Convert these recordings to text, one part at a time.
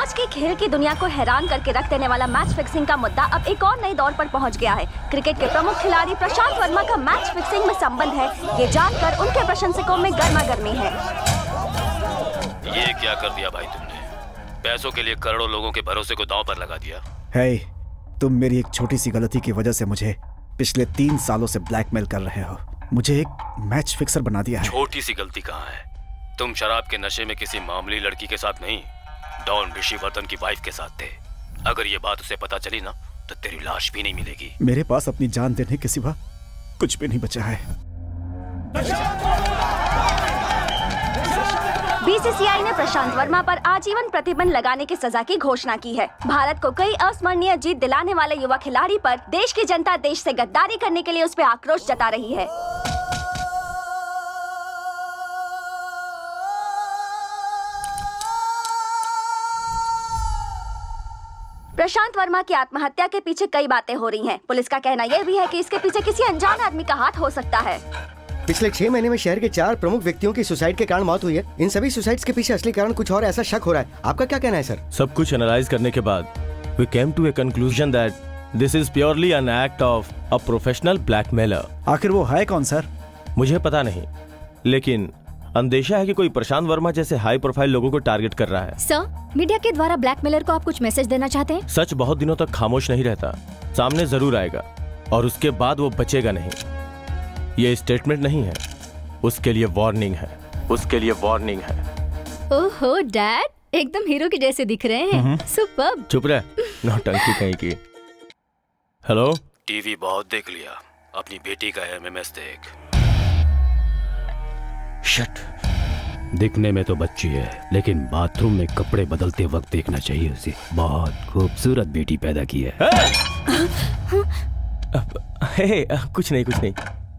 आज की खेल की दुनिया को हैरान करके रख देने वाला मैच फिक्सिंग का मुद्दा अब एक और नए दौर पर पहुंच गया है। क्रिकेट के प्रमुख खिलाड़ी प्रशांत वर्मा का मैच फिक्सिंग में संबंध है, ये जानकर उनके प्रशंसकों में गर्मागर्मी है। ये क्या कर दिया भाई तुमने? पैसों के लिए करोड़ों लोगों के भरोसे को दांव पर लगा दिया। हे, तुम मेरी एक छोटी सी गलती की वजह से मुझे पिछले 3 सालों से ब्लैकमेल कर रहे हो। मुझे एक मैच फिक्सर बना दिया है। छोटी सी गलती कहाँ है? तुम शराब के नशे में किसी मामूली लड़की के साथ नहीं, डॉन ऋषिवर्धन की वाइफ के साथ थे। अगर ये बात उसे पता चली ना तो तेरी लाश भी नहीं मिलेगी। मेरे पास अपनी जान देने के सिवा कुछ भी नहीं बचा है। बीसीसीआई ने प्रशांत वर्मा पर आजीवन प्रतिबंध लगाने की सजा की घोषणा की है। भारत को कई अविस्मरणीय जीत दिलाने वाले युवा खिलाड़ी पर देश की जनता देश से गद्दारी करने के लिए उस पर आक्रोश जता रही है। प्रशांत वर्मा की आत्महत्या के पीछे कई बातें हो रही हैं। पुलिस का कहना यह भी है कि इसके पीछे किसी अनजान आदमी का हाथ हो सकता है। पिछले 6 महीने में शहर के 4 प्रमुख व्यक्तियों की सुसाइड के कारण मौत हुई है। इन सभी सुसाइड्स के पीछे असली कारण कुछ और ऐसा शक हो रहा है। आपका क्या कहना है सर? सब कुछ एनालाइज करने के बाद we came to a conclusion that this is purely an act of a professional blackmailer। आखिर वो है कौन सर? मुझे पता नहीं, लेकिन अंदेशा है कि कोई प्रशांत वर्मा जैसे हाई प्रोफाइल लोगों को टारगेट कर रहा है। सर, मीडिया के द्वारा ब्लैकमेलर को आप कुछ मैसेज देना चाहते हैं? सच बहुत दिनों तक खामोश नहीं रहता, सामने जरूर आएगा और उसके बाद वो बचेगा नहीं। ये स्टेटमेंट नहीं है, उसके लिए वार्निंग है, उसके लिए वार्निंग है। ओहो डैड, एकदम हीरो के जैसे दिख रहे हैं। सुपर्ब। चुप रह, नौटंकी कहीं की। हेलो। टीवी बहुत देख लिया, अपनी बेटी का एमएमएस देख। शट। दिखने में तो बच्ची है, लेकिन बाथरूम में कपड़े बदलते वक्त देखना चाहिए उसे। बहुत खूबसूरत बेटी पैदा की है। कुछ नहीं, कुछ नहीं।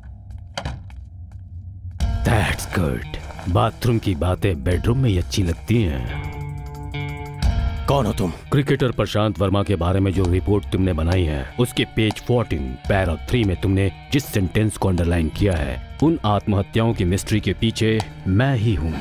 That's good। बाथरूम की बातें बेडरूम में ही अच्छी लगती हैं। कौन हो तुम? क्रिकेटर प्रशांत वर्मा के बारे में जो रिपोर्ट तुमने बनाई है, उसके पेज 14 पैरा 3 में तुमने जिस सेंटेंस को अंडरलाइन किया है, उन आत्महत्याओं की मिस्ट्री के पीछे मैं ही हूँ।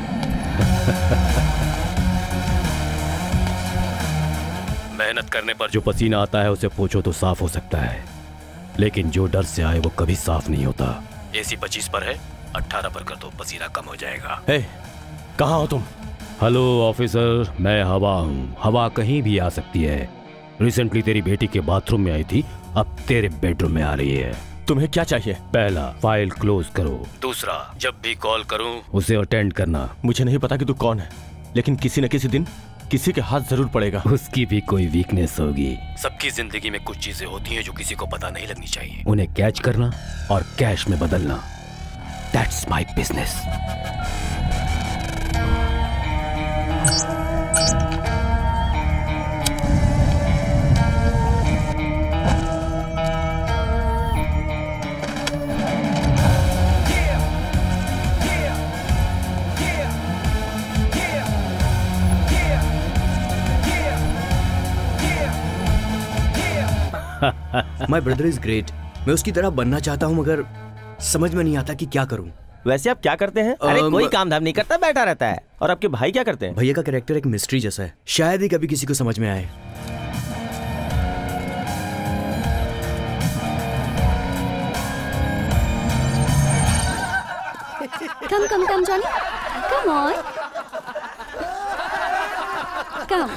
मेहनत करने पर जो पसीना आता है उसे पोंछो तो साफ हो सकता है, लेकिन जो डर से आए वो कभी साफ नहीं होता। एसी 25 पर है, 18 पर कर दो, पसीना कम हो जाएगा। कहाँ हो तुम? हेलो ऑफिसर, मैं हवा हूँ। हवा कहीं भी आ सकती है। रिसेंटली तेरी बेटी के बाथरूम में आई थी, अब तेरे बेडरूम में आ रही है। तुम्हें क्या चाहिए? पहला, फाइल क्लोज करो। दूसरा, जब भी कॉल करूं उसे अटेंड करना। मुझे नहीं पता कि तू कौन है, लेकिन किसी न किसी दिन किसी के हाथ जरूर पड़ेगा। उसकी भी कोई वीकनेस होगी। सबकी जिंदगी में कुछ चीजें होती हैं जो किसी को पता नहीं लगनी चाहिए। उन्हें कैच करना और कैश में बदलना, that's my business. My brother is great. मैं उसकी तरह बनना चाहता हूँ, मगर समझ में नहीं आता कि क्या करूँ। वैसे आप क्या करते हैं? अरे कोई काम धाम नहीं करता, बैठा रहता है। और आपके भाई क्या करते हैं? भैया का कैरेक्टर एक मिस्ट्री जैसा है, शायद ही कभी किसी को समझ में आए। Come Johnny, come on, come.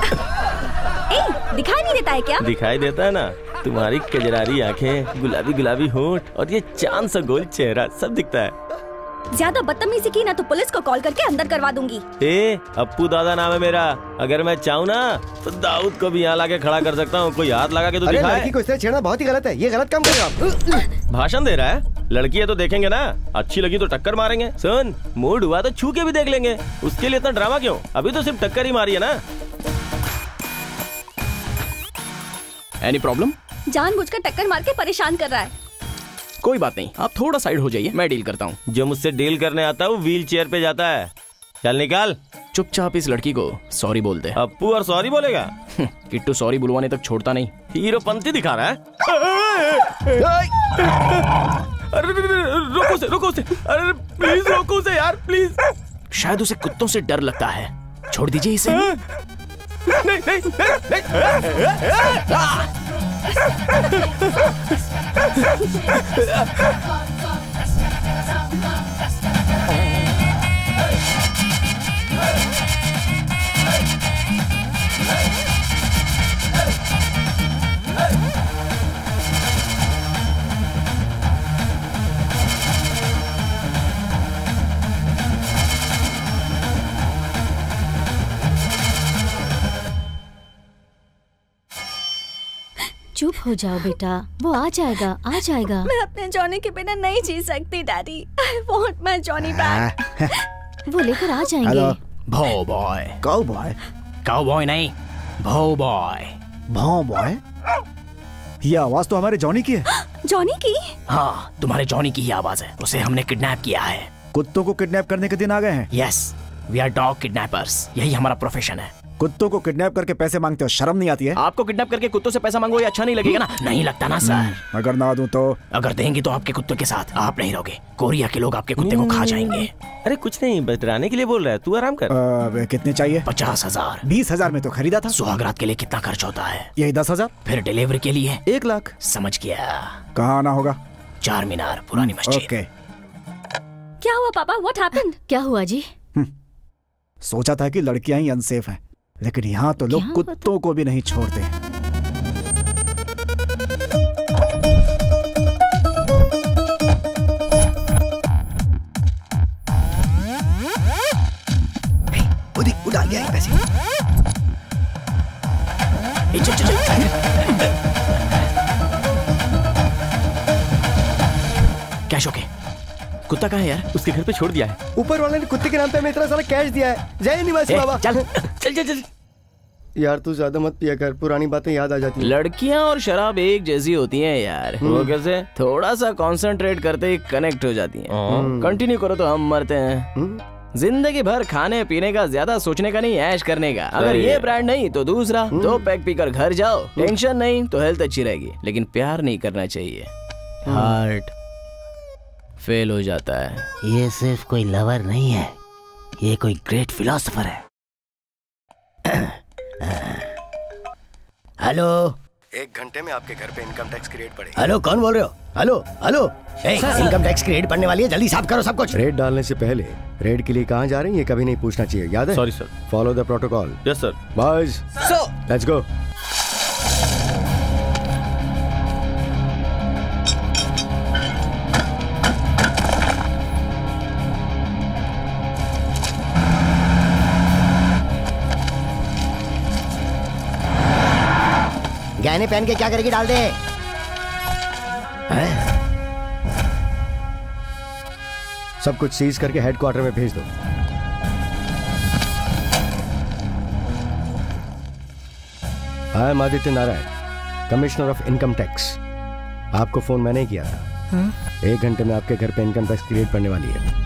दिखाई नहीं देता है क्या? दिखाई देता है ना, तुम्हारी कजरारी आंखें, गुलाबी गुलाबी होंठ और ये चांद सा गोल चेहरा, सब दिखता है। ज्यादा बदतमीजी की ना तो पुलिस को कॉल करके अंदर करवा दूंगी। अप्पू दादा नाम है मेरा। अगर मैं चाहूँ ना तो दाऊद को भी यहाँ लाके खड़ा कर सकता हूँ। कोई हाथ लगा के तो दिखाए। लड़की को इस तरह छेड़ना बहुत ही गलत है। ये गलत काम कर रहे हो आप। भाषण दे रहा है? लड़की है तो देखेंगे ना, अच्छी लगी तो टक्कर मारेंगे। सुन, मूड हुआ तो छू के भी देख लेंगे। उसके लिए इतना ड्रामा क्यों? अभी तो सिर्फ टक्कर ही मारी है ना। Any problem? जानबूझकर टक्कर मार के परेशान कर रहा है। कोई बात नहीं, आप थोड़ा साइड हो जाइए, मैं डील करता हूँ। जो मुझसे डील करने आता है वो व्हील चेयर पे जाता है। चल निकाल। चुपचाप इस लड़की को सॉरी बोल दे। अप्पू और सॉरी बोलेगा? किट्टू सॉरी बुलवाने तक छोड़ता नहीं। हीरोपंती दिखा रहा है। अरे रोको उसे, रोको उसे। अरे प्लीज रोको उसे यार, प्लीज। शायद उसे कुत्तों से डर लगता है, छोड़ दीजिए इसे। चुप हो जाओ बेटा, वो आ जाएगा, आ जाएगा। मैं अपने जॉनी के बिना नहीं जी सकती daddy. I want my Johnny back. वो लेकर आ जाएंगे। हेलो भो boy. Cowboy. Cowboy नहीं, भो बॉय। भौ बॉय? ये आवाज तो हमारे जॉनी की है। जॉनी की? हाँ, तुम्हारे जॉनी की ही आवाज है। उसे हमने किडनैप किया है। कुत्तों को किडनैप करने के दिन आ गए हैं। Yes, we are dog kidnappers. यही हमारा प्रोफेशन है। कुत्तों को किडनैप करके पैसे मांगते हो, शर्म नहीं आती है? आपको किडनैप करके कुत्तों से पैसा मांगो, ये अच्छा नहीं लगेगा ना? नहीं लगता ना सर। अगर ना दूं तो? अगर देंगे तो आपके कुत्ते के साथ आप नहीं रहोगे। कोरिया के लोग आपके कुत्ते को खा जाएंगे। अरे कुछ नहीं, बस डराने के लिए बोल रहा है, तू आराम कर। कितने चाहिए? 50,000। 20,000 में तो खरीदा था। सुहागरात के लिए कितना खर्च होता है? यही 10,000। फिर डिलीवरी के लिए 1 लाख। समझ गया। कहाँ आना होगा? चार मीनार, पुरानी मस्जिद। ओके। क्या हुआ पापा? What happened? क्या हुआ जी? सोचा था कि लड़कियां ही अनसेफ हैं, लेकिन यहाँ तो लोग कुत्तों को भी नहीं छोड़ते। उड़ा गया है पैसे। Cash okay. कुत्ता कहाँ है यार? उसके घर पे छोड़ दिया है। ऊपर वाले ने कुत्ते के नाम पे हमें इतना सारा कैश दिया है। जय निवासी बाबा। चल चल चल चल। यार तू ज्यादा मत पिया कर, पुरानी बातें याद आ जाती हैं। लड़कियां और शराब एक जैसी होती हैं यार। वो कैसे? थोड़ा सा कंसंट्रेट करते ही कनेक्ट हो जाती हैं। कंटिन्यू करो तो हम मरते हैं। जिंदगी भर खाने पीने का, ज्यादा सोचने का नहीं, ऐश करने का। अगर ये ब्रांड नहीं तो दूसरा। 2 पैक पीकर घर जाओ, टेंशन नहीं तो हेल्थ अच्छी रहेगी। लेकिन प्यार नहीं करना चाहिए, हार्ट फेल हो जाता है। ये सिर्फ कोई लवर नहीं है, ये कोई ग्रेट फिलोसोफर है। हेलो, 1 घंटे में आपके घर पे इनकम टैक्स की रेड पड़ेगी। हेलो, कौन बोल रहे हो? हेलो हेलो, इनकम टैक्स की रेड पड़ने वाली है, जल्दी साफ करो सब कुछ। रेड डालने से पहले रेड के लिए कहाँ जा रहे हैं ये कभी नहीं पूछना चाहिए, याद है? Sorry sir. Follow the protocol. Yes sir. Boys, let's go. गहने पहन के क्या करेगी? डाल दे। सब कुछ सीज करके हेडक्वार्टर में भेज दो। I am Aditya Narayan, commissioner of income tax. आपको फोन मैंने ही किया था। 1 घंटे में आपके घर पे इनकम टैक्स की रेड पड़ने वाली है।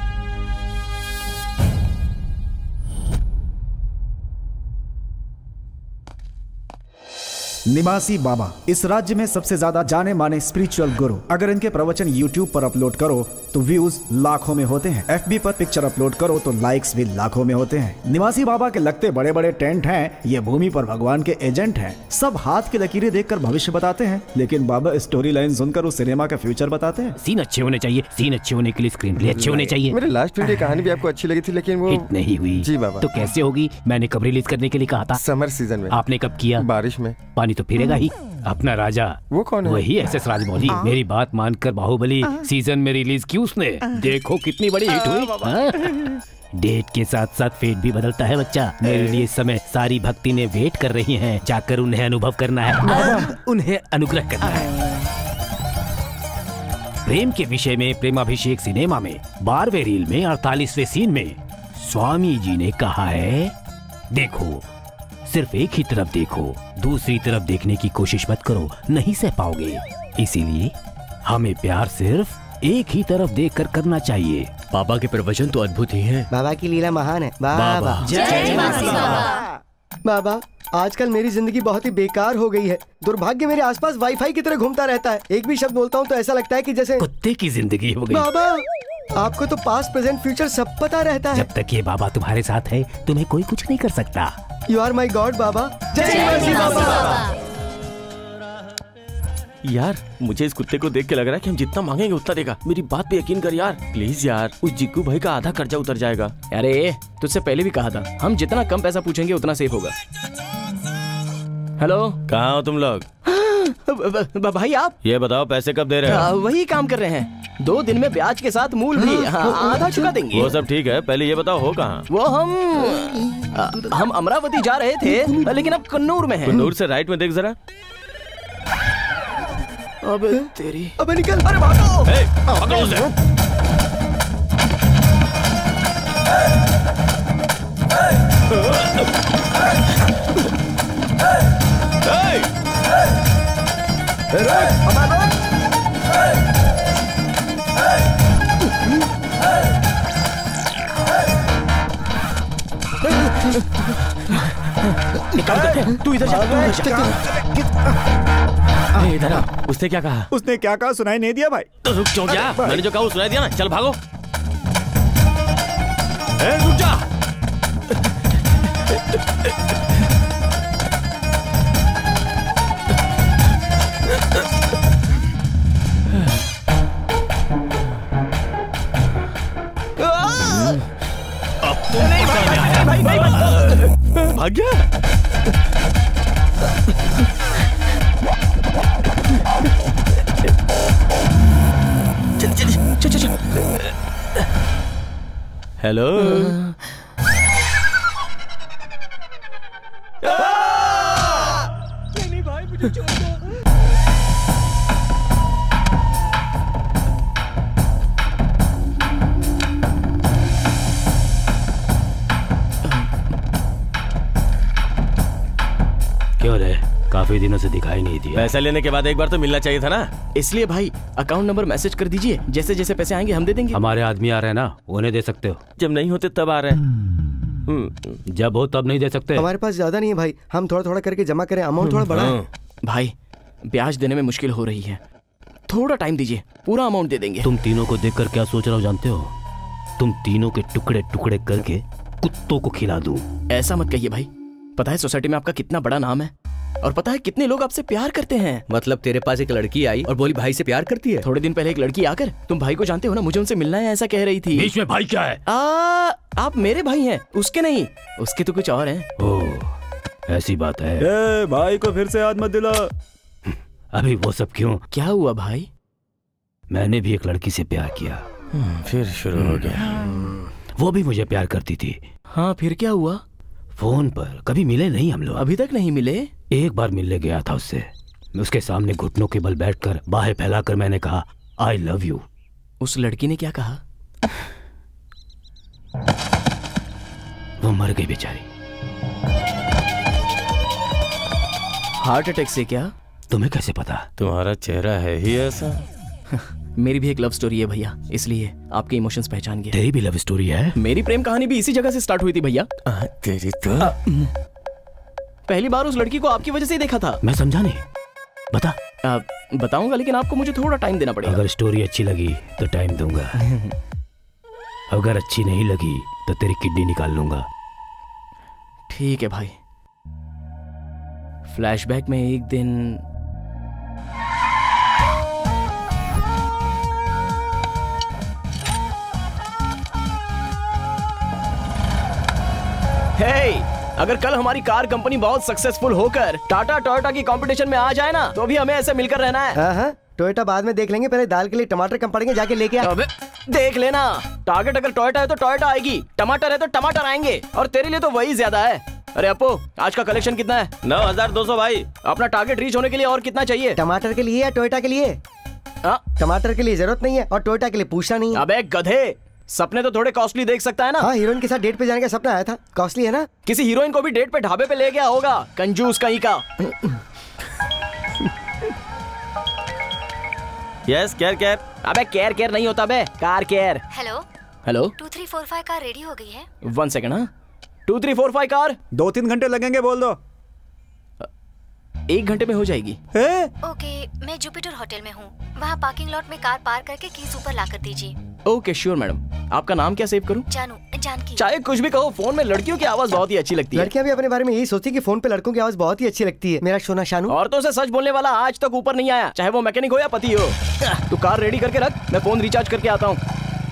निवासी बाबा इस राज्य में सबसे ज्यादा जाने माने स्पिरिचुअल गुरु। अगर इनके प्रवचन YouTube पर अपलोड करो तो व्यूज लाखों में होते हैं। FB पर पिक्चर अपलोड करो तो लाइक्स भी लाखों में होते हैं। निवासी बाबा के लगते बड़े बड़े टेंट हैं, ये भूमि पर भगवान के एजेंट हैं। सब हाथ की लकीरें देखकर भविष्य बताते हैं, लेकिन बाबा स्टोरी लाइन सुनकर उस सिनेमा का फ्यूचर बताते हैं। सीन अच्छे होने चाहिए, सीन अच्छे होने के लिए स्क्रीन प्ले अच्छे होने चाहिए। मेरे लास्ट फिल्म की कहानी भी आपको अच्छी लगी थी, लेकिन वो हिट नहीं हुई। जी बाबा। तो कैसे होगी? मैंने कब रिलीज करने के लिए कहा था? समर सीजन में। आपने कब किया? बारिश में। पानी तो फिरेगा ही। अपना राजा वो कौन है? वही SS राजमौली। मेरी बात मानकर बाहुबली सीजन में रिलीज की उसने। देखो कितनी बड़ी हिट हुई। डेट के साथ साथ फेट भी बदलता है बच्चा। मेरे लिए इस समय सारी भक्ति ने वेट कर रही हैं। जाकर उन्हें अनुभव करना है, उन्हें अनुग्रह करना है। प्रेम के विषय में प्रेमाभिषेक सिनेमा में 12वें रील में 48वें सीन में स्वामी जी ने कहा है, देखो सिर्फ एक ही तरफ देखो, दूसरी तरफ देखने की कोशिश मत करो, नहीं सह पाओगे। इसीलिए हमें प्यार सिर्फ एक ही तरफ देखकर करना चाहिए। बाबा के प्रवचन तो अद्भुत ही हैं। बाबा की लीला महान है। बाबा जय बाबा। बाबा, आजकल मेरी जिंदगी बहुत ही बेकार हो गई है। दुर्भाग्य मेरे आसपास वाईफाई की तरह घूमता रहता है। एक भी शब्द बोलता हूँ तो ऐसा लगता है कि जैसे कुत्ते की जिंदगी हो गई। बाबा आपको तो पास्ट प्रेजेंट फ्यूचर सब पता रहता है। जब तक ये बाबा तुम्हारे साथ है तुम्हें कोई कुछ नहीं कर सकता। यू आर माई गॉड बाबा। जय निवासी बाबा। यार मुझे इस कुत्ते को देख के लग रहा है कि हम जितना मांगेंगे उतना देगा। मेरी बात पे यकीन कर यार प्लीज यार, उस जिक्कू भाई का आधा कर्जा उतर जाएगा। अरे तुझसे पहले भी कहा था, हम जितना कम पैसा पूछेंगे उतना सेफ होगा। हेलो, कहाँ हो तुम लोग? भाई आप ये बताओ पैसे कब दे रहे हो? वही काम कर रहे हैं, 2 दिन में ब्याज के साथ मूल भी आधा चुका देंगे। वो सब ठीक है, पहले ये बताओ हो कहाँ? वो हम अमरावती जा रहे थे लेकिन अब कन्नूर में है। कन्नूर से राइट में देख जरा। अबे तेरी, अबे निकल। अरे भागो। पकड़ो उसे। निकल, तू इधर जा। इधर आ। उसने क्या कहा? उसने क्या कहा सुनाई नहीं दिया भाई। तो रुक क्यों गया? मैंने जो कहा वो सुनाई दिया ना। चल भागो। रुक जा। अब तो नहीं भाग गया। चल। हेलो। भाई मुझे छोड़ दो। क्यों रे, काफी दिनों से दिखाई नहीं दिया। पैसा लेने के बाद एक बार तो मिलना चाहिए था ना। इसलिए भाई अकाउंट नंबर मैसेज कर दीजिए, जैसे जैसे पैसे आएंगे हम दे देंगे। हमारे आदमी आ रहे हैं ना, उन्हें दे सकते हो। जब नहीं होते तब आ रहे हैं। जब हो तब नहीं दे सकते। हमारे पास ज्यादा नहीं है भाई, हम थोड़ा थोड़ा करके जमा करें, अमाउंट थोड़ा बड़ा है। भाई ब्याज देने में मुश्किल हो रही है, थोड़ा टाइम दीजिए, पूरा अमाउंट दे देंगे। तुम तीनों को देखकर क्या सोच रहा हूँ जानते हो? तुम तीनों के टुकड़े टुकड़े करके कुत्तों को खिला दूं। ऐसा मत कहिए भाई, पता है सोसाइटी में आपका कितना बड़ा नाम है, और पता है कितने लोग आपसे प्यार करते हैं। मतलब तेरे पास एक लड़की आई और बोली भाई से प्यार करती है। थोड़े दिन पहले एक लड़की आकर, तुम भाई को जानते हो ना, मुझे उनसे मिलना है ऐसा कह रही थी। बीच में भाई क्या है? आप मेरे भाई हैं, उसके नहीं, उसके तो कुछ और हैं। ओह ऐसी बात है। भाई को फिर से याद मत दिला। अभी वो सब क्यों? क्या हुआ भाई? मैंने भी एक लड़की से प्यार किया। फिर शुरू हो गया। वो भी मुझे प्यार करती थी। हाँ फिर क्या हुआ? फोन पर कभी मिले नहीं हम लोग। अभी तक नहीं मिले? एक बार मिलने गया था उससे। मैं उसके सामने घुटनों के बल बैठकर बाहें फैलाकर मैंने कहा आई लव यू। उस लड़की ने क्या कहा? वो मर गई बेचारी। हार्ट अटैक से? क्या? तुम्हें कैसे पता? तुम्हारा चेहरा है ही ऐसा। मेरी भी एक लव स्टोरी है भैया, इसलिए आपके इमोशंस पहचान गए। तेरी भी लव स्टोरी है? मेरी प्रेम कहानी भी इसी जगह से स्टार्ट हुई थी भैया। तेरी तो पहली बार उस लड़की को आपकी वजह से ही देखा था। मैं समझा नहीं, बता। बताऊंगा, लेकिन आपको मुझे थोड़ा टाइम देना पड़ेगा। अगर स्टोरी अच्छी लगी तो टाइम दूंगा, अगर अच्छी नहीं लगी तो तेरी किडनी निकाल लूंगा। ठीक है भाई। फ्लैशबैक में एक दिन अगर कल हमारी कार कंपनी बहुत सक्सेसफुल होकर टाटा टोयोटा की कंपटीशन में आ जाए ना, तो भी हमें ऐसे मिलकर रहना है। टोयोटा बाद में देख लेंगे, पहले दाल के लिए टमाटर कम पड़ेंगे, जाके लेके आ। अबे देख लेना, टारगेट अगर टोयोटा है तो टोयोटा आएगी, टमाटर है तो टमाटर आएंगे, और तेरे लिए तो वही ज्यादा है। अरे अपो, आज का कलेक्शन कितना है? 9200 भाई। अपना टारगेट रीच होने के लिए और कितना चाहिए? टमाटर के लिए या टोयोटा के लिए? टमाटर के लिए जरूरत नहीं है और टोयोटा के लिए पूछना नहीं है। अबे गधे, सपने तो थोड़े कॉस्टली देख सकता है ना। हाँ, हीरोइन के साथ डेट पे जाने का सपना आया था, कॉस्टली है ना। किसी हीरोइन को भी डेट पे ढाबे पे ले गया होगा, कंजूस कहीं का। Yes, care. अबे केयर नहीं होता बे, car care. Hello 2345 car ready हो गई है। 1 सेकंड। हाँ 2345 कार 2-3 घंटे लगेंगे बोल दो। 1 घंटे में हो जाएगी। ओके, मैं जुपिटर होटल में हूँ, वहाँ पार्किंग लॉट में कार पार्क करके कीज ऊपर ला कर दीजिए। Okay sure madam. आपका नाम क्या सेव करूं? जानू, जानकी। चाहे कुछ भी कहो, फोन में लड़कियों की आवाज बहुत ही अच्छी लगती है। लड़कियां भी अपने बारे में यही सोचती कि फोन पे लड़कों की आवाज बहुत ही अच्छी लगती है। मेरा सोना शानू। औरतों से सच बोलने वाला आज तक ऊपर नहीं आया, चाहे वो मैकेनिक हो या पति हो। तू कार रेडी करके रख, मैं फोन रिचार्ज करके आता हूँ।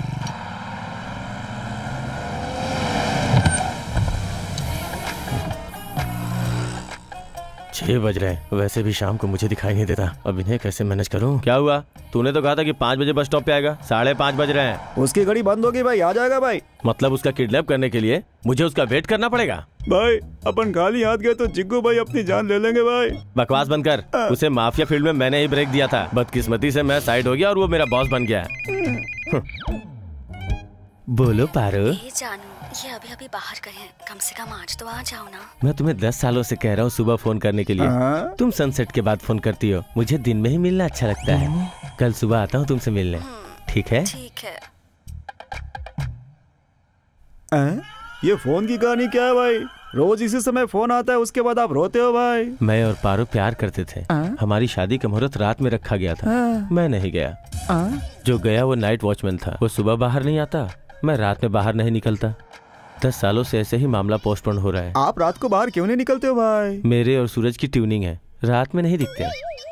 6 बज रहे हैं, वैसे भी शाम को मुझे दिखाई नहीं देता। अब इन्हें कैसे मैनेज करूं? क्या हुआ? तूने तो कहा था कि 5 बजे बस स्टॉप पे आएगा, 5:30 बज रहे हैं। उसकी घड़ी बंद होगी भाई, आ जाएगा भाई। मतलब उसका किडनैप करने के लिए मुझे उसका वेट करना पड़ेगा? भाई अपन खाली हाथ गए तो जिग्गू भाई अपनी जान ले लेंगे भाई। बकवास बंद कर। उसे माफिया फील्ड में मैंने ही ब्रेक दिया था, बदकिस्मती से मैं साइड हो गया और वो मेरा बॉस बन गया। बोलो पारो। जानू, ये अभी अभी बाहर गए हैं, कम से कम आज तो आ जाओ ना। मैं तुम्हें 10 सालों से कह रहा हूँ सुबह फोन करने के लिए, तुम सनसेट के बाद फोन करती हो। मुझे दिन में ही मिलना अच्छा लगता है। कल सुबह आता हूँ तुमसे मिलने, ठीक है? ठीक है। ये फोन की कहानी क्या है भाई? रोज इसी समय फोन आता है, उसके बाद आप रोते हो भाई। मैं और पारो प्यार करते थे। हमारी शादी का मुहूर्त रात में रखा गया था। मैं नहीं गया। जो गया वो नाइट वॉचमैन था। वो सुबह बाहर नहीं आता, मैं रात में बाहर नहीं निकलता। 10 सालों से ऐसे ही मामला पोस्टपोन हो रहा है। आप रात को बाहर क्यों नहीं निकलते हो भाई? मेरे और सूरज की ट्यूनिंग है, रात में नहीं दिखते।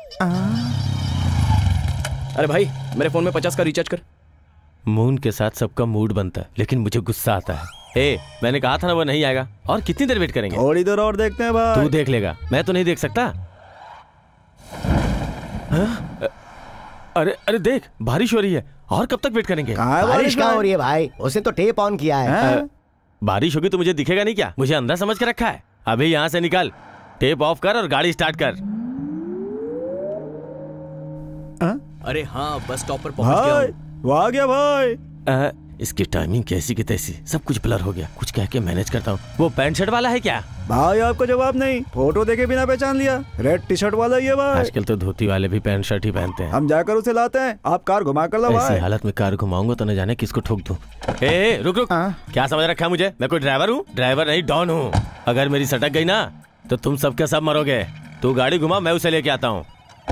अरे भाई मेरे फोन में 50 का रिचार्ज कर। मून के साथ सबका मूड बनता है, लेकिन मुझे गुस्सा आता है। मैंने कहा था ना वो नहीं आएगा। और कितनी देर वेट करेंगे? थोड़ी देर और देखते हैं भाई। तू देख लेगा, मैं तो नहीं देख सकता। अरे अरे देख, बारिश हो रही है। और कब तक वेट करेंगे? बारिश कहाँ हो रही है भाई? उसने तो टेप ऑन किया है। बारिश होगी तो मुझे दिखेगा नहीं क्या? मुझे अंधा समझ के रखा है। अभी यहाँ से निकल, टेप ऑफ कर और गाड़ी स्टार्ट कर। अरे हाँ, बस स्टॉप पर पहुंच गया हूं। वो आ गया भाई। इसकी टाइमिंग कैसी की तैसी, सब कुछ ब्लर हो गया। कुछ कह के मैनेज करता हूँ। वो पैंट शर्ट वाला है क्या? भाई आपको जवाब नहीं, फोटो देखे बिना पहचान लिया। रेड टी शर्ट वाला ही है भाई। आजकल तो धोती वाले भी पैंट शर्ट ही पहनते हैं। हम जाकर उसे लाते हैं, आप कार घुमा कर लो भाई। ऐसी हालत में कार घुमाऊंगा तो न जाने किसको ठोक दूं। रुक रुक, क्या समझ रखा है मुझे? मैं कोई ड्राइवर हूँ? ड्राइवर नहीं, डॉन हूँ। अगर मेरी सटक गई ना तो तुम सबके सब मरोगे। तू गाड़ी घुमा, मैं उसे लेके आता हूँ।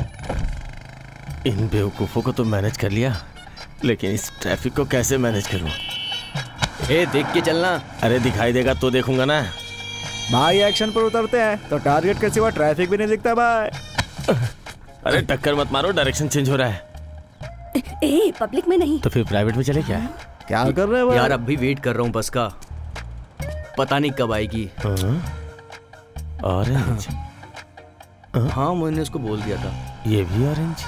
इन बेवकूफों को तो मैनेज कर लिया, लेकिन इस ट्रैफिक को कैसे मैनेज करूँ? देख के चलना। अरे दिखाई देगा तो देखूंगा ना। भाई एक्शन पर उतरते हैं तो टारगेट के सिवा ट्रैफिक भी नहीं दिखता भाई। अरे टक्कर मत मारो, डायरेक्शन चेंज हो रहा है। पब्लिक में नहीं तो फिर प्राइवेट में चले क्या? क्या कर रहे हो यार? अब भी वेट कर रहा हूँ बस का, पता नहीं कब आएगी। ऑरेंज? हाँ मैंने उसको बोल दिया था। ये भी ऑरेंज?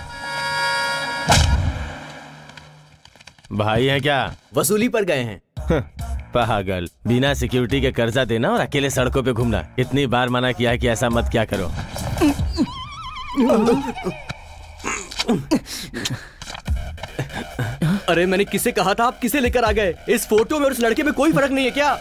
भाई है क्या? वसूली पर गए हैं। पागल, बिना सिक्योरिटी के कर्जा देना और अकेले सड़कों पे घूमना। इतनी बार मना किया है कि ऐसा मत क्या करो। अरे मैंने किसे कहा था, आप किसे लेकर आ गए? इस फोटो में और उस लड़के में कोई फर्क नहीं है क्या?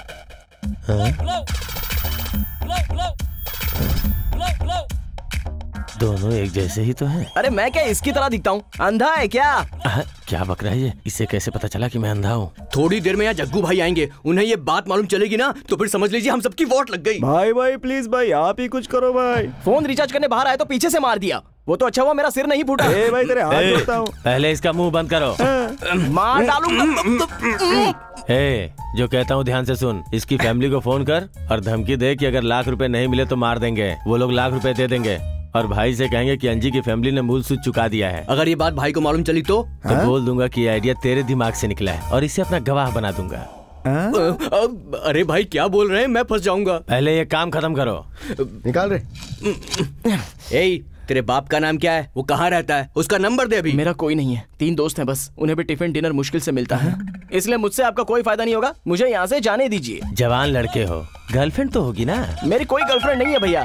दोनों एक जैसे ही तो हैं। अरे मैं क्या इसकी तरह दिखता हूँ? अंधा है क्या? क्या बक रहा है ये? इसे कैसे पता चला कि मैं अंधा हूँ? थोड़ी देर में यहाँ जग्गू भाई आएंगे, उन्हें ये बात मालूम चलेगी ना तो फिर समझ लीजिए हम सबकी वोट लग गई। भाई भाई प्लीज भाई, आप ही कुछ करो भाई। फोन रिचार्ज करने बाहर आए तो पीछे से मार दिया। वो तो अच्छा हुआ मेरा सिर नहीं फूटा। भाई तेरे हाथ जोड़ता हूँ। पहले इसका मुंह बंद करो। मार डालूंगा। जो कहता हूँ ध्यान से सुन। इसकी फैमिली को फोन कर और धमकी दे कि अगर लाख रुपए नहीं मिले तो मार देंगे। वो लोग लाख रुपए दे देंगे और भाई से कहेंगे कि अंजी की फैमिली ने मूल सूद चुका दिया है। अगर ये बात भाई को मालूम चली तो बोल दूंगा कि ये आइडिया तेरे दिमाग से निकला है और इसे अपना गवाह बना दूंगा। अरे भाई क्या बोल रहे हैं? मैं फंस जाऊंगा। पहले ये काम खत्म करो। निकाल रहे। तेरे बाप का नाम क्या है? वो कहाँ रहता है? उसका नंबर दे अभी। मेरा कोई नहीं है, 3 दोस्त हैं बस। उन्हें भी टिफिन डिनर मुश्किल से मिलता है, इसलिए मुझसे आपका कोई फायदा नहीं होगा। मुझे यहाँ से जाने दीजिए। जवान लड़के हो, गर्लफ्रेंड तो होगी ना? मेरी कोई गर्लफ्रेंड नहीं है भैया।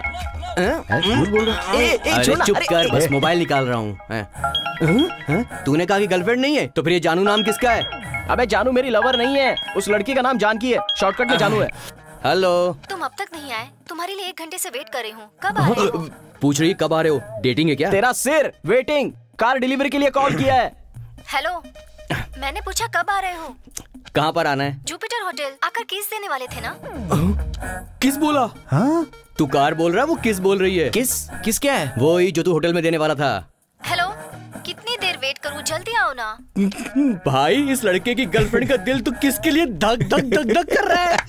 अरे चुप कर, बस मोबाइल निकाल रहा हूँ। तूने कहा कि गर्लफ्रेंड नहीं है, तो फिर ये जानू नाम किसका है? अबे जानू मेरी लवर नहीं है, उस लड़की का नाम जानकी है, शॉर्टकट में जानू है। हेलो, तुम अब तक नहीं आए, तुम्हारे लिए 1 घंटे से वेट कर रही हूँ। कब आ रहे हो? पूछ रही कब आ रहे हो? डेटिंग है क्या? तेरा सिर। वेटिंग, कार डिलीवरी के लिए कॉल किया है। हेलो, मैंने पूछा कब आ रहे हो? कहाँ पर आना है? Jupiter hotel. आकर किस देने वाले थे ना? किस बोला? हाँ? तू कार बोल रहा है, वो किस बोल रही है? किस क्या है? वो ही जो तू होटल में देने वाला था। हेलो, कितनी देर वेट करूं करूं? जल्दी आओ ना। भाई इस लड़के की गर्लफ्रेंड का दिल तो किसके लिए धक धक धक धक कर रहा है?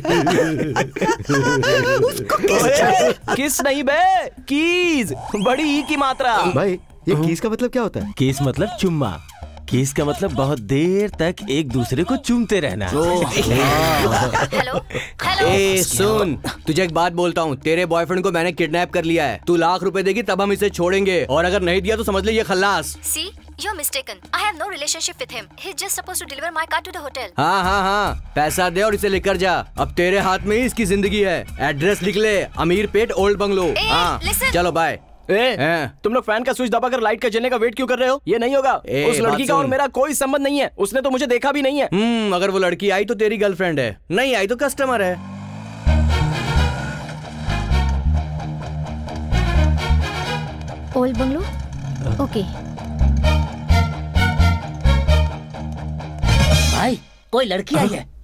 उसको किस नहीं बे, कीज, बड़ी ई की मात्रा। भाई ये किस का मतलब क्या होता है? किस मतलब चुम्मा, किस का मतलब बहुत देर तक एक दूसरे को चूमते रहना। हेलो ए सुन, तुझे एक बात बोलता हूँ, तेरे बॉयफ्रेंड को मैंने किडनैप कर लिया है। तू लाख रुपए देगी तब हम इसे छोड़ेंगे, और अगर नहीं दिया तो समझ ले ये खल्लास। See, you're mistaken. I have no relationship with him. He's just supposed to deliver my car to the hotel. हाँ हाँ हाँ, पैसा दे और इसे लेकर जा। अब तेरे हाथ में ही इसकी जिंदगी है। एड्रेस लिख ले, अमीर पेट ओल्ड बंगलो। हाँ चलो बाय। तुम लोग फैन का स्विच दबाकर लाइट का जलने का वेट क्यों कर रहे हो? ये नहीं होगा। उस लड़की का और मेरा कोई संबंध नहीं है। उसने तो मुझे देखा भी नहीं है। अगर वो लड़की आई तो तेरी गर्लफ्रेंड है, नहीं आई तो कस्टमर है। Old bungalow, okay. भाई कोई लड़की आई है?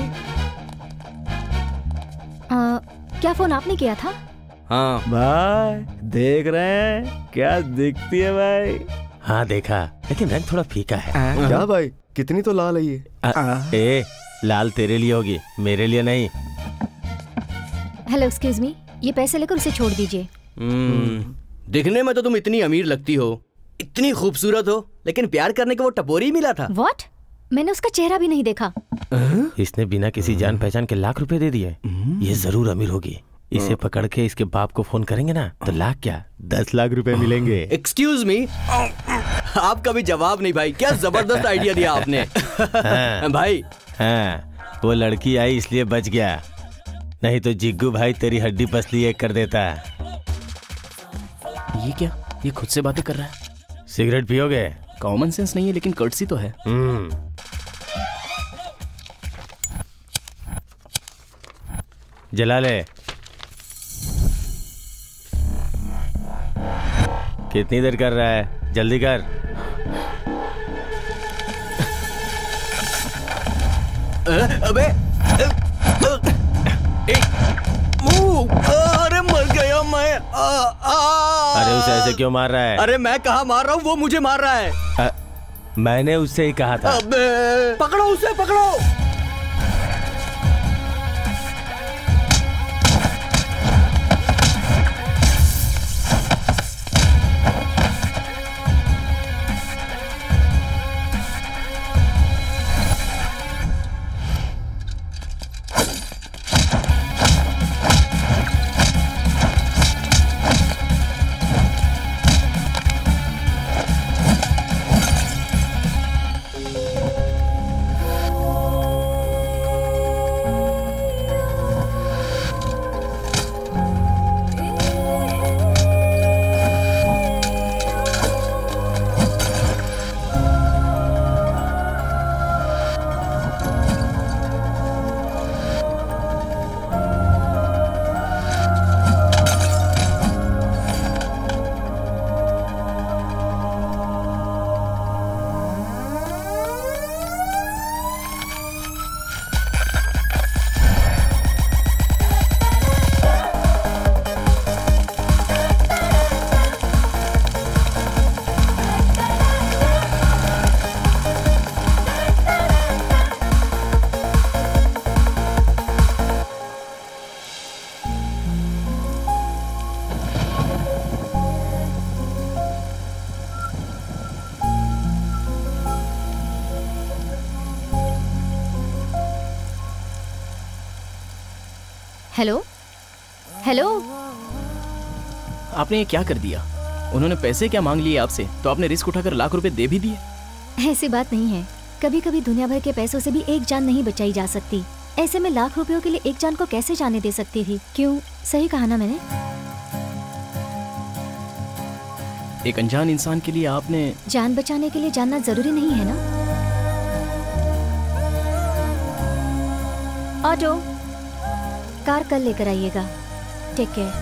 क्या फोन आपने किया था? हाँ भाई देख रहे हैं क्या दिखती है भाई? हाँ देखा, लेकिन रंग थोड़ा फीका है। क्या भाई, कितनी तो लाल है ये। ए लाल तेरे लिए होगी, मेरे लिए नहीं। हेलो एक्सक्यूज मी, ये पैसे लेकर उसे छोड़ दीजिए। दिखने में तो तुम इतनी अमीर लगती हो, इतनी खूबसूरत हो, लेकिन प्यार करने को वो टपोरी ही मिला था। व्हाट? मैंने उसका चेहरा भी नहीं देखा। इसने बिना किसी जान पहचान के लाख रुपए दे दिए। ये जरूर अमीर होगी। इसे पकड़ के इसके बाप को फोन करेंगे ना तो लाख क्या 10 लाख रुपए मिलेंगे। एक्सक्यूज मी, आपका भी जवाब नहीं भाई, क्या जबरदस्त आइडिया दिया आपने। हाँ, भाई हाँ, वो लड़की आई इसलिए बच गया, नहीं तो जिग्गू भाई तेरी हड्डी पसली एक कर देता। ये क्या, ये खुद से बातें कर रहा है? सिगरेट पियोगे? कॉमन सेंस नहीं है लेकिन कर्टसी तो है। जला ले। कितनी देर कर रहा है, जल्दी कर। अबे अरे मर गया मैं। अरे उसे ऐसे क्यों मार रहा है? अरे मैं कहाँ मार रहा हूँ, वो मुझे मार रहा है। मैंने उससे ही कहा था। अबे पकड़ो उसे, पकड़ो। हेलो हेलो, आपने ये क्या कर दिया? उन्होंने पैसे क्या मांग लिए आपसे, तो आपने रिस्क उठाकर लाख रुपए दे भी दिए। ऐसी बात नहीं है, कभी कभी दुनिया भर के पैसों से भी एक जान नहीं बचाई जा सकती। ऐसे में लाख रुपयों के लिए एक जान को कैसे जाने दे सकती थी? क्यों, सही कहा ना मैंने? एक अनजान इंसान के लिए आपने जान बचाने के लिए जानना जरूरी नहीं है ना? ऑटो, कार कल लेकर आइएगा। Take care.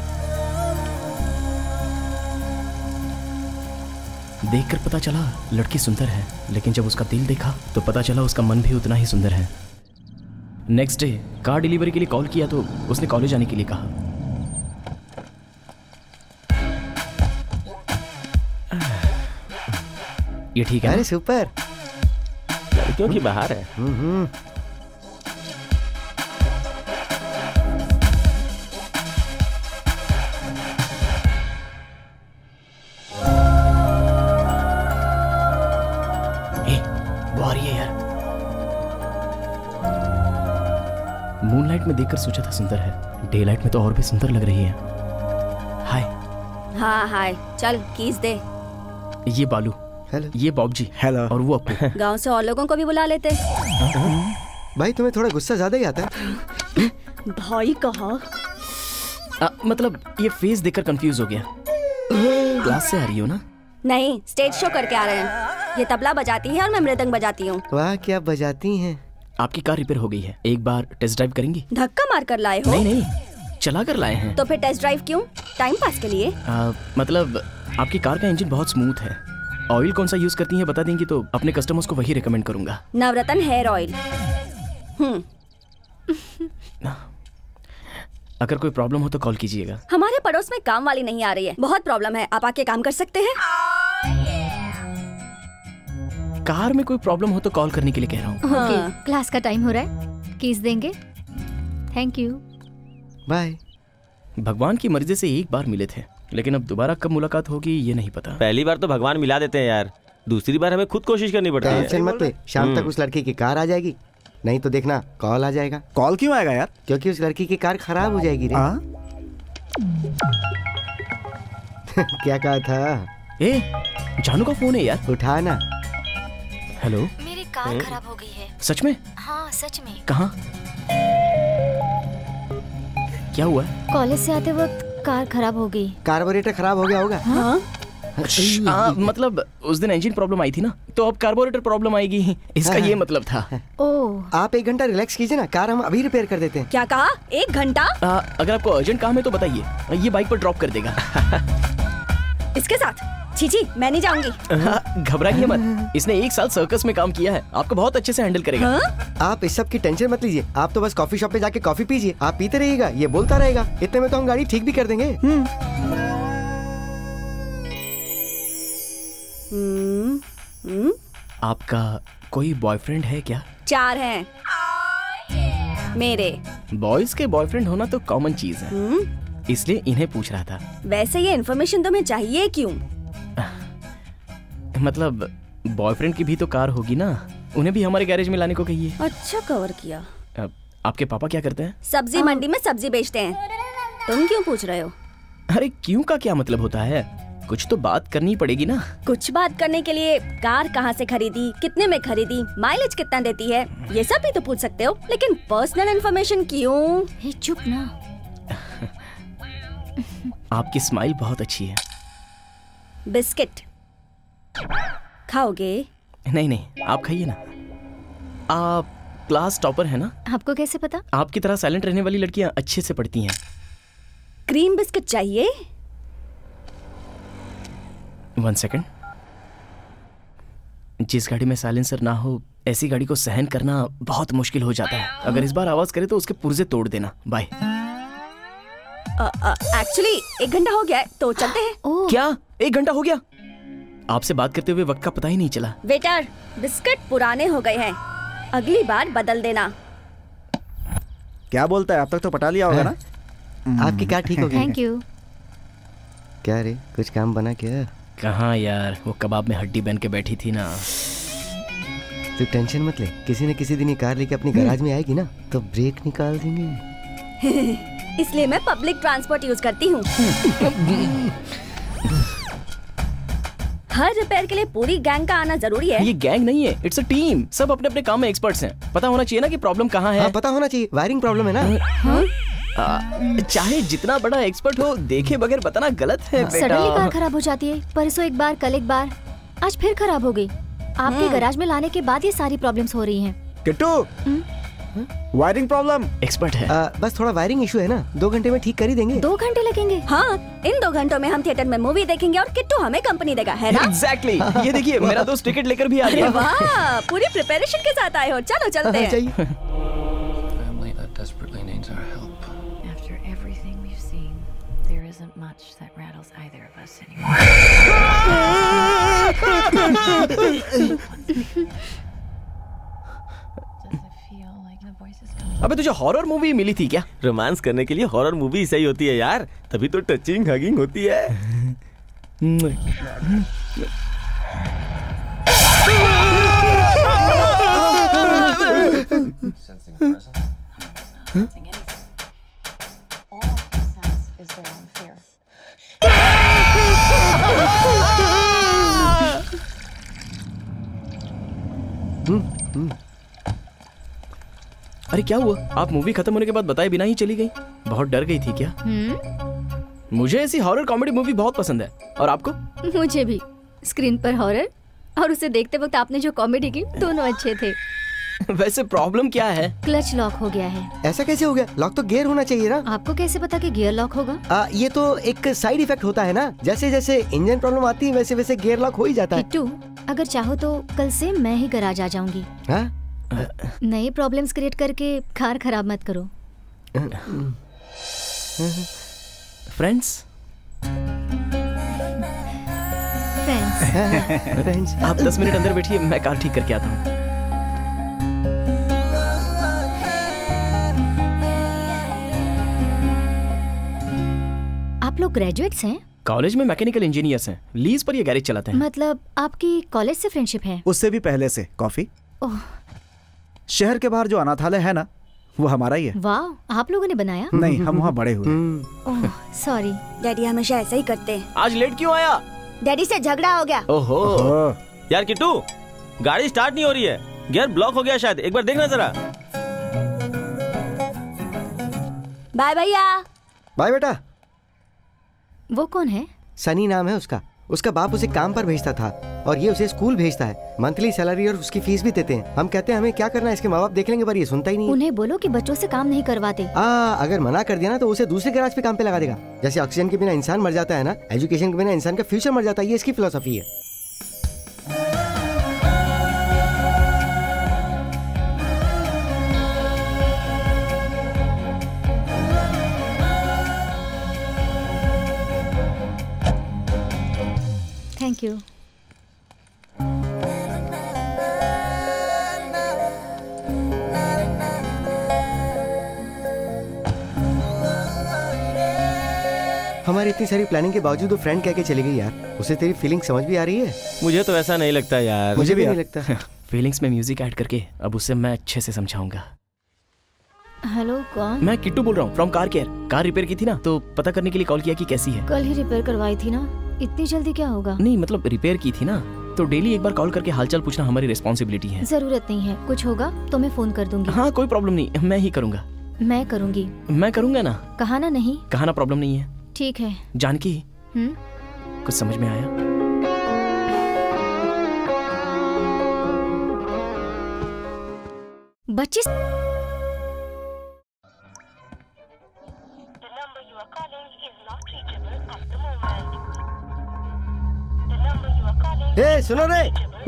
देखकर पता चला लड़की सुंदर है, लेकिन जब उसका दिल देखा तो पता चला उसका मन भी उतना ही सुंदर है। नेक्स्ट डे कार डिलीवरी के लिए कॉल किया तो उसने कॉलेज आने के लिए कहा। ये ठीक है? अरे सुपर। लड़कियों की बाहर है। वो आ रही है यार। मूनलाइट में देखकर सोचा था सुंदर है, डे लाइट में तो और भी सुंदर लग रही है। हाय। हाँ हाय, चल कीज दे। ये बालू, हेलो। ये बॉब जी, हेलो। और वो अपू। गांव से और लोगों को भी बुला लेते। भाई तुम्हें थोड़ा गुस्सा ज्यादा ही आता है। भाई कहा? मतलब ये फेस देखकर कंफ्यूज हो गया। क्लास से आ रही हो ना? नहीं, स्टेज शो करके आ रहे हैं। ये तबला बजाती है और मैं मृदंग बजाती हूँ। वाह क्या बजाती हैं। आपकी कार रिपेयर हो गई है, एक बार टेस्ट ड्राइव करेंगी? धक्का मार कर लाए हो? नहीं नहीं, चला कर लाए हैं। तो फिर टेस्ट ड्राइव क्यों? टाइम पास के लिए? मतलब आपकी कार का इंजन बहुत स्मूथ है। ऑयल कौन सा यूज करती है बता देंगी तो अपने कस्टमर्स को वही रिकमेंड करूंगा। Navratna hair oil. अगर कोई प्रॉब्लम हो तो कॉल कीजिएगा। हमारे पड़ोस में काम वाली नहीं आ रही है, बहुत प्रॉब्लम है। आप आके काम कर सकते हैं? कार में कोई प्रॉब्लम हो तो कॉल करने के लिए कह रहा हूँ। ओके, क्लास का टाइम हो रहा है, कीज देंगे। Thank you, bye. भगवान की मर्जी से एक बार मिले थे, लेकिन अब दोबारा कब मुलाकात होगी ये नहीं पता। पहली बार तो भगवान मिला देते हैं यार, दूसरी बार हमें खुद कोशिश करनी पड़ती है। टेंशन मत ले, शाम तक उस लड़की की कार आ जाएगी, नहीं तो देखना कॉल आ जाएगा। कॉल क्यों आएगा यार? क्योंकि उस लड़की की कार खराब हो जाएगी रे। क्या कहा था? जानू का फोन है यार, उठा ना। हेलो। मेरी कार खराब हो गई है। सच में? हाँ सच में। कहाँ? क्या हुआ? कॉलेज से आते वक्त कार खराब हो गई। कार्बोरेटर खराब हो गया होगा। हाँ? मतलब उस दिन इंजन प्रॉब्लम आई थी ना, तो अब कार्बोरेटर प्रॉब्लम आएगी, इसका ये मतलब था। ओह। आप 1 घंटा रिलैक्स कीजिए ना, कार हम अभी रिपेयर कर देते हैं। क्या कहा? 1 घंटा? अगर आपको अर्जेंट काम है तो बताइए, ये बाइक पर ड्रॉप कर देगा। इसके साथ? छी, मैं नहीं जाऊंगी। घबराइए मत, इसने 1 साल सर्कस में काम किया है, आपको बहुत अच्छे से हैंडल करेगा। आप इस सब की टेंशन मत लीजिए, आप तो बस कॉफी शॉप पे जाके कॉफी पीजिए, आप पीते रहिएगा, ये बोलता रहेगा, इतने में तो हम गाड़ी ठीक भी कर देंगे। आपका कोई बॉयफ्रेंड है क्या? 4 हैं मेरे। बॉयज के बॉयफ्रेंड होना तो कॉमन चीज है, इसलिए इन्हें पूछ रहा था। वैसे ये इन्फॉर्मेशन तुम्हें चाहिए क्यों? मतलब बॉयफ्रेंड की भी तो कार होगी ना, उन्हें भी हमारे गैरेज में लाने को कहिए। अच्छा कवर किया। आपके पापा क्या करते हैं? सब्जी मंडी में सब्जी बेचते हैं। तुम क्यों पूछ रहे हो? अरे क्यों का क्या मतलब होता है, कुछ तो बात करनी पड़ेगी ना। कुछ बात करने के लिए कार कहाँ से खरीदी, कितने में खरीदी, माइलेज कितना देती है, ये सब भी तो पूछ सकते हो, लेकिन पर्सनल इन्फॉर्मेशन क्यों? चुप ना। आपकी स्माइल बहुत अच्छी है। बिस्किट खाओगे? नहीं नहीं, आप खाइए ना। आप क्लास टॉपर है ना? आपको कैसे पता? आपकी तरह साइलेंट रहने वाली लड़कियां अच्छे से पढ़ती हैं। क्रीम बिस्किट चाहिए? 1 सेकंड। जिस गाड़ी में साइलेंसर ना हो, ऐसी गाड़ी को सहन करना बहुत मुश्किल हो जाता है। अगर इस बार आवाज करे तो उसके पुर्जे तोड़ देना। बाय। एक्चुअली 1 घंटा हो गया है, तो चलते हैं। क्या 1 घंटा हो गया? आपसे बात करते हुए वक्त का पता ही नहीं चला। वेटर, बिस्किट पुराने हो गए हैं, अगली बार बदल देना। क्या बोलता है? अब तक तो पटा लिया होगा ना? आपकी कार ठीक हो गई? Thank you. क्या रे, कुछ काम बना क्या? कहाँ यार, वो कबाब में हड्डी बन के बैठी थी ना। तू टेंशन मत ले, किसी न किसी दिन ये कार लेके अपनी गैराज में आएगी ना, तो ब्रेक निकाल देंगे। इसलिए मैं पब्लिक ट्रांसपोर्ट यूज करती हूँ। हर रिपेयर के लिए पूरी गैंग का आना जरूरी है। ये गैंग नहीं है, इट्स अ टीम। सब अपने अपने काम में एक्सपर्ट्स हैं। पता होना चाहिए ना कि प्रॉब्लम कहाँ है। हाँ, पता होना चाहिए, वायरिंग प्रॉब्लम है ना। चाहे जितना बड़ा एक्सपर्ट हो, देखे बगैर बताना गलत है बेटा। सडनली कार खराब हो जाती है, परसों एक बार, कल एक बार, आज फिर खराब हो गई। आपके गैराज में लाने के बाद ये सारी प्रॉब्लम्स हो रही हैं। Kittu, wiring problem. एक्सपर्ट है। बस थोड़ा वायरिंग इशू है ना, 2 घंटे में ठीक कर ही देंगे। 2 घंटे लगेंगे? हाँ, इन 2 घंटों में हम थिएटर में मूवी देखेंगे और किट्टू हमें कंपनी देगा, है ना? एग्जैक्टली। ये देखिए, मेरा दोस्त टिकट लेकर भी आ गया। वाह, पूरी प्रिपरेशन के साथ आए हो। चलो चलते हैं। After everything we've seen, there isn't much that rattles either of us anymore. अबे तुझे हॉरर मूवी मिली थी क्या? रोमांस करने के लिए हॉरर मूवी सही होती है यार, तभी तो टचिंग हगिंग होती है। अरे क्या हुआ? आप मूवी खत्म होने के बाद बताए बिना ही चली गई? बहुत डर गई थी क्या? मुझे ऐसी हॉरर कॉमेडी मूवी बहुत पसंद है। और आपको? मुझे भी। स्क्रीन पर हॉरर और उसे देखते वक्त आपने जो कॉमेडी की, दोनों अच्छे थे। वैसे प्रॉब्लम क्या है? क्लच लॉक हो गया है। ऐसा कैसे हो गया? लॉक तो गियर होना चाहिए ना। आपको कैसे पता कि गियर लॉक होगा? ये तो एक साइड इफेक्ट होता है ना, जैसे जैसे इंजन प्रॉब्लम आती है वैसे वैसे गियर लॉक हो ही जाता है। किट्टू, अगर चाहो तो कल से मैं ही गैराज आ जाऊंगी। नए प्रॉब्लम्स क्रिएट करके कार खराब मत करो। फ्रेंड्स आप 10 मिनट अंदर बैठिए, मैं कार ठीक करके आता हूँ। आप लोग ग्रेजुएट्स हैं? कॉलेज में मैकेनिकल इंजीनियर्स हैं, लीज पर ये गैरेज चलाते हैं। मतलब आपकी कॉलेज से फ्रेंडशिप है? उससे भी पहले से। कॉफी? ओह, शहर के बाहर जो अनाथालय है ना, वो हमारा ही है। वाह, आप लोगों ने बनाया? नहीं, हम वहाँ बड़े हुए। ओह, सॉरी। डैडी हमेशा ऐसा ही करते हैं। आज लेट क्यों आया? डैडी से झगड़ा हो गया। ओहो। यार किट्टू, गाड़ी स्टार्ट नहीं हो रही है, गियर ब्लॉक हो गया शायद, एक बार देखना जरा। बाय भैया। बाय बेटा। वो कौन है? सनी नाम है उसका। उसका बाप उसे काम पर भेजता था और ये उसे स्कूल भेजता है। मंथली सैलरी और उसकी फीस भी देते हैं। हम कहते हैं हमें क्या करना है, इसके माँ बाप देख लेंगे, पर ये सुनता ही नहीं। उन्हें बोलो कि बच्चों से काम नहीं करवाते। अगर मना कर दिया ना तो उसे दूसरे गैराज पे काम पे लगा देगा। जैसे ऑक्सीजन के बिना इंसान मर जाता है ना, एजुकेशन के बिना इंसान का फ्यूचर मर जाता है। ये इसकी फिलोसफी है। Thank you. हमारी इतनी सारी प्लानिंग के बावजूद वो फ्रेंड कह के चली गई यार। उसे तेरी फीलिंग समझ भी आ रही है? मुझे तो ऐसा नहीं लगता यार। मुझे भी नहीं लगता। फीलिंग्स में म्यूजिक ऐड करके अब उसे मैं अच्छे से समझाऊंगा। हेलो, कौन? मैं किट्टू बोल रहा हूँ from car care. Car repair की थी ना, तो पता करने के लिए कॉल किया कि कैसी है। कल ही रिपेयर करवाई थी ना, इतनी जल्दी क्या होगा? नहीं मतलब रिपेयर की थी ना, तो डेली एक बार कॉल करके हालचाल पूछना हमारी रिस्पॉन्सिबिलिटी है। जरूरत नहीं है, कुछ होगा तो मैं फोन कर दूंगी। हाँ कोई प्रॉब्लम नहीं, मैं ही करूँगा। मैं करूँगी। मैं करूँगा ना। कहा ना नहीं? कहा ना, प्रॉब्लम नहीं है। ठीक है। जानकी, कुछ समझ में आया? बच्चे सुनो रे,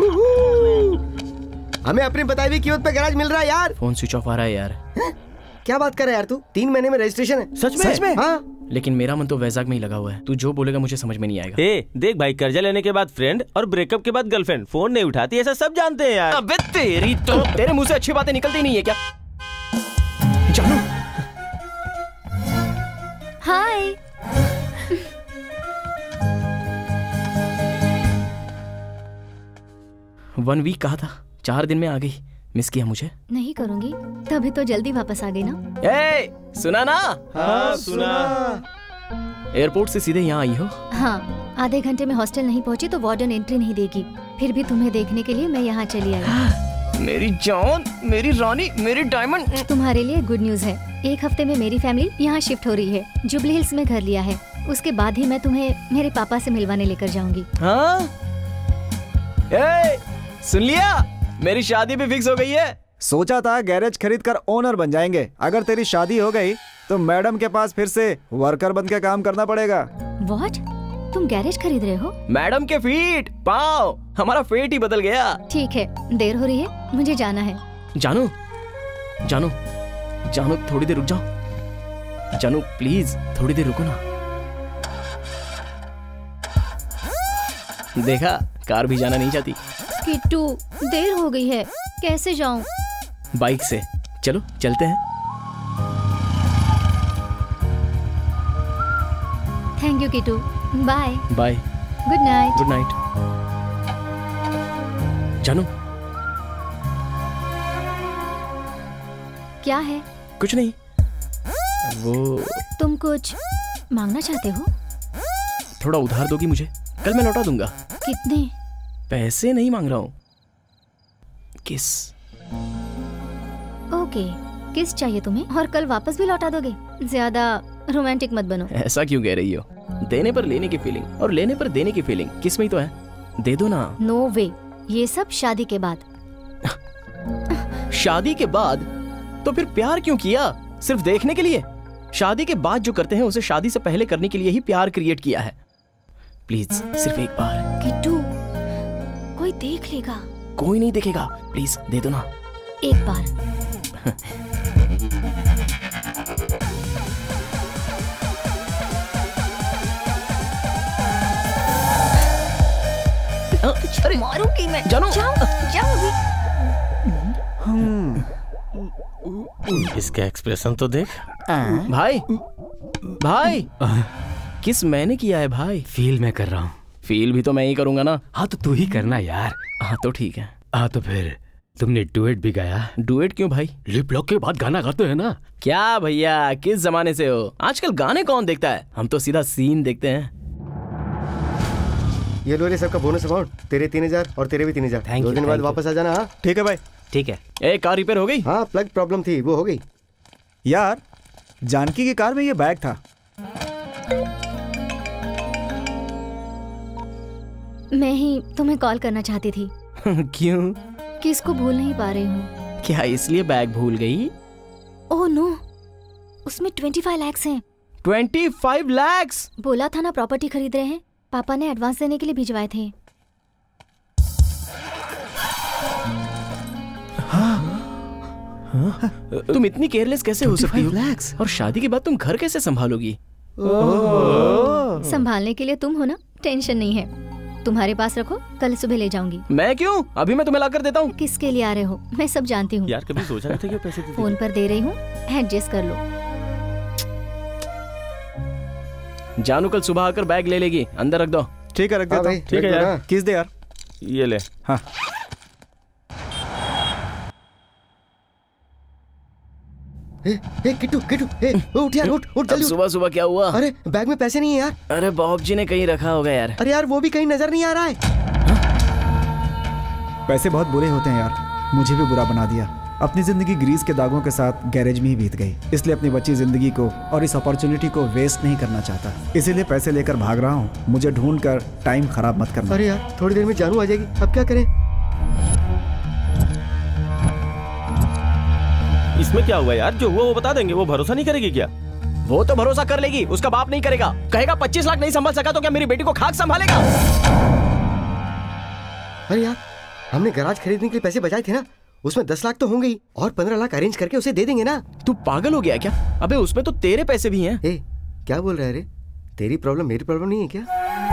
हमें अपनी बताई हुई कीमत पे गैराज मिल रहा है यार। फोन स्विच ऑफ आ रहा है यार। क्या बात कर रहा है यार तू? 3 महीने में रजिस्ट्रेशन है। सच में? हाँ। लेकिन मेरा मन तो वैजाग में ही लगा हुआ है। तू जो बोलेगा मुझे समझ में नहीं आएगा। देख भाई, कर्जा लेने के बाद फ्रेंड और ब्रेकअप के बाद गर्लफ्रेंड फोन नहीं उठाती, ऐसा सब जानते हैं यार। अबे तेरी तो, तेरे मुंह से अच्छी बातें निकलती नहीं है क्या? जानू। हाय। 1 वीक कहा था, 4 दिन में आ गई। मिस किया मुझे? नहीं करूंगी, तभी तो जल्दी वापस आ गई ना। सुना ना? हाँ सुना। एयरपोर्ट से सीधे यहाँ आई हो? हाँ, आधे घंटे में हॉस्टल नहीं पहुँची तो वार्डन एंट्री नहीं देगी। फिर भी तुम्हें देखने के लिए मैं यहाँ चली आई। मेरी जान, मेरी रानी, मेरी डायमंड। तुम्हारे लिए गुड न्यूज है, 1 हफ्ते में मेरी फैमिली यहाँ शिफ्ट हो रही है। जुबली हिल्स में घर लिया है। उसके बाद ही मैं तुम्हें मेरे पापा से मिलवाने लेकर जाऊंगी। हाँ? सुन लिया, मेरी शादी भी फिक्स हो गई है। सोचा था गैरेज खरीद कर ओनर बन जाएंगे। अगर तेरी शादी हो गई तो मैडम के पास फिर से वर्कर बन के काम करना पड़ेगा। व्हाट? तुम गैरेज खरीद रहे हो? मैडम के फीट पाँव, हमारा फेट ही बदल गया। ठीक है, देर हो रही है, मुझे जाना है। जानू, जानू, जानू थोड़ी देर रुक जाओ। जानू प्लीज थोड़ी देर रुको ना। देखा, कार भी जाना नहीं चाहती? किट्टू देर हो गई है, कैसे जाऊं? बाइक से चलो, चलते हैं। Thank you Kittu, bye bye. Good night. Good night. जानू क्या है? कुछ नहीं। वो तुम कुछ मांगना चाहते हो? थोड़ा उधार दोगी मुझे? कल मैं लौटा दूंगा। कितने? पैसे नहीं मांग रहा हूँ, किस। ओके, किस चाहिए तुम्हें? और कल वापस भी लौटा दोगे? ज्यादा रोमांटिक मत बनो। ऐसा क्यों कह रही हो? देने पर लेने की फीलिंग और लेने पर देने की फीलिंग किस में ही तो है। दे दो ना। नो वे, ये सब शादी के बाद। शादी के बाद? तो फिर प्यार क्यों किया? सिर्फ देखने के लिए? शादी के बाद जो करते हैं उसे शादी से पहले करने के लिए ही प्यार क्रिएट किया है। प्लीज सिर्फ एक बार। किट्टू, कोई देख लेगा। कोई नहीं देखेगा, प्लीज दे दो ना। एक बार। अरे मारूंगी मैं। जानो। जाओ अभी। इसका एक्सप्रेशन तो देख। भाई भाई किस मैंने किया है भाई? फील मैं कर रहा हूँ। फील भी तो मैं ही करूंगा ना। हाँ तो तू ही करना यार। हाँ तो ठीक है। हाँ तो फिर तुमने डुएट भी गाया? डुएट क्यों भाई? लिप लॉक के बाद गाना गाते हैं ना। क्या भैया, किस जमाने से हो? आजकल गाने कौन देखता है? हम तो सीधा सीन देखते हैं। ये लो रे सबका बोनस अमाउंट, तेरे 3000 और तेरे भी 3000। 2 दिन बाद वापस आ जाना। हाँ ठीक है भाई। ठीक है। ए, कार रिपेयर हो गई? हाँ, प्लग प्रॉब्लम थी, वो हो गई। यार जानकी की कार में ये बैग था। मैं ही तुम्हें कॉल करना चाहती थी। क्यों? किसको भूल नहीं पा रही हूँ। क्या इसलिए बैग भूल गई? ओह नो, उसमें 25 लाख हैं। 25 लाख? बोला था ना प्रॉपर्टी खरीद रहे हैं। पापा ने एडवांस देने के लिए भिजवाए थे। तुम इतनी केयरलेस कैसे हो सकती हो? और शादी के बाद तुम घर कैसे संभालोगी? संभालने के लिए तुम हो ना, टेंशन नहीं है। तुम्हारे पास रखो, कल सुबह ले जाऊंगी। मैं क्यों? अभी मैं तुम्हें लाकर देता हूँ। किसके लिए आ रहे हो? मैं सब जानती हूँ। यार कभी सोचा नहीं था कि पैसे फोन पर दे रही हूँ, एडजस्ट कर लो। जानू कल सुबह आकर बैग ले लेगी, अंदर रख दो। ठीक है, रख देता हूँ। ठीक है यार, किस दे यार। ये ले। हाँ किट्टू किट्टू, उठ यार, उठ जल्दी। सुबह सुबह क्या हुआ? अरे बैग में पैसे नहीं है यार। अरे बॉब जी ने कहीं रखा होगा यार। अरे यार वो भी कहीं नजर नहीं आ रहा है। पैसे बहुत बुरे होते हैं यार, मुझे भी बुरा बना दिया। अपनी जिंदगी ग्रीस के दागों के साथ गैरेज में ही बीत गई, इसलिए अपनी बची जिंदगी को और इस अपॉर्चुनिटी को वेस्ट नहीं करना चाहता, इसीलिए पैसे लेकर भाग रहा हूँ। मुझे ढूंढ कर टाइम खराब मत करना। अरे यार थोड़ी देर में जानू आ जाएगी, अब क्या करें? इसमें क्या हुआ यार? जो हुआ वो बता देंगे। वो भरोसा नहीं करेगी क्या? वो तो भरोसा कर लेगी, उसका बाप नहीं करेगा। कहेगा 25 लाख नहीं संभाल सका तो क्या मेरी बेटी को खाक संभालेगा? अरे यार हमने गैराज खरीदने के लिए पैसे बचाए थे ना, उसमें 10 लाख तो होंगे ही, और 15 लाख अरेंज करके उसे दे देंगे ना। तू पागल हो गया क्या? अबे उसमें तो तेरे पैसे भी हैं। क्या बोल रहा है रे? तेरी प्रॉब्लम मेरी प्रॉब्लम नहीं है क्या?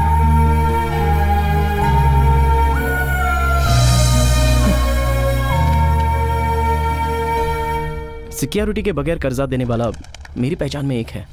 सिक्योरिटी के बगैर कर्जा देने वाला मेरी पहचान में एक है।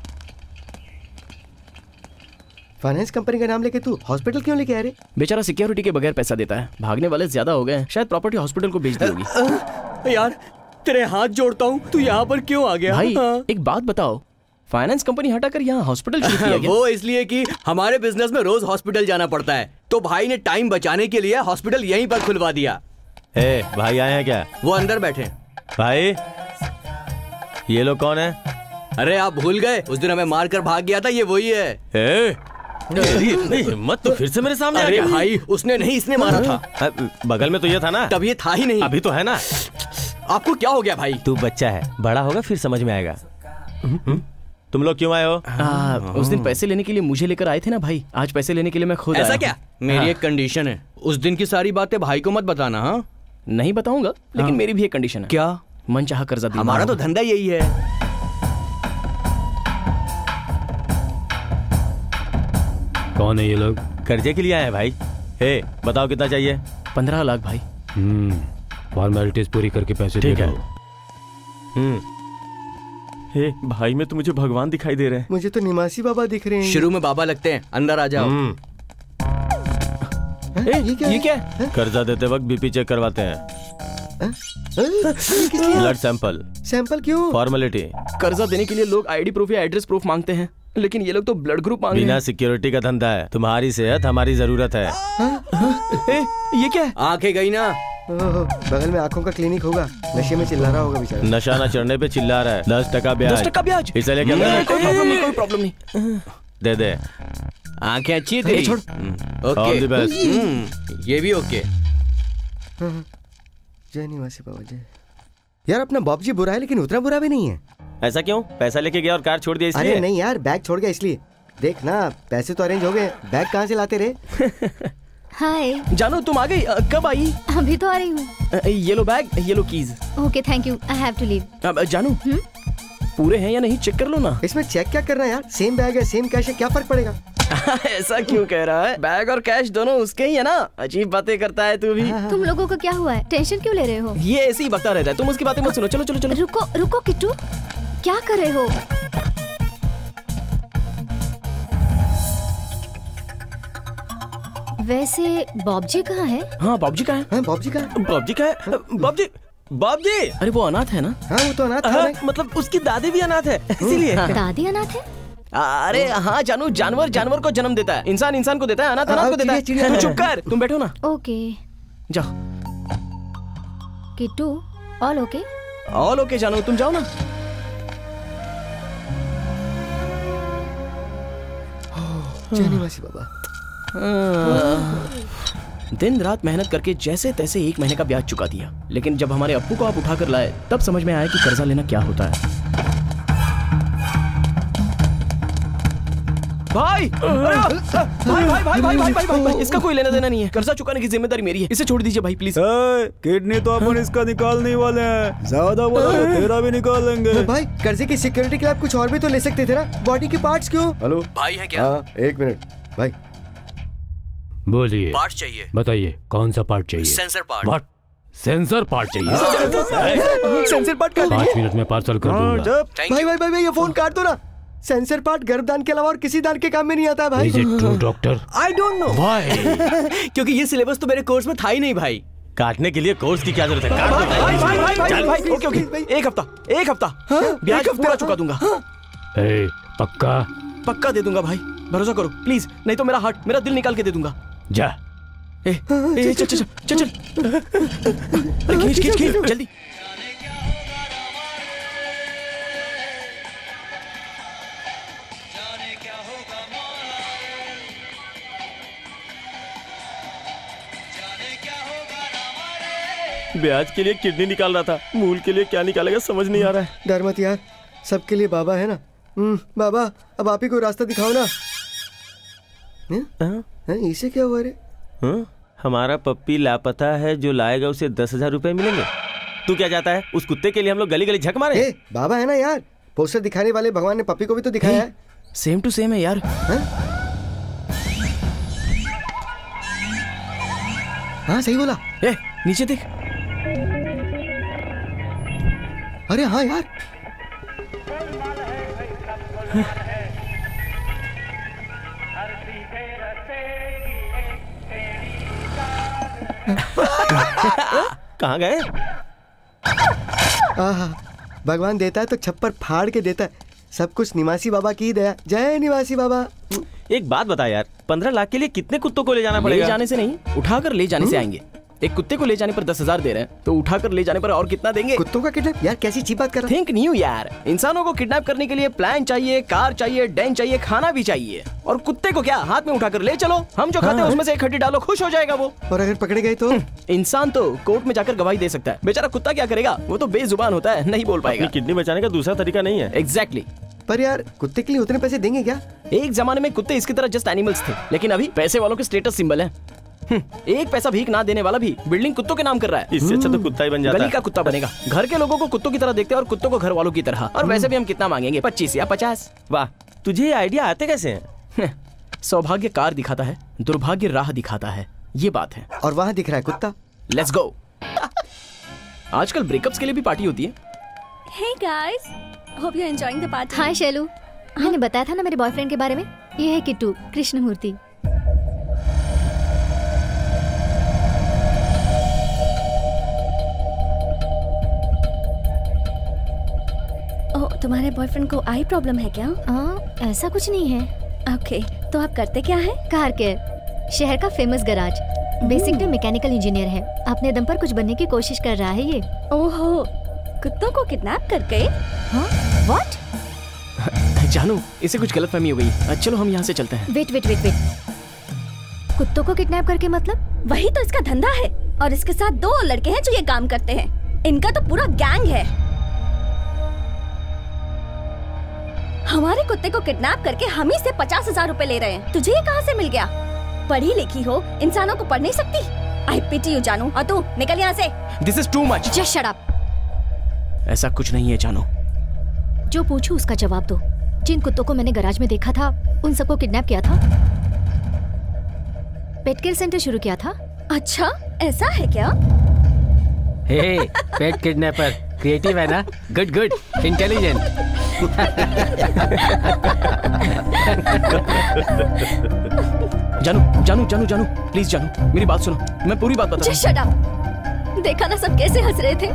फाइनेंस कंपनी का नाम लेके तू हॉस्पिटल क्यों लेके आ रहे? बेचारा सिक्योरिटी के बगैर पैसा देता है। भागने वाले ज्यादा हो गए, शायद प्रॉपर्टी हॉस्पिटल को बेच दी होगी। यार तेरे हाथ जोड़ता हूँ, तू यहाँ पर क्यों आ गया? भाई एक बात बताओ, फाइनेंस कंपनी हटाकर यहाँ हॉस्पिटल क्यों किया गया? वो इसलिए कि हमारे बिजनेस में रोज हॉस्पिटल जाना पड़ता है, तो भाई ने टाइम बचाने के लिए हॉस्पिटल यहीं पर खुलवा दिया। भाई आए हैं क्या? वो अंदर बैठे। भाई ये लोग कौन है? अरे आप भूल गए, उस दिन हमें मार कर भाग गया था, ये वही है। हिम्मत तो फिर से मेरे सामने आ अरे गया। भाई उसने नहीं, इसने मारा था। बगल में तो ये था ना। तब ये था ही नहीं। अभी तो है ना। आपको क्या हो गया भाई? तू बच्चा है, बड़ा होगा फिर समझ में आएगा। तुम लोग क्यों आए हो? उस दिन पैसे लेने के लिए मुझे लेकर आए थे ना भाई, आज पैसे लेने के लिए मैं खुद आया। ऐसा क्या? मेरी एक कंडीशन है, उस दिन की सारी बातें भाई को मत बताना। हाँ नहीं बताऊंगा, लेकिन मेरी भी एक कंडीशन है। क्या? मन चाहा कर्जा दिलवाना। हमारा तो धंधा यही है। कौन है ये लोग? कर्जे के लिए आए हैं भाई। हे, बताओ कितना चाहिए? 15 लाख भाई। फॉर्मेलिटीज पूरी करके पैसे दे ठीक है। दो। हे भाई, में तो मुझे भगवान दिखाई दे रहे हैं। मुझे तो निवासी बाबा दिख रहे हैं। शुरू में बाबा लगते हैं, अंदर आ जाओ। ये क्या? कर्जा देते वक्त बीपी चेक करवाते हैं। Blood sample. सैंपल क्यों? फॉर्मेलिटी। कर्जा देने के लिए लोग आईडी प्रूफ या एड्रेस प्रूफ मांगते हैं, लेकिन ये लोग तो ब्लड ग्रुप मांग रहे हैं। बिना सिक्योरिटी का धंधा है। तुम्हारी सेहत हमारी जरूरत है। ये क्या? आंखें गई ना। बगल में आंखों का क्लिनिक होगा। नशे में चिल्ला रहा होगा बेचारा। नशा न चढ़ने पे चिल्ला रहा है। 10% ब्याज। 10% ब्याज? इसे लेके कोई प्रॉब्लम नहीं। दे दे। आंखें अच्छी है तेरी। छोड़। ओके। All the best। ये भी ओके। जय निवासी बाबा जय। यार अपना बाबूजी बुरा है, लेकिन उतना बुरा भी नहीं है। ऐसा क्यों? पैसा लेके गया और कार छोड़ दिया इसलिए? अरे नहीं यार, बैग छोड़ गया इसलिए। देख ना, पैसे तो अरेंज हो गए, बैग कहाँ से लाते रहे? हाय जानू, तुम आ गई? कब आई? अभी तो आ रही हूँ। ये लो बैग, ये लो keys. Okay thank you, I have to leave. जानू, पूरे हैं या नहीं चेक कर लो ना। इसमें चेक क्या करना है यार? सेम बैग है, सेम कैश है, क्या फर्क पड़ेगा? ऐसा क्यों कह रहा है? बैग और कैश दोनों उसके ही है ना। अजीब बातें करता है तू भी। तुम लोगों को क्या हुआ है? टेंशन क्यों ले रहे हो? ये ऐसे ही बकता रहता है, तुम उसकी बातें मत सुनो। चलो चलो चलो। रुको रुको किट्टू, क्या कर रहे हो? वैसे बॉबजी कहाँ है? हाँ बॉबजी कहाँ है? बॉबजी कहाँ है? बॉबजी कहाँ है? बॉबजी बॉबजी। अरे वो अनाथ है ना? हाँ वो तो अनाथ है। मतलब उसकी दादी भी अनाथ है, इसीलिए। दादी अनाथ है? अरे हाँ जानू, जानवर जानवर को जन्म देता है, इंसान इंसान को देता है, अनाथ अनाथ को देता है। तू चुप कर, तुम बैठो ना। ओके जाओ। Kittu, all okay? All okay जानू, तुम जाओ ना। जय निवासी बाबा। दिन रात मेहनत करके जैसे तैसे 1 महीने का ब्याज चुका दिया, लेकिन जब हमारे अप्पू को आप उठा कर लाए तब समझ में आया कि कर्जा लेना क्या होता है। भाई भाई भाई भाई भाई भाई भाई भाई, इसका कोई लेना देना नहीं है। कर्जा चुकाने की जिम्मेदारी मेरी है, इसे छोड़ दीजिए भाई प्लीज। किडनी तो अपन इसका निकालने वाले हैं, ज्यादा बोला तो तेरा भी निकाल लेंगे। भाई कर्जे की सिक्योरिटी के लिए आप कुछ और भी तो ले सकते थे ना, बॉडी के पार्ट्स क्यों? हेलो भाई है क्या? हाँ 1 मिनट भाई। बोलिए। पार्ट चाहिए। बताइए कौन सा पार्ट चाहिए? Sensor part. What? Sensor part चाहिए? सेंसर पार्ट कर 5 मिनट में पार्सल कर दूंगा। भाई भाई भाई ये फोन काट दो ना। सेंसर पार्ट गर्भदान के अलावा और किसी दान के काम में नहीं आता है भाई। Is it true, doctor? I don't know Why? क्योंकि ये सिलेबस तो मेरे कोर्स में था ही नहीं भाई। काटने के लिए कोर्स की क्या जरूरत है? काट दो भाई भाई भाई भाई भाई, ओके ओके, एक हफ्ता ब्याज पूरा चुका दूंगा। ए, पक्का? पक्का दे दूंगा भाई, भरोसा करो प्लीज, नहीं तो मेरा दिल निकाल के दे दूंगा। जा। चल चल चल चल चल, खींच खींच खींच जल्दी। ब्याज के लिए किडनी निकाल रहा था, मूल के लिए क्या निकालेगा समझ नहीं आ रहा है। डर मत यार, सबके लिए बाबा है ना। बाबा अब आप ही को रास्ता दिखाओ ना। इसे क्या हुआ रे? हमारा पप्पी लापता है, जो लाएगा उसे 10,000 रुपए मिलेंगे। तू क्या चाहता है? उस कुत्ते के लिए हम लोग गली गली झक मारे? बाबा है ना यार, पोस्टर दिखाने वाले भगवान ने पप्पी को भी तो दिखाया है। सेम टू सेम है यार। हाँ सही बोला। नीचे देख। अरे हाँ यार। कहाँ गए? भगवान देता है तो छप्पर फाड़ के देता है। सब कुछ निवासी बाबा की दया। जय निवासी बाबा। एक बात बता यार, 15 लाख के लिए कितने कुत्तों को ले जाना पड़ेगा? ले जाने से नहीं, उठाकर ले जाने से आएंगे। एक कुत्ते को ले जाने पर 10,000 दे रहे हैं, तो उठाकर ले जाने पर और कितना देंगे? कुत्तों का किडनैप? यार कैसी चीप बात कर रहा है। थिंक न्यू यार। इंसानों को किडनैप करने के लिए प्लान चाहिए, कार चाहिए, डेन चाहिए, खाना भी चाहिए। और कुत्ते को क्या हाथ में उठाकर ले चलो, हम जो खाते हैं उसमें से एक हड्डी डालो, खुश हो जाएगा वो। और अगर पकड़े गए तो? इंसान तो कोर्ट में जाकर गवाही दे सकता है, बेचारा कुत्ता क्या करेगा? वो तो बेजुबान होता है, नहीं बोल पाएगा। किडनी बचाने का दूसरा तरीका नहीं है। एग्जैक्टली। पर यार कुत्ते के लिए उतने पैसे देंगे क्या? एक जमाने में कुत्ते इसकी तरह जस्ट एनिमल्स थे, लेकिन अभी पैसे वालों के स्टेटस सिंबल है। एक पैसा भीख ना देने वाला भी बिल्डिंग कुत्तों के नाम कर रहा है। इससे अच्छा तो कुत्ता ही बन जाता है। गली का कुत्ता बनेगा। घर के लोगों को कुत्तों की तरह देखते हैं और कुत्तों को घर वालों की तरह। और वैसे भी हम कितना मांगेंगे? 25 या 50। वाह, तुझे ये आइडिया आते कैसे हैं? सौभाग्य कार दिखाता है, दुर्भाग्य राह दिखाता है। ये बात है। और वहाँ दिख रहा है कुत्ता। Let's go. आजकल ब्रेकअप्स के लिए भी पार्टी होती है। Hey guys, hope you're enjoying the party. हाय शैलू, मैंने बताया था ना मेरे बॉयफ्रेंड के बारे में। ये है किट्टू कृष्णमूर्ति। ओह, तुम्हारे बॉयफ्रेंड को आई प्रॉब्लम है क्या? ऐसा कुछ नहीं है। ओके, तो आप करते क्या है? कार केयर, शहर का famous garage. Basically mechanical engineer है। अपने दम पर कुछ बनने की कोशिश कर रहा है ये। ओहो, कुत्तों को किडनैप करके? हाँ? What? जानू, इसे कुछ गलतफहमी हो गई। चलो हम यहाँ से चलते हैं। वेट। कुत्तों को किडनैप करके मतलब? वही तो इसका धंधा है। और इसके साथ 2 लड़के हैं जो ये काम करते हैं। इनका तो पूरा गैंग है। हमारे कुत्ते को किडनैप करके हम ही से 50,000 रुपए ले रहे हैं। तुझे ये कहाँ से मिल गया? पढ़ी लिखी हो, इंसानों को पढ़ नहीं सकती? आई पिटी यू जानू। और तू निकल यहाँ से। This is too much. Just shut up. ऐसा कुछ नहीं है जानू। जो पूछूं उसका जवाब दो। जिन कुत्तों को मैंने गैराज में देखा था उन सबको किडनैप किया था। पेट केयर सेंटर शुरू किया था। अच्छा, ऐसा है क्या? हे, पेट किडनैपर क्रिएटिव है ना? Good intelligent. जानू प्लीज जानू, मेरी बात सुनो। मैं पूरी बात बता। Just shut up। देखा ना सब कैसे हंस रहे थे।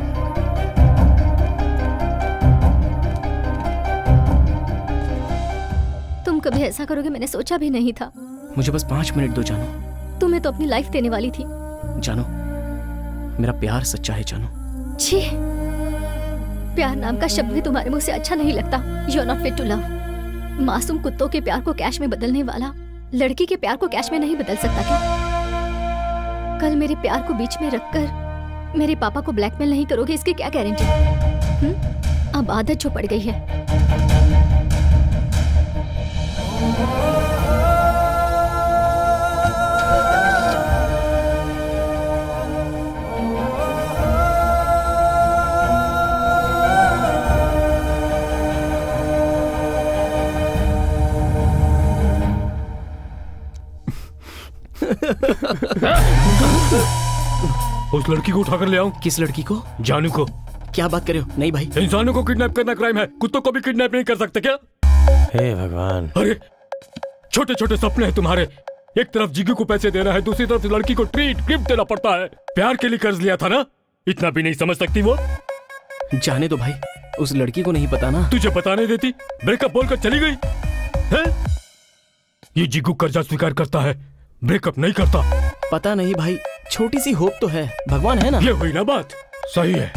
तुम कभी ऐसा करोगे मैंने सोचा भी नहीं था। मुझे बस 5 मिनट दो जानू। तुम्हें तो अपनी लाइफ देने वाली थी। जानू, मेरा प्यार सच्चा है जानू। छी, प्यार नाम का शब्द भी तुम्हारे मुंह से अच्छा नहीं लगता। You are not fit to love. मासूम कुत्तों के प्यार को कैश में बदलने वाला लड़की के प्यार को कैश में नहीं बदल सकता क्या? कल मेरे प्यार को बीच में रखकर मेरे पापा को ब्लैकमेल नहीं करोगे, इसकी क्या गारंटी? अब आदत जो पड़ गई है। उस लड़की को उठाकर ले आऊं। किस लड़की को? जानू को। क्या बात कर रहे हो? नहीं भाई, इंसानों को किडनैप करना क्राइम है, कुत्तों को भी किडनैप नहीं कर सकते क्या? हे भगवान। अरे छोटे छोटे सपने हैं तुम्हारे। एक तरफ जिग्गू को पैसे देना है, दूसरी तरफ लड़की को ट्रीट गिफ्ट देना पड़ता है। प्यार के लिए कर्ज लिया था ना, इतना भी नहीं समझ सकती वो? जाने दो भाई, उस लड़की को नहीं पता ना। तुझे पता नहीं देती, ब्रेकअप बोलकर चली गई है? ये जिग्गू कर्जा स्वीकार करता है, ब्रेकअप नहीं करता। पता नहीं भाई, छोटी सी होप तो है, भगवान है ना। ये हुई ना बात। सही है।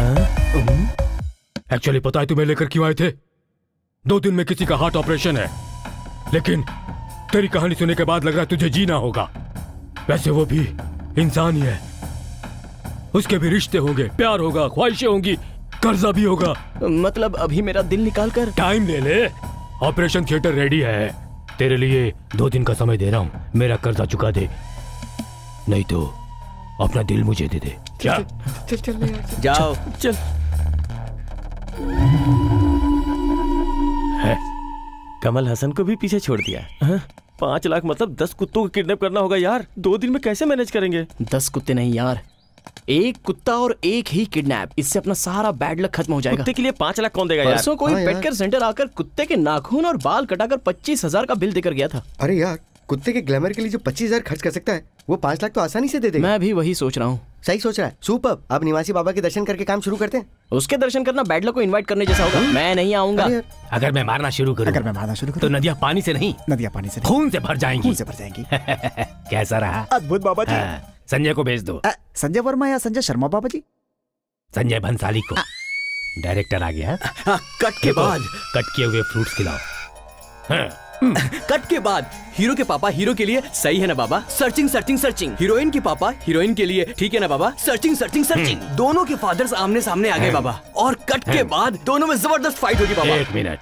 एक्चुअली पता है तुम्हें लेकर क्यों आए थे? 2 दिन में किसी का हार्ट ऑपरेशन है, लेकिन तेरी कहानी सुनने के बाद लग रहा है तुझे जीना होगा। वैसे वो भी इंसान ही है, उसके भी रिश्ते होंगे, प्यार होगा, ख्वाहिशें होंगी, कर्जा भी होगा। मतलब अभी मेरा दिल निकाल कर? टाइम ले ले, ऑपरेशन थिएटर रेडी है। तेरे लिए 2 दिन का समय दे रहा हूँ, मेरा कर्जा चुका दे, नहीं तो अपना दिल मुझे दे दे। क्या? चल जाओ। चल। है, कमल हसन को भी पीछे छोड़ दिया। 5 लाख मतलब 10 कुत्तों को किडनैप करना होगा यार। 2 दिन में कैसे मैनेज करेंगे? 10 कुत्ते नहीं यार, 1 कुत्ता और 1 ही किडनैप। इससे अपना सारा बैड लक खत्म हो जाएगा। कुत्ते के लिए 5 लाख कौन देगा यार? परसों कोई पेट केयर सेंटर आकर कुत्ते के नाखून और बाल कटाकर 25,000 का बिल देकर गया था। अरे यार, कुत्ते के ग्लैमर के लिए जो 25,000 खर्च कर सकता है वो 5 लाख तो आसानी से दे देगा। मैं भी वही सोच रहा हूँ। सही सोच रहा है। सुपर। अब निवासी बाबा के दर्शन करके काम शुरू करते हैं। उसके दर्शन करना बैड लक को इनवाइट करने जैसा होगा। मैं नहीं आऊंगा। अगर मैं मारना शुरू करूं तो नदियां पानी से नहीं, खून से भर जाएंगी। कैसा रहा? अद्भुत बाबा जी। संजय को भेज दो। संजय वर्मा या संजय शर्मा बाबा जी? संजय भंसाली को। डायरेक्टर आ गया। कट के बाद कट किए हुए फ्रूट्स खिलाओ। कट के बाद हीरो के पापा हीरो के लिए सही है ना बाबा? Searching searching searching. हीरोइन के पापा हीरोइन के लिए ठीक है ना बाबा? Searching searching searching. दोनों के फादर्स आमने सामने आ गए बाबा, और कट के बाद दोनों में जबरदस्त फाइट होगी बाबा। 1 मिनट,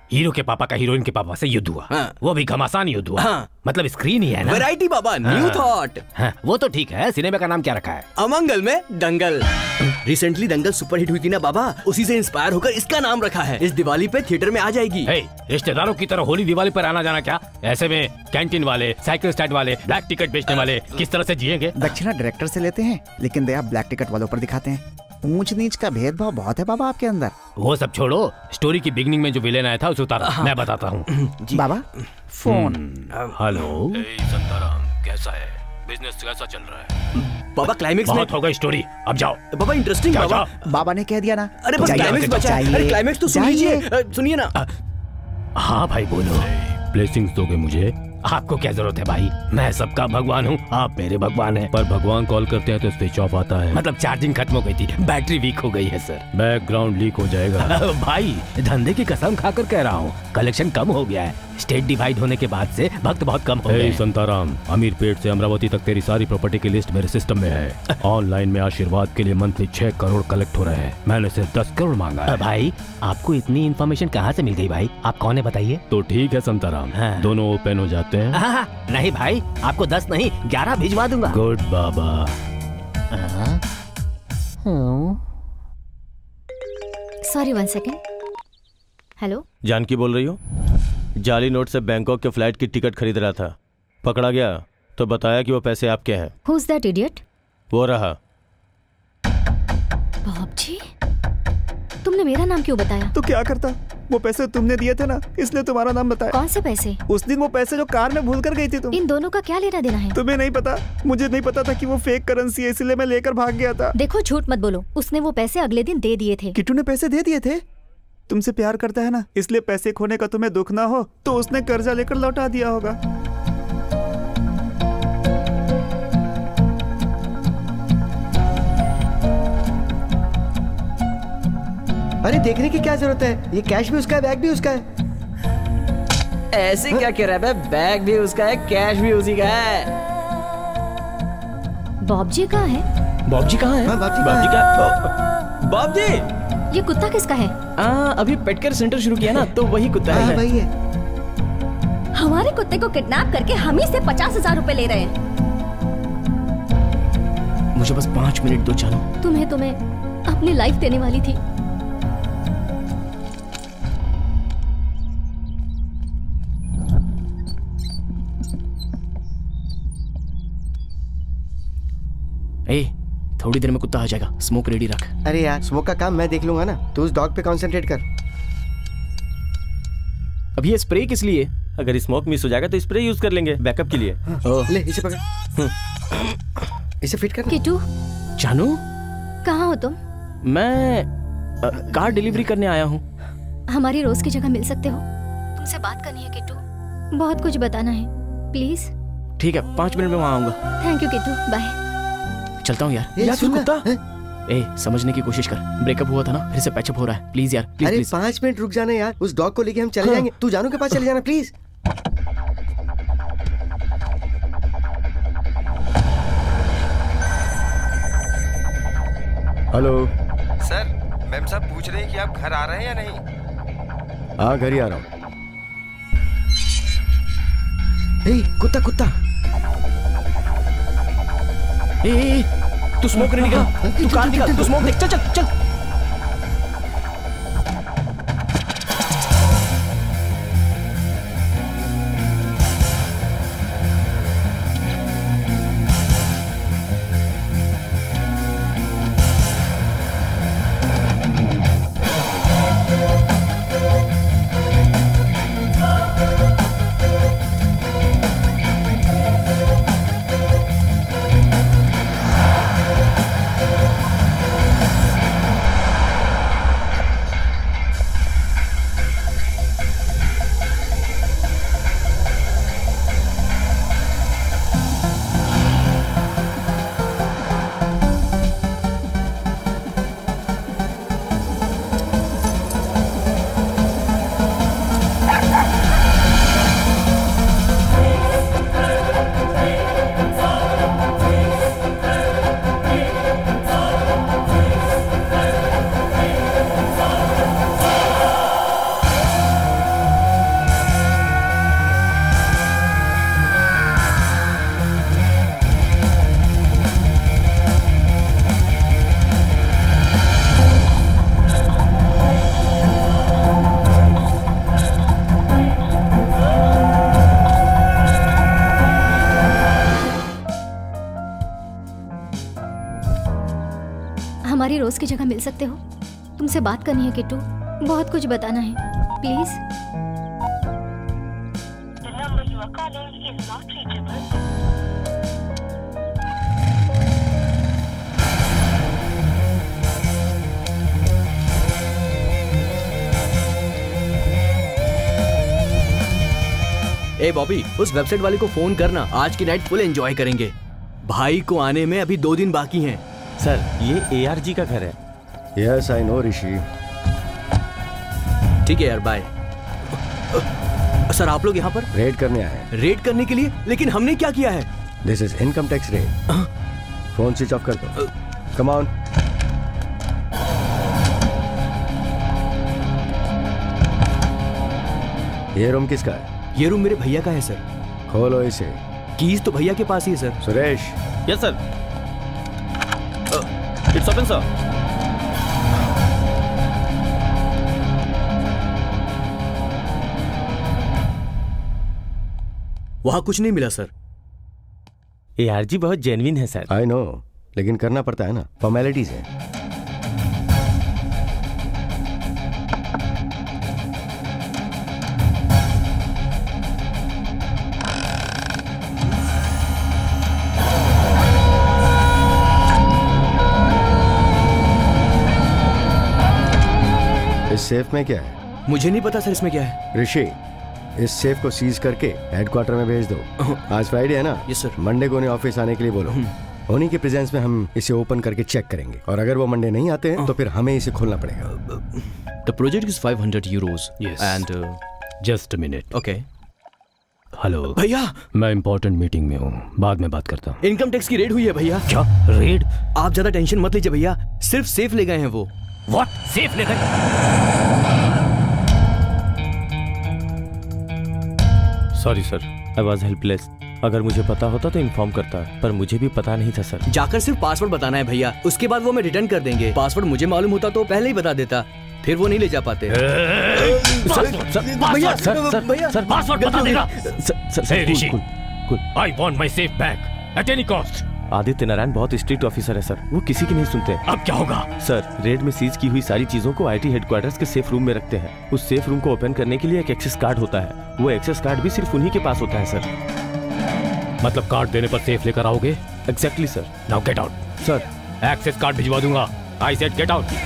हीरो के पापा का हीरोइन के पापा से युद्ध हुआ। हाँ। वो भी घमासान युद्ध हुआ। हाँ। मतलब स्क्रीन ही है ना। वैरायटी बाबा, न्यू थॉट। हाँ, वो तो ठीक है। सिनेमा का नाम क्या रखा है? अमंगल में दंगल। रिसेंटली दंगल सुपरहिट हुई थी ना बाबा, उसी से इंस्पायर होकर इसका नाम रखा है। इस दिवाली पे थिएटर में आ जाएगी। रिश्तेदारों की तरह होली दिवाली पर आना जाना क्या? ऐसे में कैंटीन वाले, साइकिल स्टैंड वाले, ब्लैक टिकट बेचने वाले किस तरह से जिएंगे? दक्षिणा डायरेक्टर से लेते हैं, लेकिन दया ब्लैक टिकट वालों पर दिखाते हैं। ऊंच नीच का भेदभाव बहुत है बाबा आपके अंदर। वो सब छोड़ो, स्टोरी की बिगनिंग में जो विलेन आया था उसे उतारा। मैं बताता हूँ। बाबा फोन। हेलो संताराम, कैसा है? बिजनेस कैसा चल रहा है? बाबा क्लाइमेक्स में बहुत हो गई स्टोरी, अब जाओ। बाबा इंटरेस्टिंग बाबा। बाबा ने कह दिया ना। अरे बस क्लाइमेक्स बचा है। अरे क्लाइमेक्स तो सुनिए, सुनिए ना। हाँ भाई बोलो। ब्लेसिंग्स दोगे मुझे? आपको क्या जरूरत है भाई? मैं सबका भगवान हूँ, आप मेरे भगवान हैं। पर भगवान कॉल करते हैं तो स्विच ऑफ आता है। मतलब चार्जिंग खत्म हो गई थी, बैटरी वीक हो गई है सर। बैकग्राउंड लीक हो जाएगा। भाई धंधे की कसम खाकर कह रहा हूँ, कलेक्शन कम हो गया है। स्टेट डिवाइड होने के बाद से भक्त बहुत कम हो गए। संताराम, अमीर पेट से अमरावती तक तेरी सारी प्रॉपर्टी की लिस्ट मेरे सिस्टम में है। ऑनलाइन में आशीर्वाद के लिए मंथली 6 करोड़ कलेक्ट हो रहे हैं। मैंने सिर्फ 10 करोड़ मांगा है। भाई आपको इतनी इन्फॉर्मेशन कहाँ से मिल गई भाई? आप कौन है बताइए? तो ठीक है संताराम, दोनों ओपन हो जाते हैं। नहीं भाई, आपको 10 नहीं 11 भिजवा दूंगा। गुड बाबा। Sorry 1 second. हेलो, जानकी बोल रही हो? जाली नोट से बैंकॉक के फ्लाइट की टिकट खरीद रहा था, पकड़ा गया तो बताया कि वो पैसे आपके हैं। Who's that idiot? वो रहा। बॉब जी, तुमने मेरा नाम क्यों बताया? तो क्या करता? वो पैसे तुमने दिए थे ना, इसलिए तुम्हारा नाम बताया। कौन से पैसे? उस दिन वो पैसे जो कार में भूल कर गई थी तुम। इन दोनों का क्या लेना देना है? तुम्हें नहीं पता? मुझे नहीं पता था कि वो फेक करेंसी है, इसलिए मैं लेकर भाग गया था। देखो झूठ मत बोलो, उसने वो पैसे अगले दिन दे दिए थे। किट्टू ने पैसे दे दिए थे? तुमसे प्यार करता है ना, इसलिए पैसे खोने का तुम्हें दुख ना हो तो उसने कर्जा लेकर लौटा दिया होगा। अरे देखने की क्या जरूरत है? ये कैश भी उसका है, बैग भी उसका है। ऐसे क्या कह रहा है? बैग भी उसका है, कैश भी उसी का है। बॉब जी कहाँ है? बॉब जी कहाँ है? बॉब जी, ये कुत्ता किसका है? अभी पेट केयर सेंटर शुरू किया ना, तो वही कुत्ता है। वही है। हमारे कुत्ते को किडनैप करके हम ही से 50,000 रुपए ले रहे हैं। मुझे बस 5 मिनट दो, चलो। तुम्हें अपनी लाइफ देने वाली थी। थोड़ी देर में कुत्ता आ जाएगा, स्मोक रेडी रख। अरे यार, स्मोक का काम मैं देख लूंगा ना, तू उस डॉग पे कंसंट्रेट कर। अभी ये स्प्रे किस लिए? अगर स्मोक मिस हो जाएगा तो स्प्रे यूज कर लेंगे बैकअप के लिए। ले इसे पकड़, इसे फिट कर। किट्टू, जानू, कहाँ हो तुम? मैं कार डिलीवरी करने आया हूँ। हमारी रोज की जगह मिल सकते हो? तुमसे बात करनी है किट्टू, बहुत कुछ बताना है, प्लीज। ठीक है, 5 मिनट में वहाँ आऊंगा। Thank you Kittu, bye. चलता हूँ यार। यार कुत्ता, समझने की कोशिश कर। ब्रेकअप हुआ था ना, फिर से पैचअप हो रहा है। प्लीज यार, प्लीज। अरे प्लीज। 5 मिनट रुक जाना यार, उस डॉग को लेके हम चले जाएंगे। तू जानू के पास चले जाना प्लीज। हेलो सर, मैम साहब पूछ रहे हैं कि आप घर आ रहे हैं या नहीं? हाँ, घर ही आ रहा हूँ। कुत्ता। तू स्मोक रेडी कर, तू कार निकाल, तू स्मोक देख, चल। हमारी रोज की जगह मिल सकते हो? तुमसे बात करनी है किट्टू, बहुत कुछ बताना है, प्लीज। ए बॉबी, उस वेबसाइट वाले को फोन करना, आज की नाइट फुल एंजॉय करेंगे। भाई को आने में अभी 2 दिन बाकी हैं। सर, ये ARG का घर है। Yes I know Rishi. ठीक है यार, बाय। सर, आप लोग यहाँ पर रेड करने आए हैं। रेड करने के लिए? लेकिन हमने क्या किया है? This is income tax raid. Phone switch off कर दो। Come on. ये रूम किसका है? ये रूम मेरे भैया का है सर। खोलो इसे। कीज तो भैया के पास ही है sir. Suresh. Yes sir. It's open sir. वहां कुछ नहीं मिला सर। ARG बहुत जेन्युइन है सर। आई नो, लेकिन करना पड़ता है ना, फॉर्मेलिटीज है। इस सेफ में क्या है? मुझे नहीं पता सर इसमें क्या है। ऋषि, इस सेफ को सीज करके हेडक्वार्टर में भेज दो। आज फ्राइडे है ना? Yes sir. मंडे को उन्हें ऑफिस आने के लिए बोलो। उन्हीं के प्रेजेंस में हम इसे ओपन करके चेक करेंगे, और अगर वो मंडे नहीं आते हैं तो फिर हमें इसे खोलना पड़ेगा। The project is 500 euros and just a minute. Okay. Hello भैया, मैं इंपॉर्टेंट मीटिंग में हूँ, बाद में बात करता हूँ। इनकम टैक्स की रेड हुई है भैया। क्या रेड? आप ज्यादा टेंशन मत लीजिए भैया, सिर्फ सेफ ले गए हैं वो। व्हाट? सेफ ले गए? Sorry sir, I was helpless. अगर मुझे पता होता तो इन्फॉर्म करता, पर मुझे भी पता नहीं था सर। जाकर सिर्फ पासवर्ड बताना है भैया, उसके बाद वो हमें रिटर्न कर देंगे। पासवर्ड मुझे मालूम होता तो पहले ही बता देता, फिर वो नहीं ले जा पाते। भैया सर, पासवर्ड बता देगा। Rishi, I want my safe back at any cost. Aditya Narayan बहुत स्ट्रिक्ट ऑफिसर है सर, वो किसी की नहीं सुनते। अब क्या होगा? सर, रेड में सीज की हुई सारी चीजों को IT हेडक्वार्टर्स के सेफ रूम में रखते हैं। उस सेफ रूम को ओपन करने के लिए एक एक्सेस कार्ड होता है, वो एक्सेस कार्ड भी सिर्फ उन्हीं के पास होता है सर। मतलब कार्ड देने पर सेफ लेकर आओगे? Exactly sir. Now get out. Sir, access card भिजवा दूंगा। I said get out.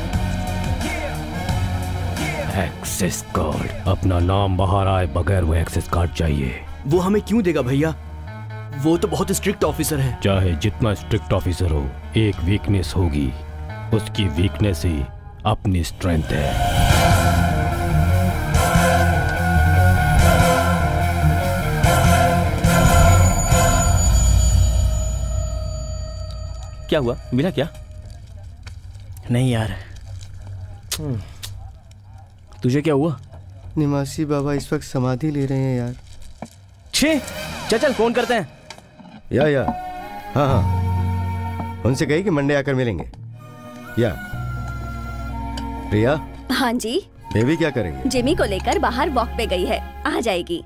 Access card? अपना नाम बाहर आए बगैर वो एक्सेस कार्ड चाहिए। वो हमें क्यों देगा भैया? वो तो बहुत स्ट्रिक्ट ऑफिसर है। चाहे जितना स्ट्रिक्ट ऑफिसर हो, एक वीकनेस होगी, उसकी वीकनेस ही अपनी स्ट्रेंथ है। क्या हुआ? मिला क्या? नहीं यार। तुझे क्या हुआ? निवासी बाबा इस वक्त समाधि ले रहे हैं यार। छे, चल फोन करते हैं। या हाँ, उनसे कही कि मंडे आकर मिलेंगे। या प्रिया। हाँ जी। बेबी क्या करेगी? जिमी को लेकर बाहर वॉक पे गई है, आ जाएगी।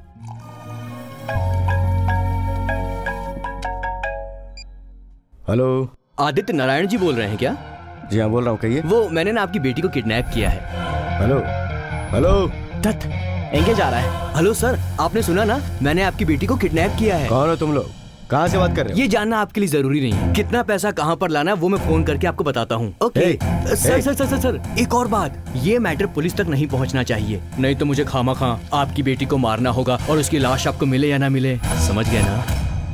हेलो, आदित्य नारायण जी बोल रहे हैं क्या? जी हाँ, बोल रहा हूँ, कहिए। वो मैंने ना आपकी बेटी को किडनैप किया है। Hello hello. दत्त एंगेज आ रहा है। हेलो सर, आपने सुना ना, मैंने आपकी बेटी को किडनैप किया है। कौन हो तुम लोग? कहाँ से बात कर रहे हो? ये जानना आपके लिए जरूरी नहीं है। कितना पैसा कहाँ पर लाना है वो मैं फोन करके आपको बताता हूँ। ओके सर, एक और बात, ये मैटर पुलिस तक नहीं पहुँचना चाहिए, नहीं तो मुझे खामा-खा आपकी बेटी को मारना होगा और उसकी लाश आपको मिले या ना मिले, समझ गए ना?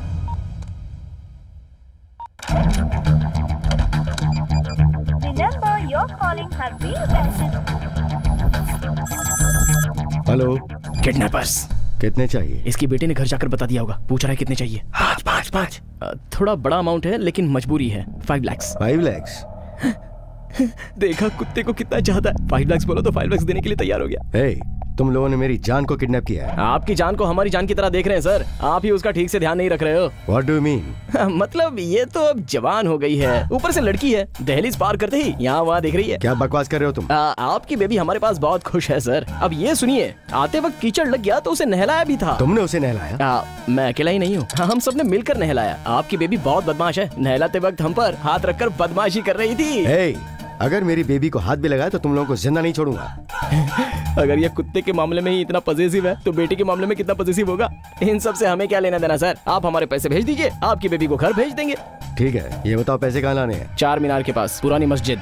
Hello, kidnappers. कितने चाहिए? इसकी बेटे ने घर जाकर बता दिया होगा, पूछ रहा है कितने चाहिए। 5 थोड़ा बड़ा अमाउंट है लेकिन मजबूरी है। 5 लाख। 5 लाख? देखा कुत्ते को कितना ज्यादा है। 5 लाख बोलो तो 5 लाख देने के लिए तैयार हो गया। hey, तुम लोगों ने मेरी जान को किडनैप किया है। आपकी जान को हमारी जान की तरह देख रहे हैं सर, आप ही उसका ठीक से ध्यान नहीं रख रहे हो। What do you mean? मतलब ये तो अब जवान हो गई है, ऊपर से लड़की है, दहलीज पार करते ही यहाँ वहाँ देख रही है। क्या बकवास कर रहे हो तुम? आपकी बेबी हमारे पास बहुत खुश है सर। अब ये सुनिए, आते वक्त कीचड़ लग गया तो उसे नहलाया भी था। तुमने उसे नहलाया? मैं अकेला ही नहीं हूँ, हम सबने मिलकर नहलाया। आपकी बेबी बहुत बदमाश है, नहलाते वक्त हम पर हाथ रखकर बदमाशी कर रही थी। hey, अगर मेरी बेबी को हाथ भी लगाया तो तुम लोगों को जिंदा नहीं छोड़ूंगा। अगर ये कुत्ते के मामले में ही इतना पॉजिटिव है तो बेटी के मामले में कितना पॉजिटिव होगा। इन सब से हमें क्या लेना देना सर, आप हमारे पैसे भेज दीजिए, आपकी बेबी को घर भेज देंगे। ठीक है, ये बताओ पैसे कहाँ लाने हैं? 4 मीनार के पास, पुरानी मस्जिद।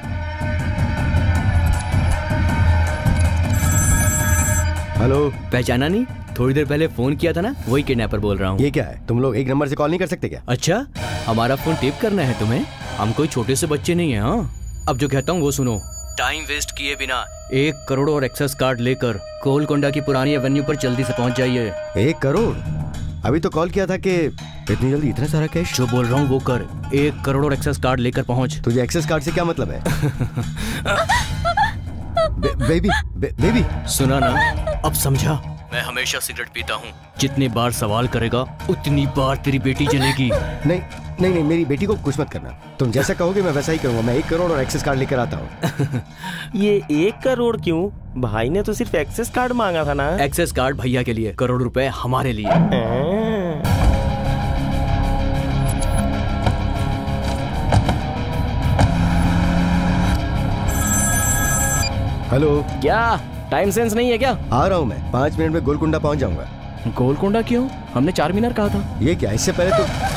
हेलो, पहचाना नहीं? थोड़ी देर पहले फोन किया था ना, वही किडनैपर बोल रहा हूँ। ये क्या है, तुम लोग एक नंबर से कॉल नहीं कर सकते क्या? अच्छा, हमारा फोन टेप करना है तुम्हें? हम कोई छोटे से बच्चे नहीं है। हाँ, अब जो कहता हूँ वो सुनो। टाइम वेस्ट किए बिना 1 करोड़ और एक्सेस कार्ड लेकर गोलकोंडा की पुरानी एवेन्यू पर जल्दी से पहुँच जाइए। 1 करोड़? अभी तो कॉल किया था कि इतनी जल्दी इतना सारा कैश? जो बोल रहा हूँ वो कर, 1 करोड़ और एक्सेस कार्ड लेकर पहुँच। तुझे एक्सेस कार्ड से क्या मतलब है? बेबी सुना ना, अब समझा। मैं हमेशा सिगरेट पीता हूँ, जितनी बार सवाल करेगा उतनी बार तेरी बेटी जलेगी। नहीं नहीं नहीं, मेरी बेटी को कुछ मत करना, तुम जैसा कहोगे मैं वैसा ही करूंगा। मैं 1 करोड़ और एक्सेस कार्ड लेकर आता हूँ। ये 1 करोड़ क्यों? भाई ने तो सिर्फ एक्सेस कार्ड मांगा था ना। एक्सेस कार्ड भैया के लिए, करोड़ रुपए हमारे लिए। हेलो, क्या टाइम सेंस नहीं है क्या? आ रहा हूँ मैं, 5 मिनट में गोलकुंडा पहुँच जाऊंगा। गोलकुंडा क्यों? हमने 4 मीनार कहा था। ये क्या, इससे पहले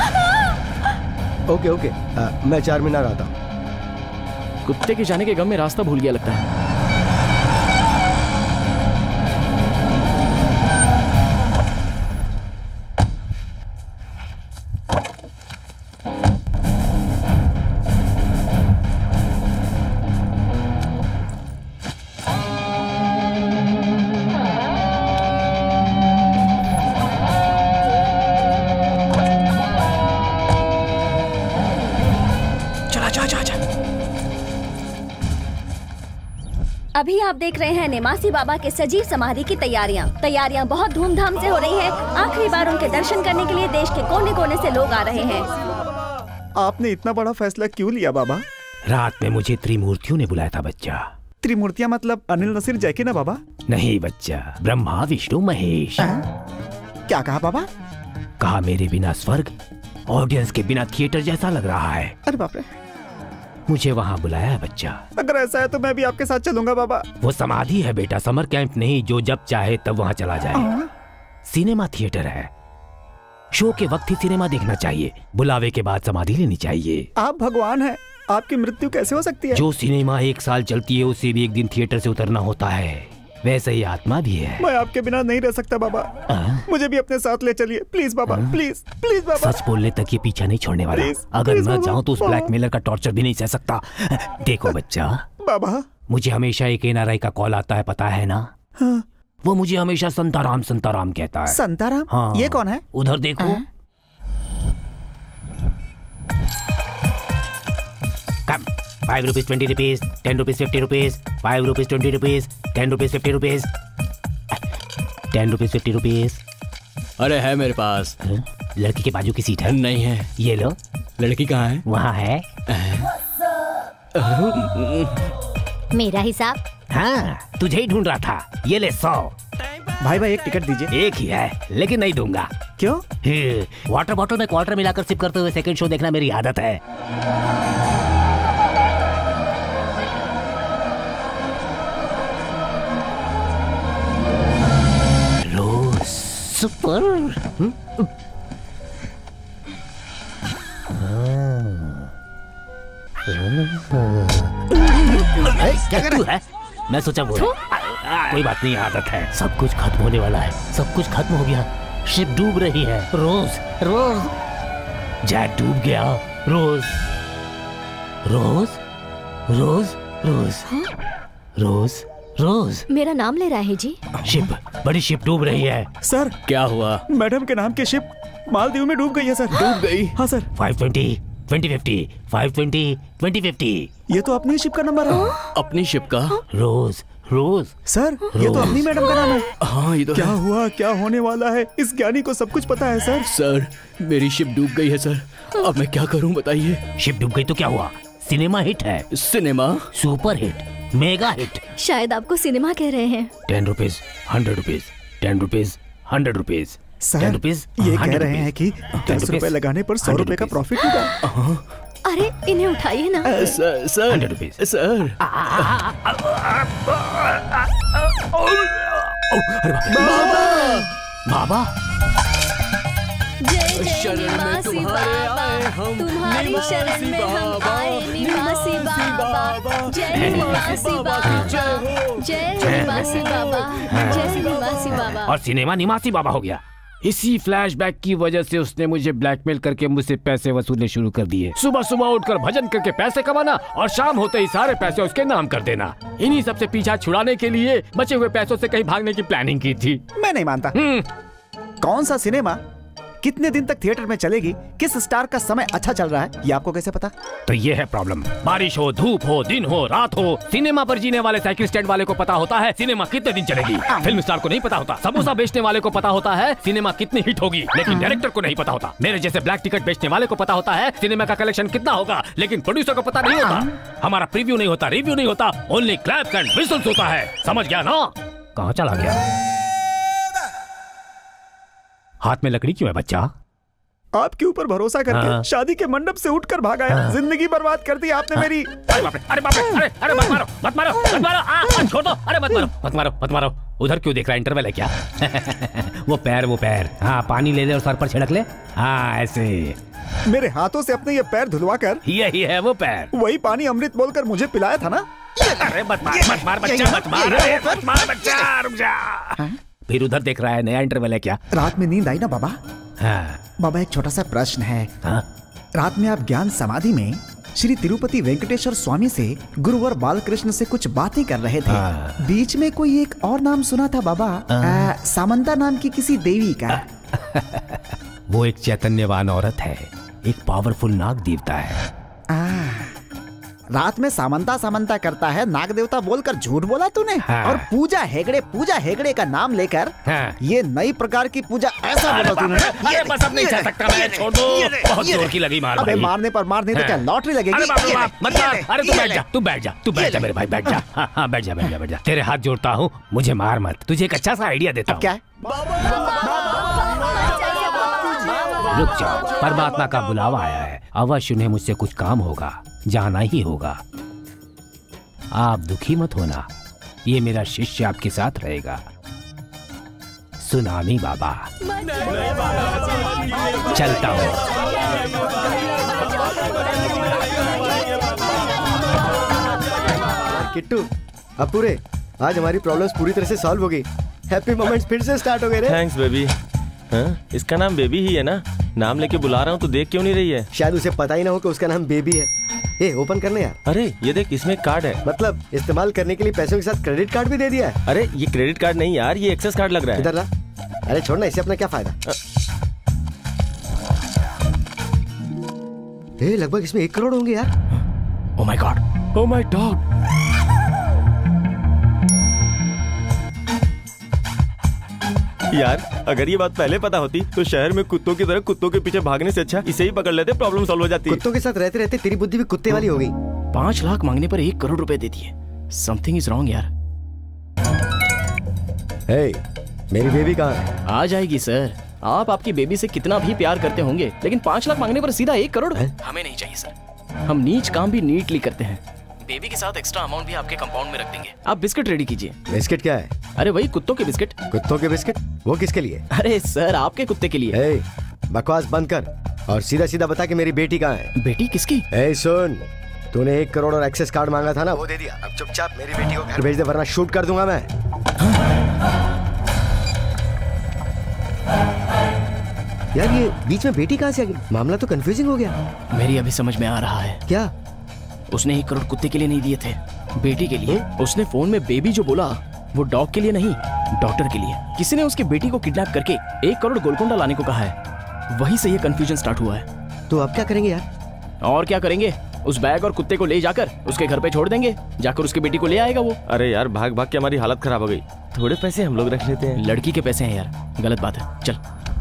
तो ओके मैं 4 मीनार आता हूँ। कुत्ते के जाने के गम में रास्ता भूल गया लगता है। अभी आप देख रहे हैं नेमासी बाबा के सजीव समाधि की तैयारियां बहुत धूमधाम से हो रही है। आखिरी बार उनके दर्शन करने के लिए देश के कोने कोने से लोग आ रहे हैं। आपने इतना बड़ा फैसला क्यों लिया बाबा? रात में मुझे त्रिमूर्तियों ने बुलाया था बच्चा। त्रिमूर्तियां मतलब अनिल नसीर जैके ना बाबा? नहीं बच्चा, ब्रह्मा विष्णु महेश। क्या कहा बाबा? कहा मेरे बिना स्वर्ग ऑडियंस के बिना थिएटर जैसा लग रहा है। अरे बाप रे, मुझे वहाँ बुलाया है बच्चा। अगर ऐसा है तो मैं भी आपके साथ चलूंगा बाबा। वो समाधि है बेटा, समर कैंप नहीं, जो जब चाहे तब वहाँ चला जाए। सिनेमा थिएटर है, शो के वक्त ही सिनेमा देखना चाहिए, बुलावे के बाद समाधि लेनी चाहिए। आप भगवान हैं, आपकी मृत्यु कैसे हो सकती है? जो सिनेमा 1 साल चलती है उसे भी एक दिन थिएटर से उतरना होता है, वैसे ही आत्मा भी है। मैं आपके बिना नहीं रह सकता बाबा, मुझे भी अपने साथ ले चलिए प्लीज बाबा, प्लीज प्लीज बाबा। सच बोलने तक ये पीछा नहीं छोड़ने वाला। अगर मैं जाऊं तो उस ब्लैकमेलर का टॉर्चर भी नहीं सह सकता। देखो बच्चा बाबा, मुझे हमेशा एक NRI का कॉल आता है, पता है ना? हाँ। वो मुझे हमेशा संताराम संताराम कहता है। संताराम? हाँ। ये कौन है? उधर देखो। कम 5 rupees 20 rupees, 10 rupees 50 rupees, 5 rupees 20 rupees, 10 rupees 50 rupees, 10 rupees 50 rupees. अरे है मेरे पास। लड़की के बाजू की सीट है? नहीं है। ये लो। लड़की कहाँ है? वहाँ है। मेरा हिसाब? हाँ, तुझे ही ढूंढ रहा था। ये ले 100। भाई एक टिकट दीजिए। एक ही है लेकिन नहीं दूंगा। क्यों? वाटर बॉटल में क्वार्टर मिलाकर सिप करते हुए सेकंड शो देखना मेरी आदत है। सुपर। क्या कर रहा है? मैं सोचा वो कोई बात नहीं, आदत है। सब कुछ खत्म होने वाला है, सब कुछ खत्म हो गया। शिप डूब रही है। रोज रोज जैक डूब गया। रोज रोज रोज रोज रोज रोज मेरा नाम ले रहा है जी। शिप, बड़ी शिप डूब रही है। सर क्या हुआ? मैडम के नाम की शिप मालदीव में डूब गई है सर। डूब गई? हाँ सर। 520 2050 520 2050। ये तो अपनी शिप का नंबर है। अपनी शिप का? रोज रोज। सर ये तो अपनी मैडम का नाम है। हाँ ये तो क्या हुआ, क्या होने वाला है? इस ज्ञानी को सब कुछ पता है सर। सर मेरी शिप डूब गई है सर, अब मैं क्या करूं बताइए। शिप डूब गई तो क्या हुआ? सिनेमा हिट है। Cinema? Super hit, mega hit. शायद आपको सिनेमा कह रहे हैं। 10 rupees, 100 rupees, 10 rupees, 100 rupees. Sir ये कह रहे हैं कि 10 रुपए लगाने पर 100 रुपए का प्रॉफिट होगा। अरे इन्हें उठाइए ना। Sir 100 rupees sir. बाबा जय जय निवासी बाबा, तुम्हारी शरण में हम आए निवासी बाबा। जय निवासी बाबा, जय निवासी बाबा, जय निवासी बाबा। और सिनेमा निवासी बाबा हो गया। इसी फ्लैशबैक की वजह से उसने मुझे ब्लैकमेल करके मुझसे पैसे वसूलने शुरू कर दिए। सुबह सुबह उठकर भजन करके पैसे कमाना और शाम होते ही सारे पैसे उसके नाम कर देना। इन्हीं सबसे पीछा छुड़ाने के लिए बचे हुए पैसों से कहीं भागने की प्लानिंग की थी। मैं नहीं मानता। कौन सा सिनेमा कितने दिन तक थिएटर में चलेगी, किस स्टार का समय अच्छा चल रहा है, ये आपको कैसे पता? तो ये है प्रॉब्लम। बारिश हो, धूप हो, दिन हो, रात हो, सिनेमा पर जीने वाले साइकिल स्टैंड वाले को पता होता है सिनेमा कितने दिन चलेगी। फिल्म स्टार को नहीं पता होता। समोसा बेचने वाले को पता होता है सिनेमा कितनी हिट होगी, लेकिन डायरेक्टर को नहीं पता होता। मेरे जैसे ब्लैक टिकट बेचने वाले को पता होता है सिनेमा का कलेक्शन कितना होगा, लेकिन प्रोड्यूसर को पता नहीं होता। हमारा प्रीव्यू नहीं होता, रिव्यू नहीं होता, ओनली क्लैप्स एंड व्हिसल्स होता है। समझ गया ना? कहाँ चला गया? हाथ में लकड़ी क्यों है बच्चा? आपके ऊपर भरोसा करके शादी के मंडप से उठकर भागा है। जिंदगी बर्बाद कर दी आपने मेरी। अरे बाप रे, अरे बाप रे, अरे अरे मत मारो, मत मारो, मत मारो, छोड़ दो। अरे मत मारो, मत मारो, मत मारो। उधर क्यों देख रहा है? इंटरवल है क्या? वो पैर। हाँ पानी ले ले और सर पर छिड़क ले। हाँ ऐसे। मेरे हाथों से अपने ये पैर धुलवा कर। यही है वो पैर। वही पानी अमृत बोलकर मुझे पिलाया था ना। अरे मत मार बच्चा, मत मार बच्चा, रुक जा। फिर उधर देख रहा है, नया इंटरवल है क्या? रात में नींद आई ना बाबा? हाँ। बाबा एक छोटा सा प्रश्न है। हाँ? रात में आप ज्ञान समाधि में श्री तिरुपति वेंकटेश्वर स्वामी से गुरुवर बालकृष्ण से कुछ बातें कर रहे थे। हाँ। बीच में कोई एक और नाम सुना था बाबा, सामंता नाम की किसी देवी का। वो एक चैतन्यवान औरत है, एक पावरफुल नाग देवता है। रात में सामंता करता है, नाग देवता बोलकर झूठ बोला तूने। हाँ। और पूजा हेगड़े का नाम लेकर ये नई प्रकार की पूजा ऐसा बोला तूने। ये बस अब नहीं चल सकता मैं, छोड़ दो। बहुत जोर की लगी मार। अबे मारने पर मार नहीं तो क्या लॉटरी लगेगी? अरे बाप रे बाप, मत मार। अरे तू बैठ जा मेरे भाई, बैठ जा। हाँ बैठ जा। तेरे हाथ जोड़ता हूँ, मुझे मार मत। तुझे एक अच्छा सा आइडिया देता हूँ। क्या है? रुक जाओ, परमात्मा का बुलावा आया है। अवश्य उन्हें मुझसे कुछ काम होगा, जाना ही होगा। आप दुखी मत होना, ये मेरा शिष्य आपके साथ रहेगा, सुनामी बाबा। चलता हूँ। किट्टू, अब पूरे आज हमारी प्रॉब्लम्स पूरी तरह से सॉल्व हो गई। हैप्पी मोमेंट्स फिर से स्टार्ट हो गए रे। Thanks baby. हाँ? इसका नाम बेबी ही है ना? नाम लेके बुला रहा हूँ तो देख क्यों नहीं रही है? शायद उसे पता ही ना हो कि उसका नाम बेबी है। ए ओपन करने यार। अरे ये देख, इसमें कार्ड है। मतलब इस्तेमाल करने के लिए पैसों के साथ क्रेडिट कार्ड भी दे दिया है। अरे ये क्रेडिट कार्ड नहीं यार, ये एक्सेस कार्ड लग रहा है। इधर ला। अरे छोड़ना, इससे अपना क्या फायदा? लगभग इसमें 1 करोड़ होंगे यार। Oh my god, oh my dog. यार अगर ये बात पहले पता होती तो शहर में कुत्तों की तरह कुत्तों के पीछे भागने से अच्छा इसे ही पकड़ लेते, प्रॉब्लम सॉल्व हो जाती। कुत्तों के साथ रहते रहते तेरी बुद्धि भी कुत्ते वाली हो गई। 5 लाख मांगने पर 1 करोड़ रुपए दे दिए। समथिंग इज रॉन्ग यार। मेरी बेबी कहाँ है? आ जाएगी सर। आप आपकी बेबी से कितना भी प्यार करते होंगे, लेकिन 5 लाख मांगने पर सीधा 1 करोड़ हमें नहीं चाहिए सर। हम नीच काम भी नीटली करते हैं। बेबी के साथ एक्स्ट्रा अमाउंट भी आपके कंपाउंड में रख देंगे। आप बिस्किट रेडी कीजिए। बिस्किट क्या है? अरे वही कुत्तों के बिस्किट। कुत्तों के बिस्किट? वो किसके लिए? अरे सर आपके कुत्ते के लिए। बकवास बंद कर और सीधा सीधा बता कि मेरी बेटी कहाँ है। बेटी किसकी? सुन, तूने 1 करोड़ और एक्सेस कार्ड मांगा था ना, वो दे दिया। अब चुपचाप मेरी बेटी को घर भेज दे वरना शूट कर दूंगा मैं। यार ये बीच में बेटी कहाँ से आ गई? मामला तो कंफ्यूजिंग हो गया। मेरी अभी समझ में आ रहा है। क्या? उसने 1 करोड़ कुत्ते के लिए नहीं दिए थे, बेटी के लिए। उसने फोन में बेबी जो बोला वो डॉग के लिए नहीं, डॉक्टर के लिए। किसी ने उसकी बेटी को किडनैप करके 1 करोड़ गोलकोंडा लाने को कहा है। वहीं से ये कंफ्यूजन स्टार्ट हुआ है। तो अब क्या करेंगे यार? और क्या करेंगे, उस बैग और कुत्ते को ले जाकर उसके घर पे छोड़ देंगे, जाकर उसकी बेटी को ले आएगा वो। अरे यार भाग भाग के हमारी हालत खराब हो गई, थोड़े पैसे हम लोग रख लेते हैं। लड़की के पैसे हैं यार, गलत बात है। चल।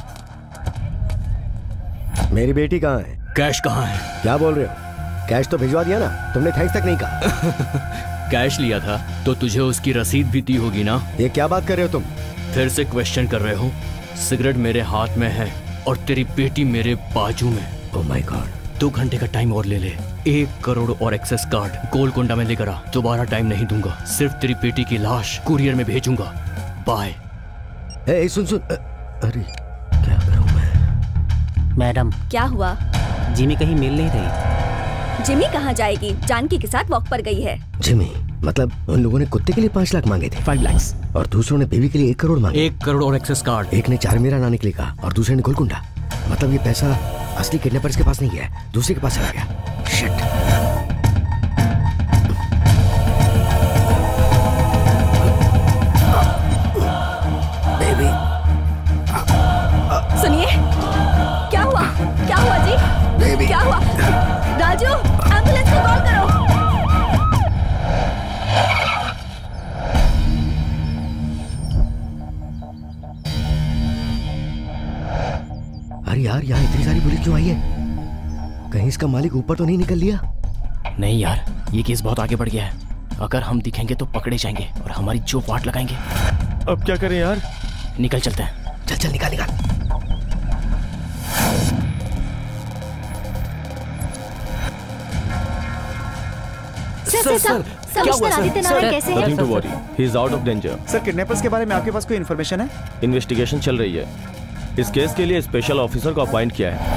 मेरी बेटी कहाँ है? कैश कहाँ है? क्या बोल रहे हो? कैश तो भिजवा दिया ना, तुमने थैंक्स तक नहीं कहा। कैश लिया था तो तुझे उसकी रसीद भी दी होगी ना। ये क्या बात कर रहे हो तुम? फिर से क्वेश्चन कर रहे हो? सिगरेट मेरे हाथ में है और तेरी बेटी मेरे बाजू में। ओह माय गॉड। 2 घंटे का टाइम और ले ले, 1 करोड़ और एक्सेस कार्ड गोलकोंडा में लेकर आ। दोबारा टाइम नहीं दूंगा, सिर्फ तेरी बेटी की लाश कुरियर में भेजूंगा। बाय। सुन सुन, अरे क्या करूं मैं? मैडम क्या हुआ? जिमी कहीं मिल नहीं रही। जिमी कहाँ जाएगी? जानकी के साथ वॉक पर गई है। जिमी मतलब उन लोगों ने कुत्ते के लिए 5 लाख मांगे थे। 5 लाख। और दूसरों ने बेबी के लिए 1 करोड़ मांगे। 1 करोड़ और एक्सेस कार्ड। एक ने चारमीरा लाने के लिए कहा और दूसरे ने गोलकुंडा। मतलब ये पैसा असली किडनैपर्स के पास नहीं गया, दूसरे के पास चला गया। शिट। बेबी सुनिए, क्या हुआ? क्या हुआ जी? बेबी क्या हुआ? राजू, एम्बुलेंस को कॉल करो। अरे यार, यहाँ इतनी सारी पुलिस क्यों आई है? कहीं इसका मालिक ऊपर तो नहीं निकल लिया? नहीं यार, ये केस बहुत आगे बढ़ गया है। अगर हम दिखेंगे तो पकड़े जाएंगे और हमारी जो वाट लगाएंगे। अब क्या करें यार? निकल चलते हैं। चल चल, निकाल निकाल। सर, कमिश्नर आदित्य नारायण कैसे हैं? Nothing to worry. He is out of danger. Sir, kidnappers के बारे में आपके पास कोई इन्फॉर्मेशन है? इन्वेस्टिगेशन चल रही है। इस केस के लिए स्पेशल ऑफिसर को अपॉइंट किया है।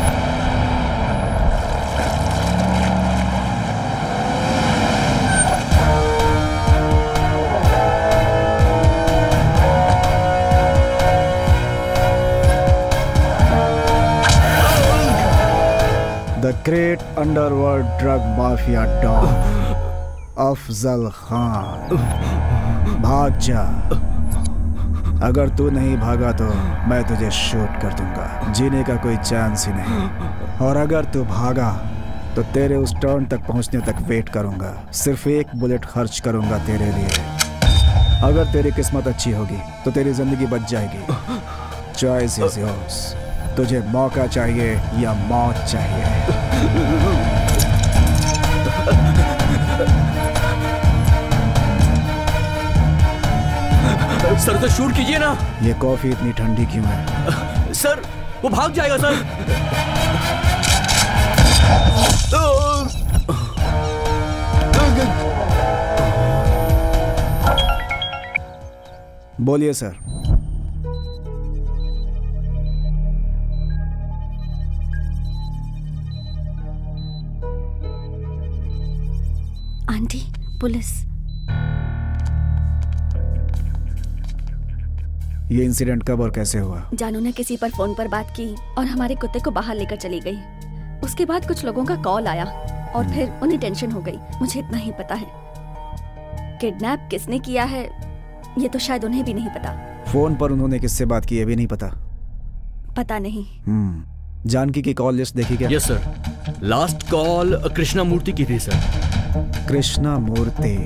The great underworld drug mafia don Afzal Khan, भाग जा। अगर तू नहीं भागा तो मैं तुझे शूट कर दूंगा, जीने का कोई चांस ही नहीं। और अगर तू भागा तो तेरे उस टर्न तक पहुंचने तक वेट करूंगा। सिर्फ 1 बुलेट खर्च करूंगा तेरे लिए। अगर तेरी किस्मत अच्छी होगी तो तेरी जिंदगी बच जाएगी। Choice is yours. तुझे मौका चाहिए या मौत चाहिए? सर तो शूट कीजिए ना। ये कॉफी इतनी ठंडी क्यों है? सर वो भाग जाएगा सर। बोलिए सर। Aunty, police. ये इंसिडेंट कब और कैसे हुआ? जानू ने किसी पर फोन पर बात की और हमारे कुत्ते को बाहर लेकर चली गई। उसके बाद कुछ लोगों का कॉल आया और फिर उन्हें टेंशन हो गई। मुझे इतना ही पता है। किडनैप किसने किया है ये तो शायद उन्हें भी नहीं पता। फोन पर उन्होंने किससे बात की ये भी नहीं पता? पता नहीं। जानकी की कॉल लिस्ट देखी क्या? Yes sir, last call Krishna Murthy की थी सर। कृष्णा मूर्ति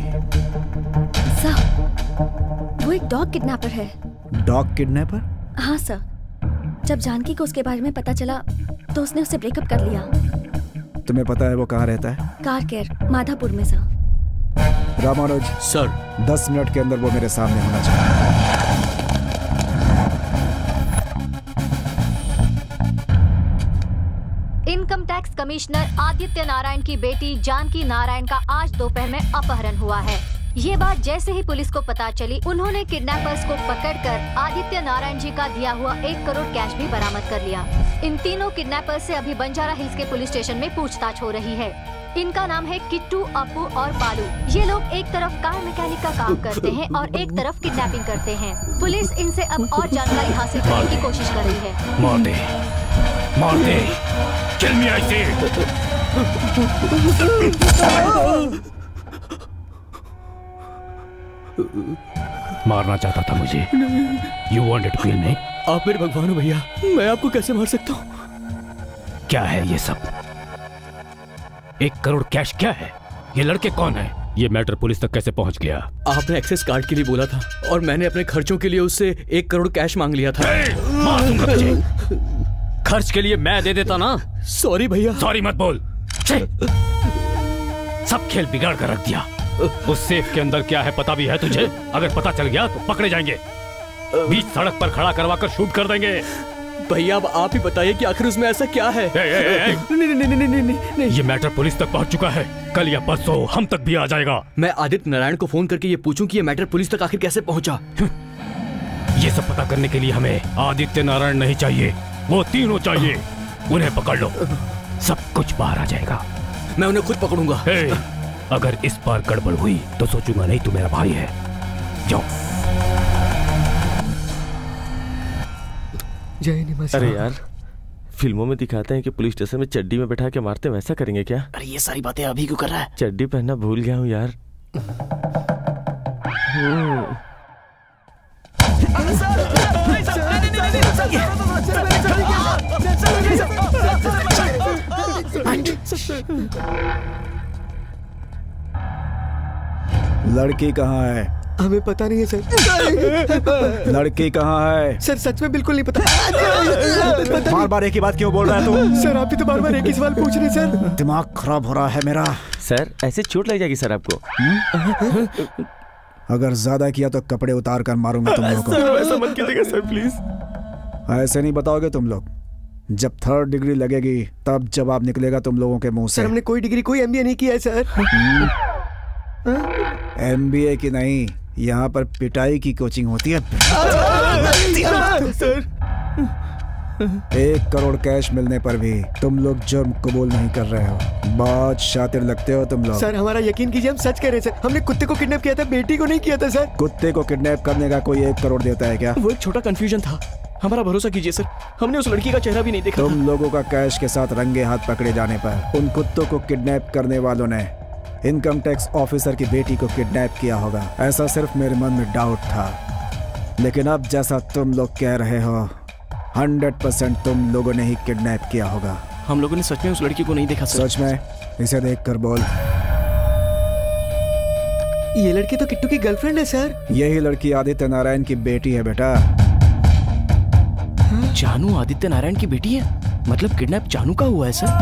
सर, वो एक डॉग किडनैपर है। Dog kidnapper? हाँ सर। जब जानकी को उसके बारे में पता चला तो उसने उससे ब्रेकअप कर लिया। तुम्हें पता है वो कहाँ रहता है? कार केयर, माधापुर में सर। रामानुज सर, 10 मिनट के अंदर वो मेरे सामने होना चाहिए। Income tax commissioner Aditya Narayan की बेटी जानकी नारायण का आज दोपहर में अपहरण हुआ है। ये बात जैसे ही पुलिस को पता चली, उन्होंने किडनैपर्स को पकड़कर आदित्य नारायण जी का दिया हुआ 1 करोड़ कैश भी बरामद कर लिया। इन तीनों किडनैपर्स से अभी बंजारा हिल्स के पुलिस स्टेशन में पूछताछ हो रही है। इनका नाम है किट्टू, अपू और बालू। ये लोग एक तरफ कार मैकेनिक का काम करते हैं और एक तरफ किडनैपिंग करते हैं। पुलिस इनसे अब और जानकारी हासिल करने की कोशिश कर रही है। मार दे, मार दे, किल मी आई से। मारना चाहता था मुझे? You wanted to kill me? आप मेरे भगवान हो भैया, मैं आपको कैसे मार सकता हूँ? क्या है ये सब? 1 करोड़ कैश क्या है? ये लड़के कौन है? ये मैटर पुलिस तक कैसे पहुंच गया? आपने एक्सेस कार्ड के लिए बोला था और मैंने अपने खर्चों के लिए उससे 1 करोड़ कैश मांग लिया था। मार दूंगा तुझे। खर्च के लिए मैं दे देता ना। सॉरी भैया। सॉरी मत बोल। सब खेल बिगाड़ कर रख दिया। उस सेफ के अंदर क्या है पता भी है तुझे? अगर पता चल गया तो पकड़े जाएंगे, बीच सड़क पर खड़ा करवा कर शूट कर देंगे। भैया अब आप ही बताइए कि आखिर उसमें ऐसा क्या है? नहीं। ये मैटर पुलिस तक पहुंच चुका है। कल या परसों हम तक भी आ जाएगा। मैं आदित्य नारायण को फोन करके ये पूछूं कि ये मैटर पुलिस तक आखिर कैसे पहुंचा। ये सब पता करने के लिए हमें आदित्य नारायण नहीं चाहिए, वो तीनों चाहिए। उन्हें पकड़ लो, सब कुछ बाहर आ जाएगा। मैं उन्हें खुद पकड़ूंगा। अगर इस बार गड़बड़ हुई तो सोचूंगा नहीं तू मेरा भाई है। जाओ। जय निवास। अरे यार, फिल्मों में दिखाते हैं कि पुलिस स्टेशन में चड्डी में बैठा के मारते, वैसा करेंगे क्या? अरे ये सारी बातें अभी क्यों कर रहा है? चड्डी पहनना भूल गया हूँ यार। लड़की कहाँ है? हमें पता नहीं है सर। लड़की कहाँ है? सर सच में बिल्कुल नहीं पता। बार बार एक ही बात क्यों बोल रहा है तू? सर आप भी तो बार बार एक ही सवाल पूछ रहे हैं सर। दिमाग खराब हो रहा है मेरा। सर ऐसे चोट लग जाएगी सर आपको। अगर ज्यादा किया तो कपड़े उतार कर मारूंगा तुम लोगों को। ऐसा मत कीजिएगा सर प्लीज। ऐसे नहीं बताओगे तुम लोग। जब 3rd डिग्री लगेगी तब जवाब निकलेगा तुम लोगों के मुंह से। सर हमने कोई डिग्री कोई MBA नहीं किया है सर। MBA की नहीं, यहाँ पर पिटाई की कोचिंग होती है। सर 1 करोड़ कैश मिलने पर भी तुम लोग जुर्म कबूल नहीं कर रहे हो। बहुत शातिर लगते हो तुम लोग। सर हमारा यकीन कीजिए, हम सच कह रहे हैं सर। हमने कुत्ते को किडनैप किया था, बेटी को नहीं किया था सर। कुत्ते को किडनैप करने का कोई 1 करोड़ देता है क्या? वो एक छोटा कंफ्यूजन था, हमारा भरोसा कीजिए सर। हमने उस लड़की का चेहरा भी नहीं देखा। तुम लोगों का कैश के साथ रंगे हाथ पकड़े जाने पर उन कुत्तों को किडनैप करने वालों ने इनकम टैक्स ऑफिसर की बेटी को किडनैप किया होगा, ऐसा सिर्फ मेरे मन में डाउट था। लेकिन अब जैसा तुम लोग कह रहे हो, 100% तुम लोगों ने ही किडनैप किया होगा। हम लोगों ने सच में उस लड़की को नहीं देखा सर। सच में? इसे देख कर बोल। ये लड़की तो किट्टू की गर्लफ्रेंड है सर। यही लड़की आदित्य नारायण की बेटी है बेटा। जानू आदित्य नारायण की बेटी है? मतलब किडनैप जानू का हुआ है सर?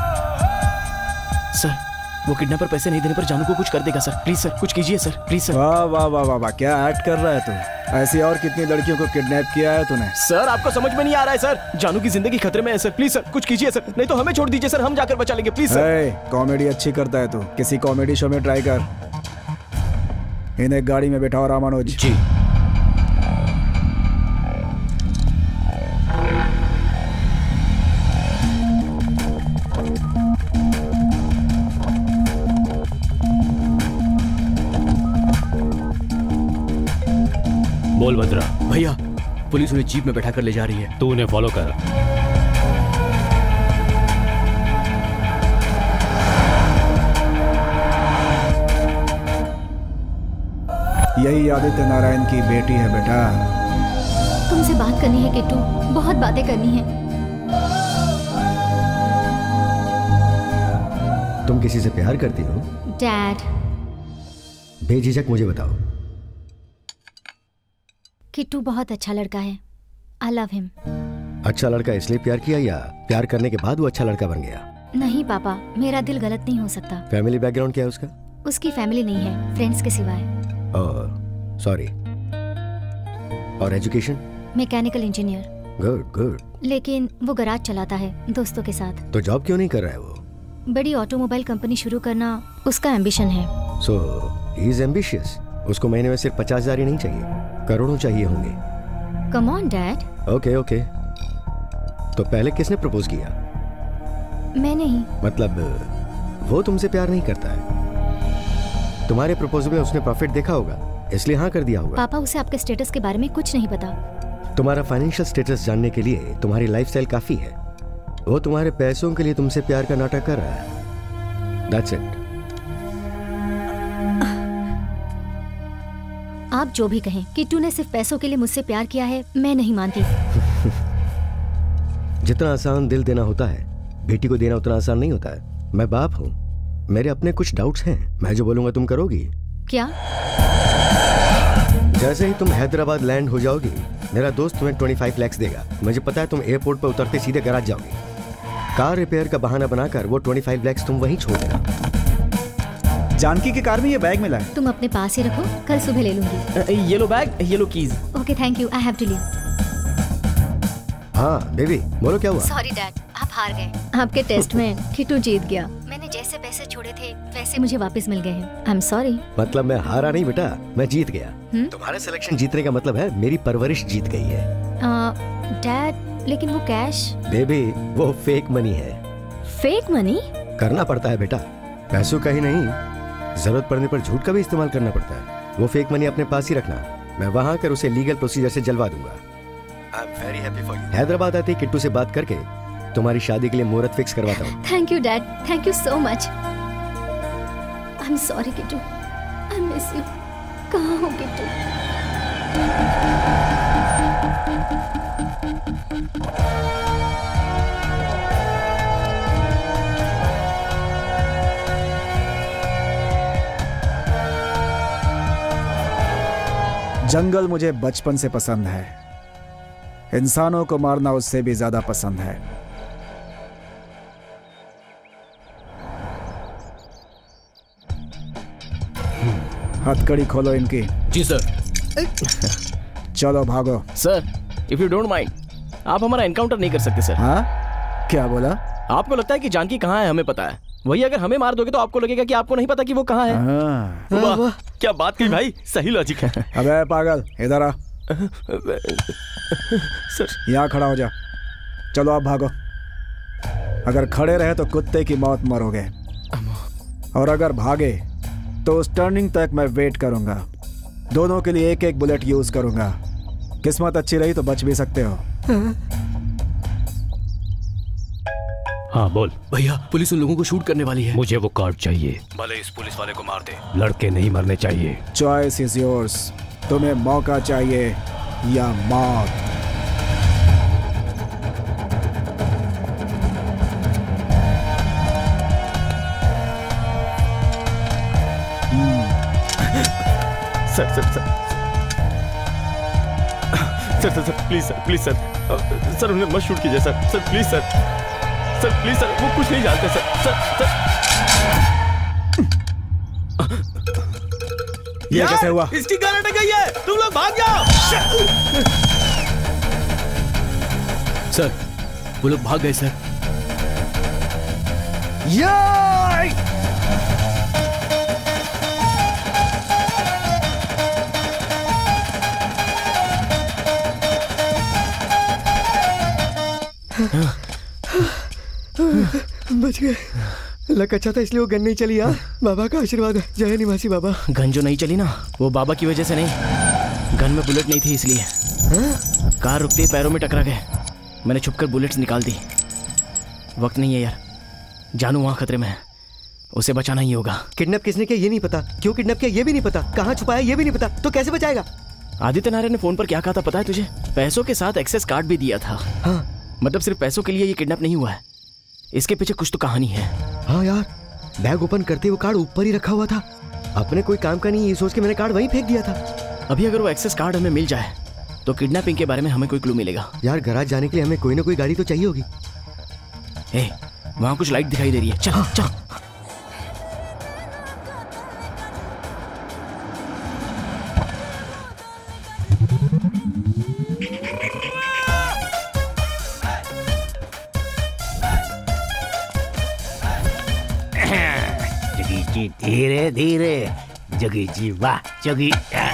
सर वो किडनैपर पैसे नहीं देने पर जानू को कुछ कर देगा सर। प्लीज सर कुछ कीजिए सर, प्लीज सर। वाह वाह वाह वाह वाह, क्या एक्ट कर रहा है तू? ऐसी और कितनी लड़कियों को किडनैप किया है तूने? सर आपको समझ में नहीं आ रहा है सर। जानू की जिंदगी खतरे में है सर। प्लीज सर कुछ कीजिए सर, नहीं तो हमें छोड़ दीजिए सर, हम जाकर बचा लेंगे। Please sir. कॉमेडी अच्छी करता है तू, किसी कॉमेडी शो में ट्राई कर। इन्हें गाड़ी में बैठाओ रामानुज जी। बोल भद्रा। भैया पुलिस उन्हें जीप में बैठा कर ले जा रही है। तू उन्हें फॉलो कर। यही आदित्य नारायण की बेटी है बेटा। तुमसे बात करनी है किट्टू, बहुत बातें करनी है। तुम किसी से प्यार करती हो? डैड। बेझिझक मुझे बताओ। किट्टू बहुत अच्छा लड़का है। I love him. अच्छा लड़का इसलिए प्यार किया या प्यार करने के बाद वो अच्छा लड़का बन गया? नहीं पापा, मेरा दिल गलत नहीं हो सकता। फैमिली बैकग्राउंड क्या है उसका? उसकी फैमिली नहीं है, फ्रेंड्स के सिवाय। सॉरी। और education? Mechanical engineer. Good good. लेकिन वो गराज चलाता है दोस्तों के साथ। तो जॉब क्यों नहीं कर रहा है वो? बड़ी ऑटोमोबाइल कंपनी शुरू करना उसका एम्बिशन है। So he is ambitious. उसको महीने में सिर्फ 50,000 ही नहीं चाहिए, करोड़ों चाहिए होंगे। Come on dad. Okay okay. तो पहले किसने प्रपोज किया? मैं नहीं। मतलब वो तुमसे प्यार नहीं करता है? तुम्हारे प्रपोजल में उसने प्रॉफिट देखा होगा इसलिए हाँ कर दिया होगा। पापा उसे आपके स्टेटस के बारे में कुछ नहीं पता। तुम्हारा फाइनेंशियल स्टेटस जानने के लिए तुम्हारी लाइफस्टाइल काफी है। वो तुम्हारे पैसों के लिए तुमसे प्यार का नाटक कर रहा है। That's it. आप जो भी कहें, किट्टू ने सिर्फ पैसों के लिए मुझसे प्यार किया है, मैं नहीं मानती। जितना आसान दिल देना होता है, बेटी को देना उतना आसान नहीं होता है। मैं बाप हूँ, मेरे अपने कुछ डाउट्स हैं। मैं जो बोलूंगा तुम करोगी? क्या? जैसे ही तुम हैदराबाद लैंड हो जाओगी, मेरा दोस्त तुम्हें 25 लाख देगा। मुझे पता है तुम एयरपोर्ट पर उतरते सीधे गैराज जाओगे। कार रिपेयर का बहाना बनाकर वो 25 लाख तुम वहीं छोड़ देना। जानकी की कार में ये बैग मिला है। तुम अपने पास ही रखो, कल सुबह ले लूंगी। Yellow bag, yellow keys. Okay thank you, I have to leave. हाँ बेबी बोलो क्या हुआ? सॉरी डैड, आप हार गए। आपके टेस्ट में किट्टू जीत गया। मैंने जैसे पैसे छोड़े थे वैसे मुझे वापस मिल गए हैं। I am sorry. मतलब मैं हारा नहीं बेटा, मैं जीत गया। तुम्हारे सिलेक्शन जीतने का मतलब है मेरी परवरिश जीत गई है। डैड लेकिन वो कैश। बेबी वो फेक मनी है। Fake money? करना पड़ता है बेटा, पैसों का ही नहीं, जरूरत पड़ने पर झूठ का भी इस्तेमाल करना पड़ता है। वो फेक मनी अपने पास ही रखना, मैं वहाँ आकर उसे लीगल प्रोसीजर से जलवा दूंगा। I am very happy for you. Hyderabad आते ही किट्टू से बात करके तुम्हारी शादी के लिए मुहूर्त फिक्स करवाता हूँ। Thank you dad, thank you so much. I am sorry Kittu, I miss you. कहाँ हो किट्टू? जंगल मुझे बचपन से पसंद है, इंसानों को मारना उससे भी ज्यादा पसंद है। हथकड़ी खोलो इनकी। जी सर। चलो भागो। Sir if you don't mind, आप हमारा एनकाउंटर नहीं कर सकते सर। हाँ क्या बोला? आपको लगता है कि जानकी कहाँ है हमें पता है, वही अगर हमें मार दोगे तो आपको लगेगा कि आपको नहीं पता कि वो कहाँ है। वाह क्या बात कही भाई, सही लॉजिक है। अबे पागल इधर आ। सर यहाँ खड़ा हो जा। चलो आप भागो। अगर खड़े रहे तो कुत्ते की मौत मरोगे, और अगर भागे तो उस टर्निंग तक मैं वेट करूंगा। दोनों के लिए एक एक बुलेट यूज करूंगा। किस्मत अच्छी रही तो बच भी सकते हो। हाँ बोल। भैया पुलिस उन लोगों को शूट करने वाली है। मुझे वो कार्ड चाहिए। भले इस पुलिस वाले को मार दे, लड़के नहीं मरने चाहिए। Choice is yours. तुम्हें मौका चाहिए या मौत? Sir sir sir sir sir sir please sir, please sir, sir उन्हें मत शूट कीजिए sir, sir please sir, sir please sir, वो कुछ नहीं जानते सर, सर सर। ये कैसे हुआ? इसकी गन अटक गई है, तुम लोग भाग जाओ। सर वो लोग भाग गए सर। बच गए। लक अच्छा था इसलिए वो गन नहीं चली। यार बाबा का आशीर्वाद है। जय निवासी बाबा। गन जो नहीं चली ना वो बाबा की वजह से नहीं, गन में बुलेट नहीं थी इसलिए। कार रुकते ही पैरों में टकरा गए, मैंने छुपकर बुलेट्स निकाल दी। वक्त नहीं है यार, जानू वहाँ खतरे में है, उसे बचाना ही होगा। किडनैप किसने किया ये नहीं पता, क्यों किडनैप किया ये भी नहीं पता, कहाँ छुपाया ये भी नहीं पता, तो कैसे बचाएगा? आदित्य नारायण ने फोन पर क्या कहा था पता है तुझे? पैसों के साथ एक्सेस कार्ड भी दिया था। हाँ मतलब सिर्फ पैसों के लिए ये किडनैप नहीं हुआ है, इसके पीछे कुछ तो कहानी है। हाँ यार बैग ओपन करते वो कार्ड ऊपर ही रखा हुआ था। अपने कोई काम का नहीं ये सोच के मैंने कार्ड वहीं फेंक दिया था। अभी अगर वो एक्सेस कार्ड हमें मिल जाए तो किडनैपिंग के बारे में हमें कोई क्लू मिलेगा। यार गैराज जाने के लिए हमें कोई ना कोई गाड़ी तो चाहिए होगी। वहाँ कुछ लाइट दिखाई दे रही है, चल चल। धीरे धीरे जगी जी, वाह जगी।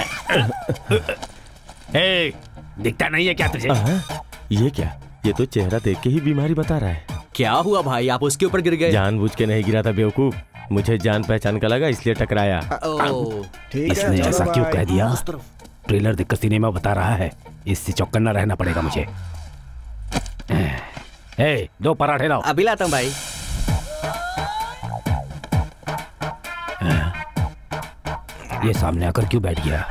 दिखता नहीं है क्या तुझे? ये क्या, ये तो चेहरा देख के ही बीमारी बता रहा है। क्या हुआ भाई, आप उसके ऊपर गिर गए? जानबूझ के नहीं गिरा था बेवकूफ, मुझे जान पहचान का लगा इसलिए टकराया। इसने ऐसा क्यों कह दिया? ट्रेलर देखकर सिनेमा बता रहा है, इससे चौकन्ना रहना पड़ेगा मुझे। दो पराठे लाओ। अभी लाता हूँ भाई। ये सामने आकर क्यों बैठ गया?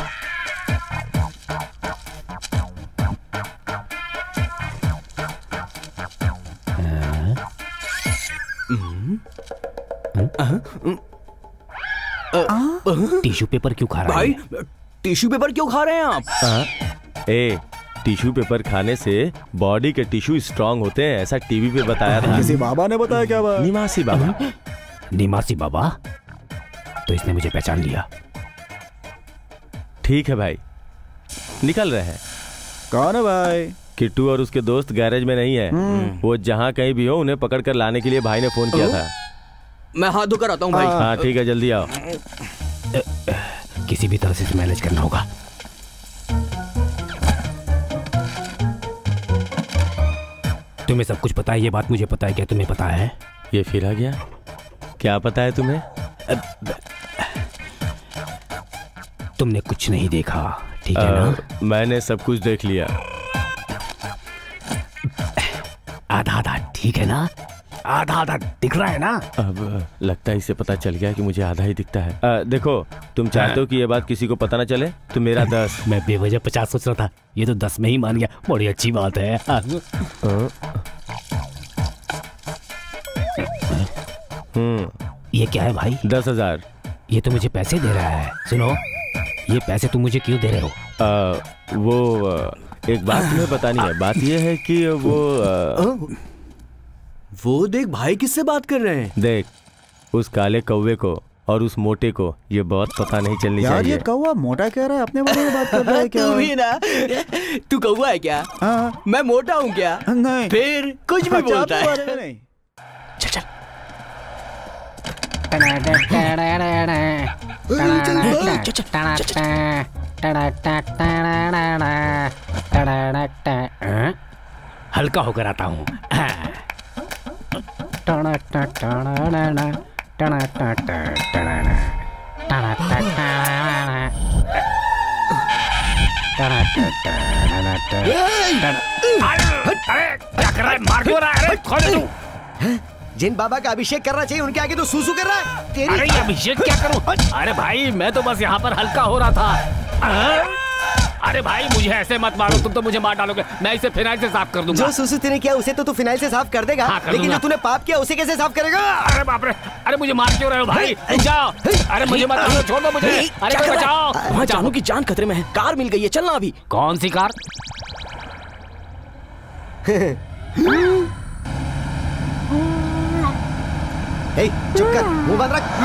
टिश्यू पेपर क्यों खा रहा है? भाई टिश्यू पेपर क्यों खा रहे हैं आप? ए टिश्यू पेपर खाने से बॉडी के टिश्यू स्ट्रांग होते हैं, ऐसा टीवी पे बताया था। किसी बाबा ने बताया क्या बात? निमासी बाबा। निमासी बाबा? तो इसने मुझे पहचान लिया। ठीक है भाई, निकल रहे हैं। कौन है भाई? किट्टू और उसके दोस्त गैरेज में नहीं है। वो जहाँ कहीं भी हो उन्हें पकड़ कर लाने के लिए भाई ने फोन किया था। मैं हाथ धोकर आता हूँ भाई। हाँ ठीक है, जल्दी आओ। किसी भी तरह से मैनेज करना होगा। तुम्हें सब कुछ पता है, ये बात मुझे पता है। क्या तुम्हें पता है? ये फिर आ गया। क्या पता है तुम्हें? तुमने कुछ नहीं देखा, ठीक है ना? मैंने सब कुछ देख लिया। आधा आधा ठीक है ना? आधा आधा दिख रहा है ना? अब लगता है इसे पता चल गया कि मुझे आधा ही दिखता है। देखो, तुम चाहते हो कि ये बात किसी को पता ना चले तो मेरा 10। मैं बेवजह 50 सोच रहा था, ये तो 10 में ही मान गया। बड़ी अच्छी बात है। ये क्या है भाई? 10,000। ये तो मुझे पैसे दे रहा है। सुनो, ये पैसे तुम मुझे क्यों दे रहे हो? वो एक बात तुम्हें बतानी है। बात ये है कि वो देख भाई किससे बात कर रहे हैं। देख, उस काले कौवे को और उस मोटे को ये बहुत पता नहीं चलनी यार चाहिए। ये कौवा मोटा कह रहा है, अपने बारे में बात कर रहा है क्या? तू भी ना, तू कौवा है क्या? मैं मोटा हूँ क्या? नहीं। फिर कुछ भी बोलता है। चल चल। हल्का होकर आता हूँ। क्या कर रहा है? मार क्यों रहा है? अरे खोल तू। जिन बाबा का अभिषेक करना चाहिए उनके आगे तो सूसू कर रहा है। तेरी अरे ये अभिषेक क्या करूं? अरे भाई मैं तो बस यहाँ पर हल्का हो रहा था। अरे भाई मुझे ऐसे मत मारो, तुम तो मुझे मार डालोगे। मैं इसे फिनाइल से साफ कर दूंगा। जो सूसू तूने किया उसे तो तू फिनाइल से साफ कर देगा। हाँ, कर लेकिन दूंगा। जो तूने पाप किया उसे कैसे साफ करेगा? अरे बाप रे, अरे मुझे मार क्यों रहे हो भाई? जाओ। अरे मुझे मत मारो, छोड़ दो मुझे। अरे कोई बचाओ। वहाँ जानू की जान खतरे में है। कार मिल गई है, चलना अभी। कौन सी कार? चुप कर, मुंह बंद रख।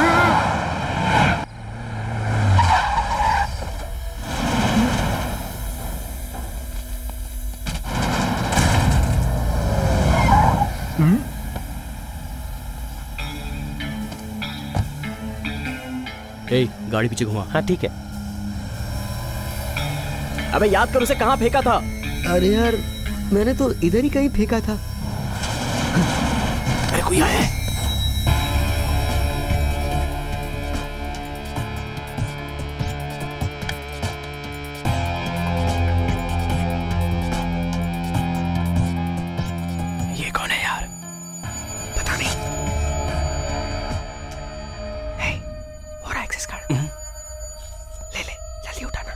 गाड़ी पीछे घुमा। हाँ ठीक है। अबे याद कर उसे कहाँ फेंका था? अरे यार मैंने तो इधर ही कहीं फेंका था। अरे कोई आया है। ये कौन है यार? पता नहीं। हे, हो रहा एक्सेस कार्ड। ले ले, जल्दी उठाना।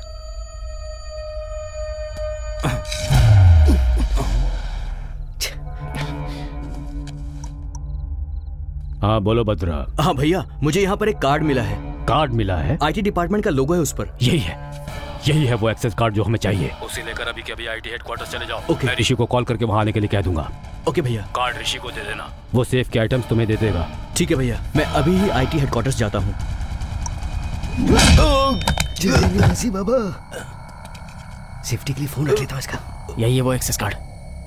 हाँ बोलो भद्रा। हाँ भैया, मुझे यहाँ पर एक कार्ड मिला है। कार्ड मिला है? आईटी डिपार्टमेंट का लोगो है उस पर। यही है वो एक्सेस कार्ड जो हमें चाहिए। उसे लेकर अभी के अभी आईटी हेडक्वार्टर्स चले जाओ। ओके। मैं ऋषि को कॉल करके वहां आने के लिए कह दूंगा। ओके भैया। कार्ड ऋषि को दे देना। वो सेफ के आइटम्स तुम्हें दे देगा। ठीक है भैया, मैं अभी ही आईटी हेडक्वार्टर्स जाता हूँ। बाबा सेफ्टी के लिए फोन रख लेता हूँ इसका। यही है वो एक्सेस कार्ड।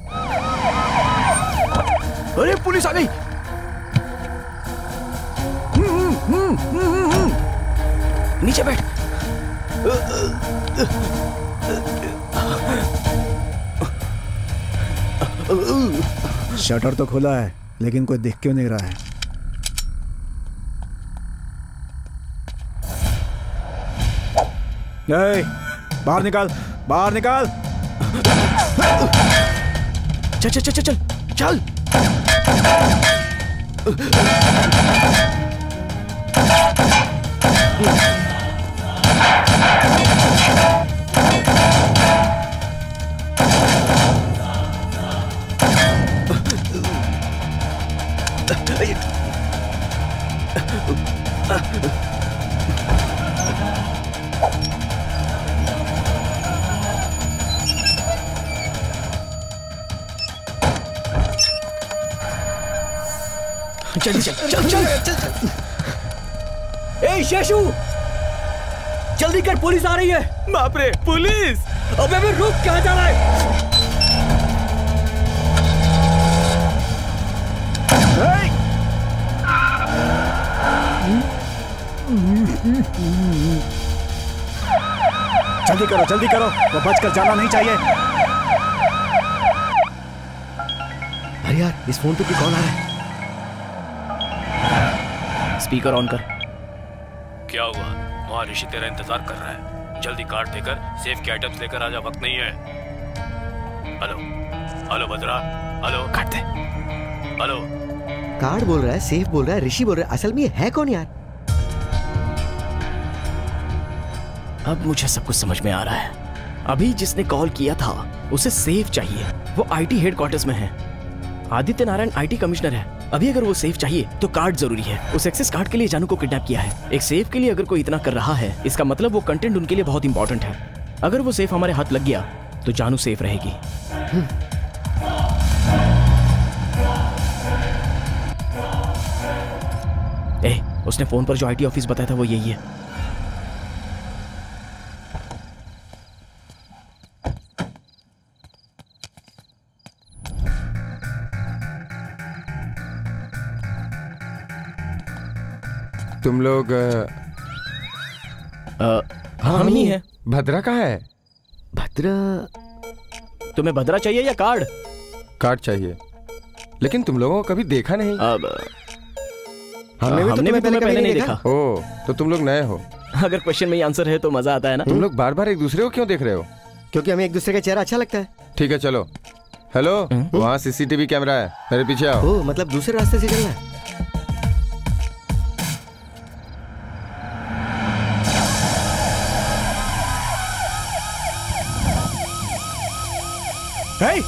अरे पुलिस आ गई। नीचे बैठ। शटर तो खुला है लेकिन कोई दिख क्यों नहीं रहा है? बाहर निकाल, बाहर निकाल। चल चल चल चल चल। जल्दी चल चल चल चल। ए शेषू, जल्दी कर, पुलिस आ रही है। बाप रे, पुलिस! अबे रुक, कहाँ जा रहा है? जल्दी करो, वो बचकर जाना नहीं चाहिए। अरे यार, इस फोन पे भी कॉल आ रहा है। स्पीकर ऑन कर। क्या हुआ? वहाँ ऋषि तेरा इंतजार कर रहा है। जल्दी कार्ड देकर सेफ के आइटम्स लेकर आजा, वक्त नहीं है। Hello hello Bhadra, hello. काट दे। हेलो। कार्ड बोल रहा है, सेफ बोल रहा है, ऋषि बोल रहा है। असल में ये है कौन यार? अब मुझे सब कुछ समझ में आ रहा है। अभी जिसने कॉल किया था उसे सेफ चाहिए। वो आईटी हेडक्वार्टर्स में है। आदित्य नारायण आईटी कमिश्नर है। अभी अगर वो सेफ चाहिए तो कार्ड जरूरी है। उस एक्सेस कार्ड के लिए जानू को किडनैप किया है। एक सेफ के लिए अगर कोई इतना कर रहा है, इसका मतलब वो कंटेंट उनके लिए बहुत इंपॉर्टेंट है। अगर वो सेफ हमारे हाथ लग गया तो जानू सेफ रहेगी। उसने फोन पर जो आईटी ऑफिस बताया था वो यही है। तुम लोग हम ही हैं। भद्रा कहाँ है? भद्रा? तुम्हें भद्रा चाहिए या कार्ड? कार्ड चाहिए, लेकिन तुम लोगों को कभी देखा नहीं। अब हमने भी तुम्हें पहले नहीं देखा। ओ, तो तुम लोग नए हो। अगर क्वेश्चन में ही आंसर है तो मजा आता है ना। तुम लोग बार बार एक दूसरे को क्यों देख रहे हो? क्योंकि हमें एक दूसरे का चेहरा अच्छा लगता है। ठीक है, चलो। हेलो, वहाँ सीसीटीवी कैमरा है, मेरे पीछे आओ। ओ, मतलब दूसरे रास्ते से चलना है। Hey!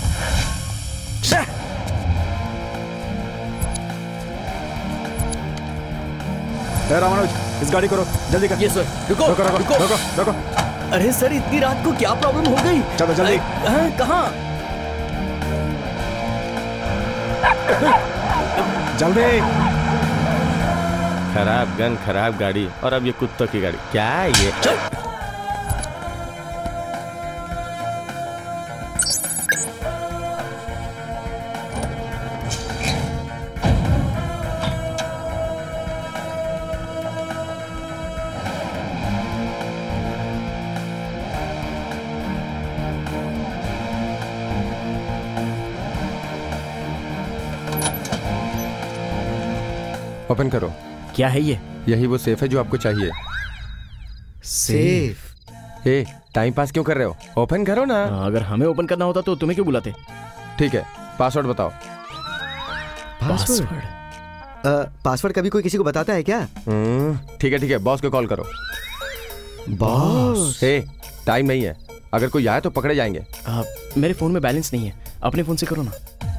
रामानुज, इस गाड़ी को रोक, जल्दी कर। ये सर। रुको रुको रुको रुको रुको रुको। अरे सर, इतनी रात को क्या प्रॉब्लम हो गई? चलो जल्दी। कहाँ? जल्दी। खराब गन, खराब गाड़ी, और अब ये कुत्तों की गाड़ी। क्या है ये? ओपन करो। क्या है ये? यही वो सेफ है जो आपको चाहिए। सेफ? ए, टाइम पास क्यों कर रहे हो? ओपन करो ना। अगर हमें ओपन करना होता तो तुम्हें क्यों बुलाते? ठीक है, पासवर्ड बताओ। पासवर्ड? पासवर्ड कभी कोई किसी को बताता है क्या? ठीक है, बॉस को कॉल करो। बॉस? ए, टाइम नहीं है, अगर कोई आए तो पकड़े जाएंगे। मेरे फोन में बैलेंस नहीं है, अपने फोन से करो ना।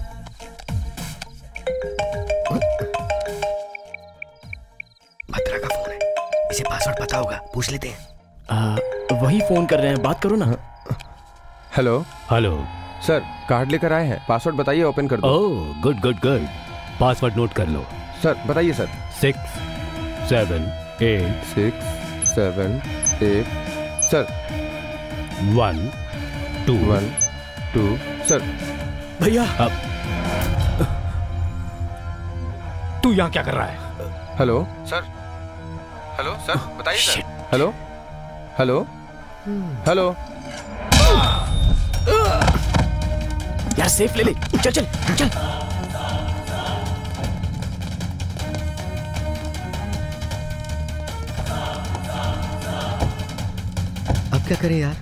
भद्रा का फोन है, इसे पासवर्ड पता होगा, पूछ लेते हैं। वही फोन कर रहे हैं, बात करो ना। हेलो हेलो सर, कार्ड लेकर आए हैं, पासवर्ड बताइए, ओपन कर दो। Oh, good good good. Password note कर लो। सर बताइए सर। 6 7 8 6 7 8 sir 1 2 1 2 sir. भैया तू यहाँ क्या कर रहा है? हेलो सर, हेलो सर, बताइए सर। Hello hello hello. यार सेफ ले ले, चल चल चल। अब क्या करें यार?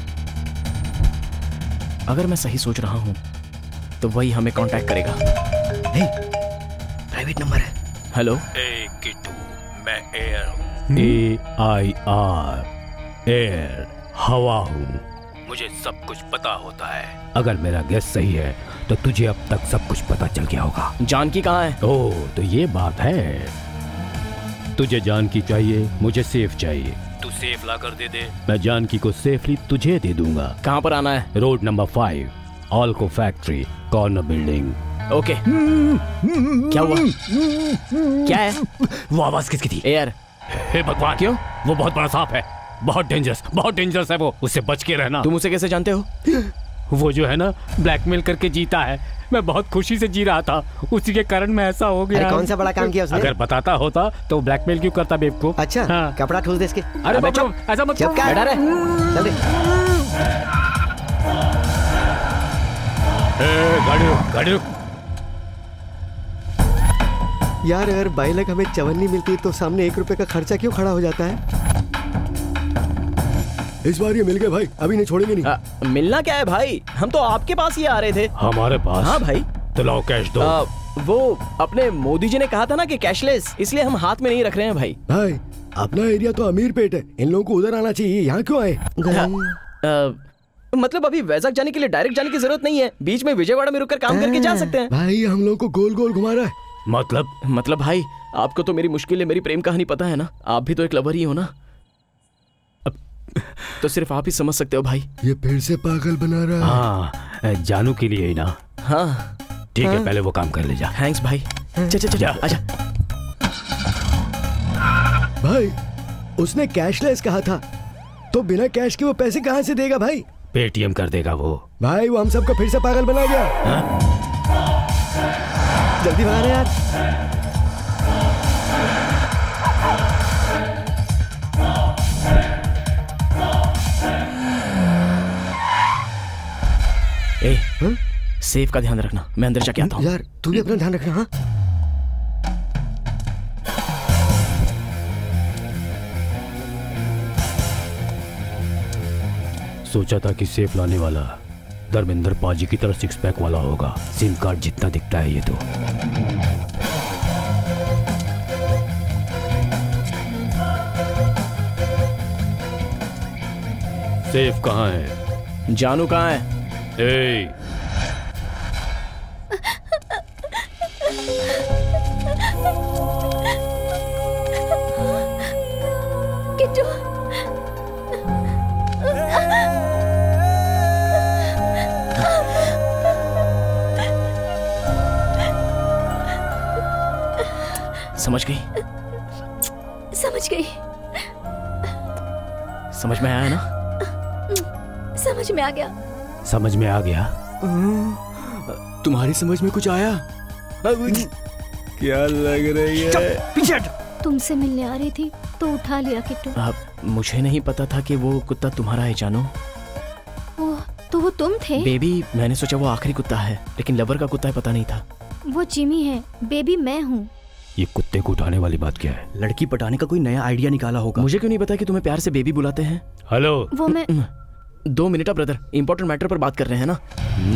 अगर मैं सही सोच रहा हूं तो वही हमें कांटेक्ट करेगा। प्राइवेट नंबर है। हेलो। ए किट्टू, मैं एयर हूँ। AIR, एयर, हवा हूँ। मुझे सब कुछ पता होता है। अगर मेरा गेस सही है तो तुझे अब तक सब कुछ पता चल गया होगा। जानकी कहाँ है? ओह, तो ये बात है। तुझे जानकी चाहिए, मुझे सेफ चाहिए। तू सेफ ला कर दे दे। मैं जानकी को सेफली तुझे दे दूंगा। कहाँ पर आना है? Road number 5, Alco factory, corner building. Okay क्या हुआ? क्या है वो आवाज किसकी थी? एयर। हे भगवान, क्यों? वो बहुत बड़ा सांप है, बहुत डेंजरस है वो, उससे बच के रहना। तुम उसे कैसे जानते हो? वो जो है ना, ब्लैकमेल करके जीता है। मैं बहुत खुशी से जी रहा था, उसी के कारण मैं ऐसा हो गया। कौन सा बड़ा काम किया उसने? अगर बताता होता तो ब्लैकमेल क्यों करता बेवकूफ? अच्छा, हाँ। कपड़ा ठूस दे इसके। अरे बाबा, ऐसा मत चुप कर। चल गाड़ी रुक। यार अगर बाइलक हमें चवन्नी मिलती तो सामने 1 रुपए का खर्चा क्यों खड़ा हो जाता है? इस बार ये मिल गए भाई, अभी नहीं छोड़ेंगे नहीं। मिलना क्या है भाई, हम तो आपके पास ही आ रहे थे। हमारे पास? हाँ भाई। तो लाओ कैश दो। वो अपने मोदी जी ने कहा था ना कि कैशलेस, इसलिए हम हाथ में नहीं रख रहे हैं भाई। भाई अपना एरिया तो अमीर पेट है, इन लोगों को उधर आना चाहिए, यहाँ क्यों आए? मतलब अभी वैजाग जाने के लिए डायरेक्ट जाने की जरूरत नहीं है, बीच में विजयवाड़ा में रुककर काम करके जा सकते हैं। भाई हम लोग को गोल गोल घुमा रहा है। मतलब भाई आपको तो मेरी मुश्किल मेरी प्रेम कहानी पता है ना, आप भी तो एक लवर ही हो ना, तो सिर्फ आप ही समझ सकते हो भाई। ये फिर से पागल बना रहा है। हाँ, जानू के लिए ही ना। हाँ ठीक है, पहले वो काम कर ले जा। थैंक्स भाई। चल आजा। भाई उसने कैशलेस कहा था, तो बिना कैश के वो पैसे कहाँ से देगा भाई? पेटीएम कर देगा वो। भाई वो हम सबको फिर से पागल बना गया। जल्दी भाग यार। सेफ का ध्यान रखना, मैं अंदर जाके आता हूँ। यार तू भी अपना ध्यान रखना। हाँ सोचा था कि सेफ लाने वाला धर्मेंद्र पाजी की तरह 6 पैक वाला होगा, सिम कार्ड जितना दिखता है ये तो। सेफ कहाँ है? जानू कहाँ है? किट्टू, समझ गई? समझ में आया ना? समझ में आ गया। समझ में आ गया? तुम्हारी समझ में कुछ आया? क्या लग रही है? पीछे तुमसे मिलने आ रही थी तो उठा लिया किट्टू। मुझे नहीं पता था कि वो कुत्ता तुम्हारा है जानो। तो वो तुम थे? बेबी, मैंने सोचा वो आखिरी कुत्ता है, लेकिन लवर का कुत्ता है पता नहीं था। वो जिमी है, बेबी मैं हूँ। ये कुत्ते को उठाने वाली बात क्या है? लड़की पटाने का कोई नया आइडिया निकाला होगा। मुझे क्यों नहीं पता कि तुम्हें प्यार से बेबी बुलाते हैं? हेलो। वो मैं 2 मिनट ब्रदर, इंपॉर्टेंट मैटर पर बात कर रहे हैं ना।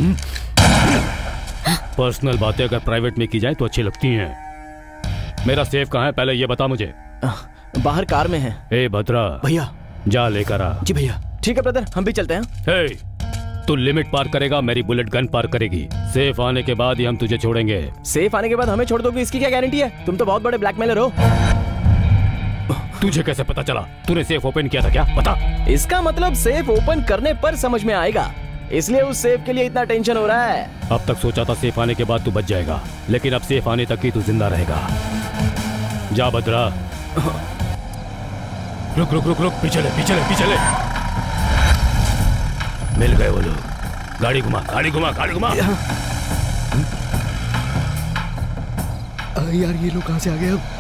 पर्सनल बातें अगर प्राइवेट में की जाए तो अच्छी लगती हैं। मेरा सेफ कहाँ है पहले ये बता मुझे। बाहर कार में है। ए भद्रा भैया, जा लेकर आ। जी भैया। ठीक है ब्रदर, हम भी चलते हैं। तू लिमिट पार करेगा, मेरी बुलेट गन पार करेगी। सेफ आने के बाद ही हम तुझे छोड़ेंगे। सेफ आने के बाद हमें छोड़ दोगे, इसकी क्या गारंटी है? तुम तो बहुत बड़े ब्लैकमेलर हो। तुझे कैसे पता चला? तूने सेफ ओपन किया था क्या? बता। इसका मतलब सेफ ओपन करने पर समझ में आएगा, इसलिए उस सेफ के लिए इतना टेंशन हो रहा है। अब तक सोचा था सेफ आने के बाद तू बच जाएगा, लेकिन अब सेफ आने तक ही तू जिंदा रहेगा। जा भद्रा। रुक रुक रुक रुक, पीछे ले पीछे ले पीछे ले। मिल गए वो लोग। गाड़ी घुमा गाड़ी घुमा गाड़ी घुमा। यार ये लोग कहाँ से आ गए अब?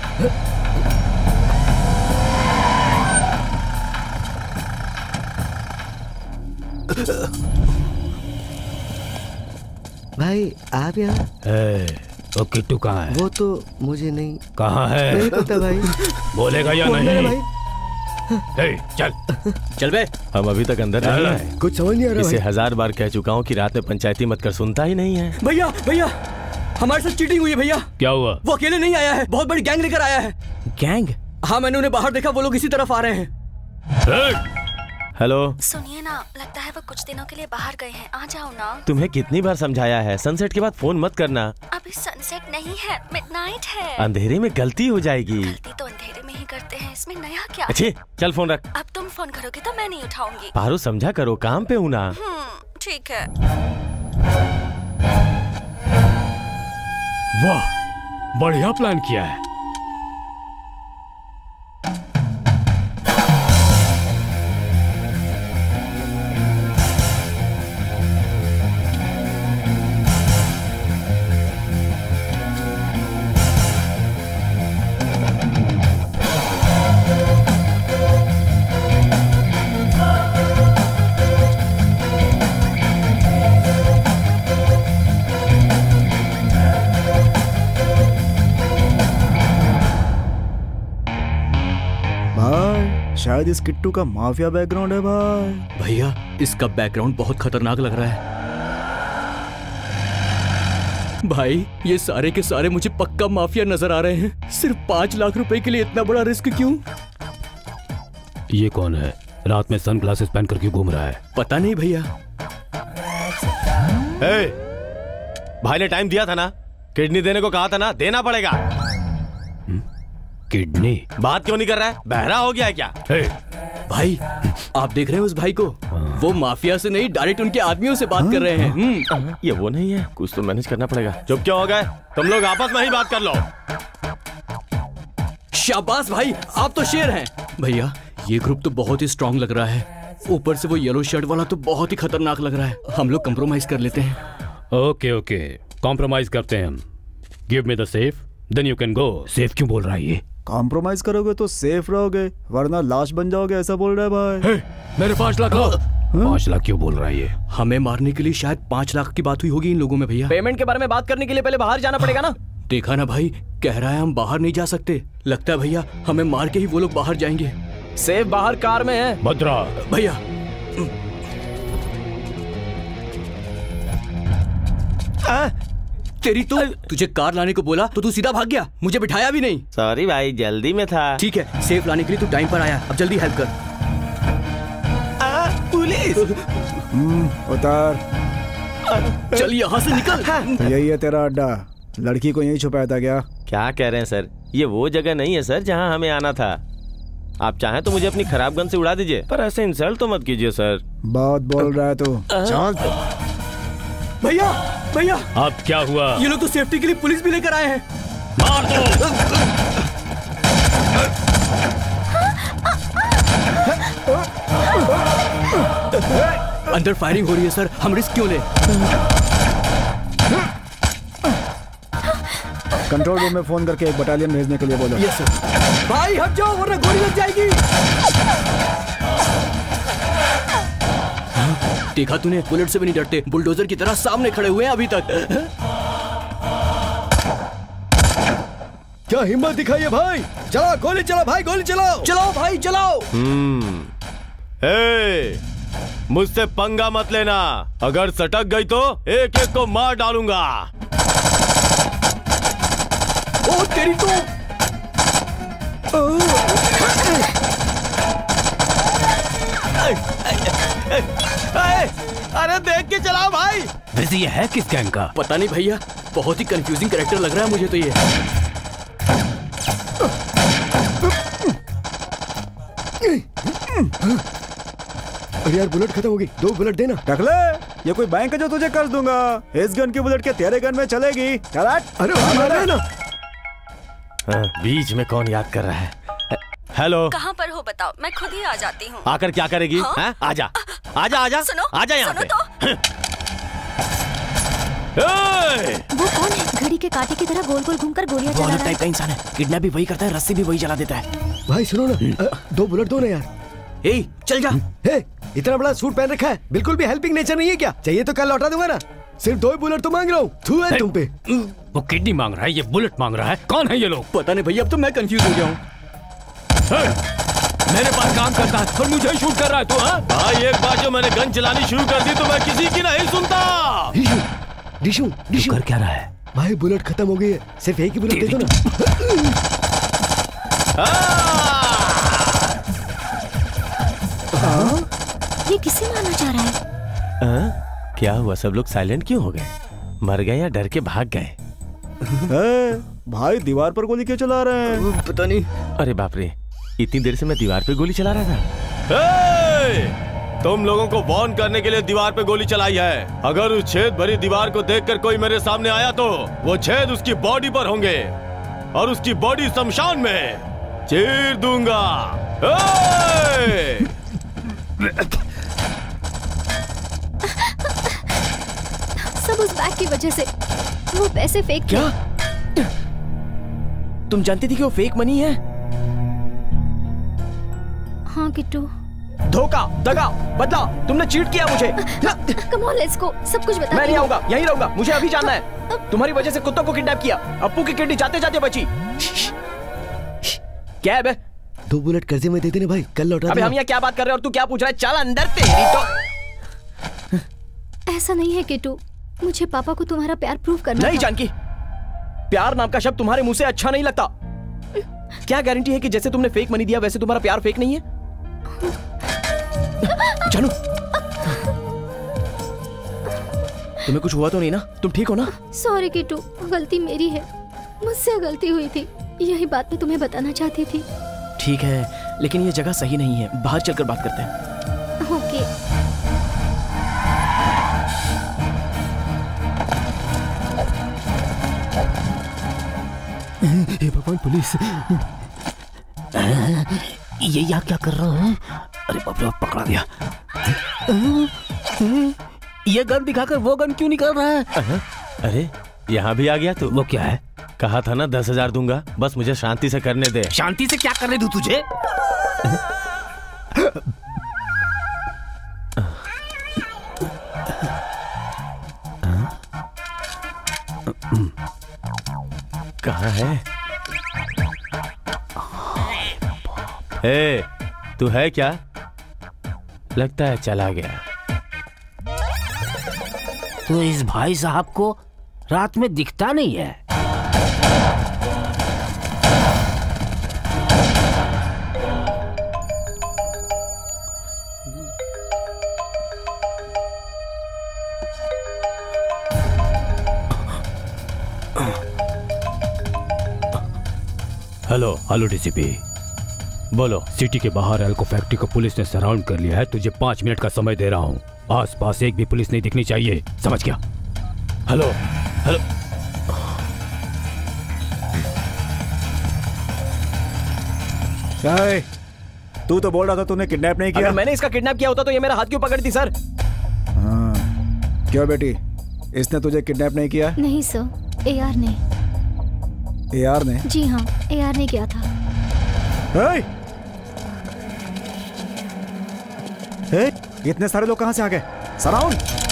भाई आप यहाँ? तो किट्टू कहाँ है? वो तो मुझे नहीं। कहाँ है? नहीं पता भाई। बोलेगा या नहीं? भाई। चल चल बे। हम अभी तक अंदर नहीं आए। कुछ समझ नहीं आ रहा। इसे 1000 बार कह चुका हूँ कि रात में पंचायती मत कर, सुनता ही नहीं है। भैया भैया, हमारे साथ चीटिंग हुई है भैया। क्या हुआ? वो अकेले नहीं आया है, बहुत बड़ी गैंग लेकर आया है। गैंग? हाँ, मैंने उन्हें बाहर देखा, वो लोग इसी तरफ आ रहे हैं। हेलो, सुनिए ना, लगता है वो कुछ दिनों के लिए बाहर गए हैं, आ जाओ ना। तुम्हें कितनी बार समझाया है सनसेट के बाद फोन मत करना। अभी सनसेट नहीं है, मिडनाइट है। अंधेरे में गलती हो जाएगी। गलती तो अंधेरे में ही करते हैं, इसमें नया क्या? अच्छे, चल फोन रख। अब तुम फोन करोगे तो मैं नहीं उठाऊंगी। पारो समझा करो, काम पे हूँ ना। ठीक है। वाह, बढ़िया प्लान किया है। शायद इस किट्टू का माफिया बैकग्राउंड है भाई। भैया इसका बैकग्राउंड बहुत खतरनाक लग रहा है। भाई ये सारे के सारे मुझे पक्का माफिया नजर आ रहे हैं। सिर्फ 5 लाख रुपए के लिए इतना बड़ा रिस्क क्यों? ये कौन है? रात में सन ग्लासेस पहन कर क्यों घूम रहा है? पता नहीं भैया। भाई ने टाइम दिया था ना, किडनी देने को कहा था ना, देना पड़ेगा। किडनी? बात क्यों नहीं कर रहा है? बहरा हो गया है क्या? भाई आप देख रहे हैं उस भाई को? वो माफिया से नहीं डायरेक्ट उनके आदमियों से बात कर रहे हैं। ये वो नहीं है, कुछ तो मैनेज करना पड़ेगा। चुप क्यों हो गए? तुम लोग आपस में ही बात कर लो। शाबाश भाई, आप तो शेर हैं। भैया ये ग्रुप तो बहुत ही स्ट्रांग लग रहा है। ऊपर से वो येलो शर्ट वाला तो बहुत ही खतरनाक लग रहा है। हम लोग कंप्रोमाइज कर लेते हैं। ओके ओके, कॉम्प्रोमाइज करते हैं हम। Give me the safe, then you can go. Safe क्यों बोल रहा है ये? कॉम्प्रोमाइज करोगे तो सेफ रहोगे, वरना लाश बन जाओगे, ऐसा बोल रहा है भाई। मेरे 5 लाख लो। 5 लाख क्यों बोल रहा है ये? हमें मारने के लिए शायद 5 लाख की बात हुई होगी इन लोगों में भैया। पेमेंट के बारे में बात करने के लिए पहले बाहर जाना पड़ेगा ना। देखा ना भाई, कह रहा है हम बाहर नहीं जा सकते। लगता है भैया हमें मार के ही वो लोग बाहर जाएंगे। सेफ बाहर कार में है। भद्रा भैया तेरी तो तुझे कार लाने को बोला तो तू सीधा भाग गया, मुझे बिठाया भी नहीं। सॉरी भाई, जल्दी में था। ठीक है, सेफ लाने के लिए तू टाइम पर आया, अब जल्दी हेल्प कर। पुलिस उतार, चल यहाँ से निकल। यही है तेरा अड्डा। लड़की को यही छुपाया था क्या? क्या कह रहे हैं सर? ये वो जगह नहीं है सर जहाँ हमें आना था। आप चाहें तो मुझे अपनी खराब गन से उड़ा दीजिए, पर ऐसे इंसल्ट तो मत कीजिए सर। बहुत बोल रहा है तू। चल भैया भैया। अब क्या हुआ? ये लोग तो सेफ्टी के लिए पुलिस भी लेकर आए हैं। मार दो। अंदर फायरिंग हो रही है सर, हम रिस्क क्यों लें? कंट्रोल रूम में फोन करके एक बटालियन भेजने के लिए बोलो। Yes sir. भाई हट जाओ वरना गोली लग जाएगी। देखा तूने, बुलेट से भी नहीं डरते, बुलडोजर की तरह सामने खड़े हुए हैं अभी तक। क्या हिम्मत दिखाई है भाई? चलो गोली चलाओ भाई, गोली चलाओ। चलाओ भाई चलाओ। मुझसे पंगा मत लेना, अगर सटक गई तो एक एक को मार डालूंगा। ओ तेरी तो। अरे देख के चलाओ भाई। वैसे ये है किस गैंग का? पता नहीं भैया, बहुत ही कंफ्यूजिंग कैरेक्टर लग रहा है मुझे तो ये। अरे यार बुलेट खत्म हो गई, 2 बुलेट देना। टकले, ये कोई बैंक है जो तुझे कर दूंगा? इस गन की बुलेट के तेरे गन में चलेगी। चल। अरे ना। बीच में कौन याद कर रहा है? हेलो, कहाँ पर हो बताओ, मैं खुद ही आ जाती हूँ। आकर क्या करेगी? हाँ? आजा आजा आजा, सुनो, आजा यहाँ पे। वो कौन है? घड़ी के कांटे की तरह गोल गोल घूमकर गोलियां चला रहा है। टाइप का इंसान है, किडनैप भी वही करता है, रस्सी भी वही चला देता है। भाई सुनो ना, 2 बुलेट दो ना यार। ए चल जा। हे, इतना बड़ा सूट पहन रखा है, बिल्कुल भी हेल्पिंग नेचर नहीं है क्या? चाहिए तो कल लौटा दूंगा ना। सिर्फ 2 बुलेट तो मांग रहा हूँ। थू है तुम पे। वो किडनी मांग रहा है, ये बुलेट मांग रहा है। कौन है ये लोग? पता नहीं भैया, अब तो मैं कंफ्यूज हो गया हूँ। मेरे पास काम करता है और मुझे शूट कर रहा है तू? हाँ भाई, एक बार जो मैंने गन चलानी शुरू कर दी तो मैं किसी की नहीं सुनता। डिशू डिशू कर क्या रहा है? भाई बुलेट खत्म हो गई है, सिर्फ एक ही बुलेट दे दो ना। ये किसे मारना चाह रहा है? क्या हुआ? सब लोग साइलेंट क्यों हो गए? मर गए या डर के भाग गए? भाई दीवार पर गोली क्यों चला रहे हैं? पता नहीं। अरे बाप रे, इतनी देर से मैं दीवार पे गोली चला रहा था। तुम लोगों को वार्न करने के लिए दीवार पे गोली चलाई है। अगर उस छेद भरी दीवार को देखकर कोई मेरे सामने आया तो वो छेद उसकी बॉडी पर होंगे और उसकी बॉडी शमशान में चीर दूंगा। सब उस बैग की वजह से। वो पैसे फेक थे। क्या? तुम जानती थी कि वो फेक मनी है? हाँ किट्टू। धोखा, दगा, बदला, तुमने चीट किया मुझे। कम ऑन लेट्स गो, सब कुछ बता। मैं नहीं आऊंगा, यहीं रहूंगा, मुझे अभी जानना है। तुम्हारी वजह से कुत्तों को किडनैप किया, अप्पू की किडनी जाते जाते बची। क्या है बे? 2 बुलेट कर्जे में दे देने भाई, कल लौटा। अबे हम यहाँ क्या बात कर रहे हैं और तू क्या पूछ रहा है? चल अंदर, तेरी तो। ऐसा नहीं है किट्टू, मुझे पापा को तुम्हारा प्यार प्रूव करना नहीं था। जानकी, प्यार नाम का शब्द तुम्हारे मुंह से अच्छा नहीं लगता। क्या गारंटी है कि जैसे तुमने फेक मनी दिया वैसे तुम्हारा प्यार फेक नहीं है? जानू, तुम्हें कुछ हुआ तो नहीं ना? तुम ठीक हो ना? सॉरी किट्टू, गलती मेरी है, मुझसे गलती हुई थी। यही बात मैं तुम्हें बताना चाहती थी। ठीक है, लेकिन ये जगह सही नहीं है, बाहर चलकर बात करते हैं। ओके। हे भगवान, पुलिस! ये यहाँ क्या कर रहा है? अरे बाप रे, पकड़ा गया। ये गन दिखाकर वो गन क्यों निकाल रहा है? अरे यहाँ भी आ गया तू। वो क्या है? कहा था ना 10,000 दूंगा, बस मुझे शांति से करने दे। शांति से क्या करने दूं तुझे? कहाँ है? ए, तू है क्या? लगता है चला गया। तो इस भाई साहब को रात में दिखता नहीं है। हेलो डीसीपी, बोलो। सिटी के बाहर एल्को फैक्ट्री को पुलिस ने सराउंड कर लिया है। तुझे 5 मिनट का समय दे रहा हूँ। आसपास एक भी पुलिस नहीं दिखनी चाहिए, समझ गया? Hello hello. तू तो बोल रहा था तूने किडनैप नहीं किया। अगर मैंने इसका किडनैप किया होता तो ये मेरा हाथ क्यों पकड़ती सर? हाँ, क्यों बेटी, इसने तुझे किडनैप नहीं किया? नहीं सर, एआर ने। एआर ने? जी हाँ, एआर ने किया था। इतने सारे लोग कहाँ से आ गए? सराउंड!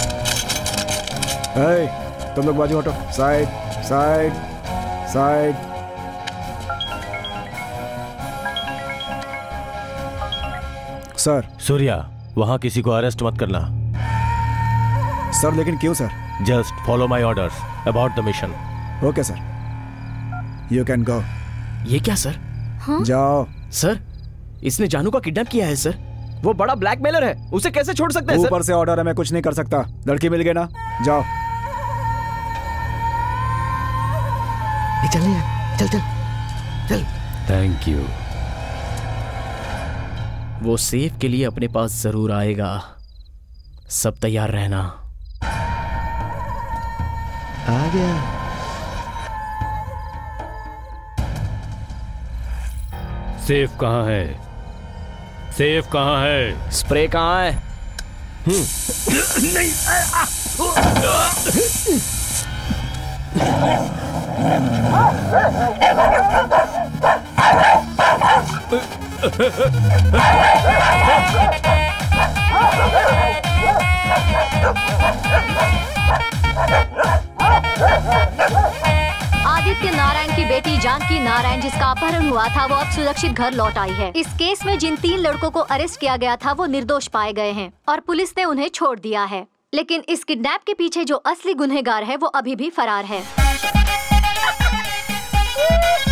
तुम लोग बाजू हटो। Side side side. Sir. Surya, वहां किसी को अरेस्ट मत करना। सर लेकिन क्यों sir? Just follow my orders about the mission. Okay sir, you can go. ये क्या सर? हाँ? जाओ। सर, इसने जानू का किडनैप किया है सर। वो बड़ा ब्लैकमेलर है, उसे कैसे छोड़ सकते हैं सर? ऊपर से ऑर्डर है, मैं कुछ नहीं कर सकता। लड़की मिल गई ना, जाओ। चल चल चल चल। Thank you. वो सेफ के लिए अपने पास जरूर आएगा, सब तैयार रहना। आ गया। सेफ कहाँ है? सेफ कहाँ है? स्प्रे कहाँ है? नहीं। आदित्य नारायण की बेटी जानकी नारायण, जिसका अपहरण हुआ था, वो अब सुरक्षित घर लौट आई है। इस केस में जिन 3 लड़कों को अरेस्ट किया गया था वो निर्दोष पाए गए हैं और पुलिस ने उन्हें छोड़ दिया है। लेकिन इस किडनैप के पीछे जो असली गुनहगार है वो अभी भी फरार है।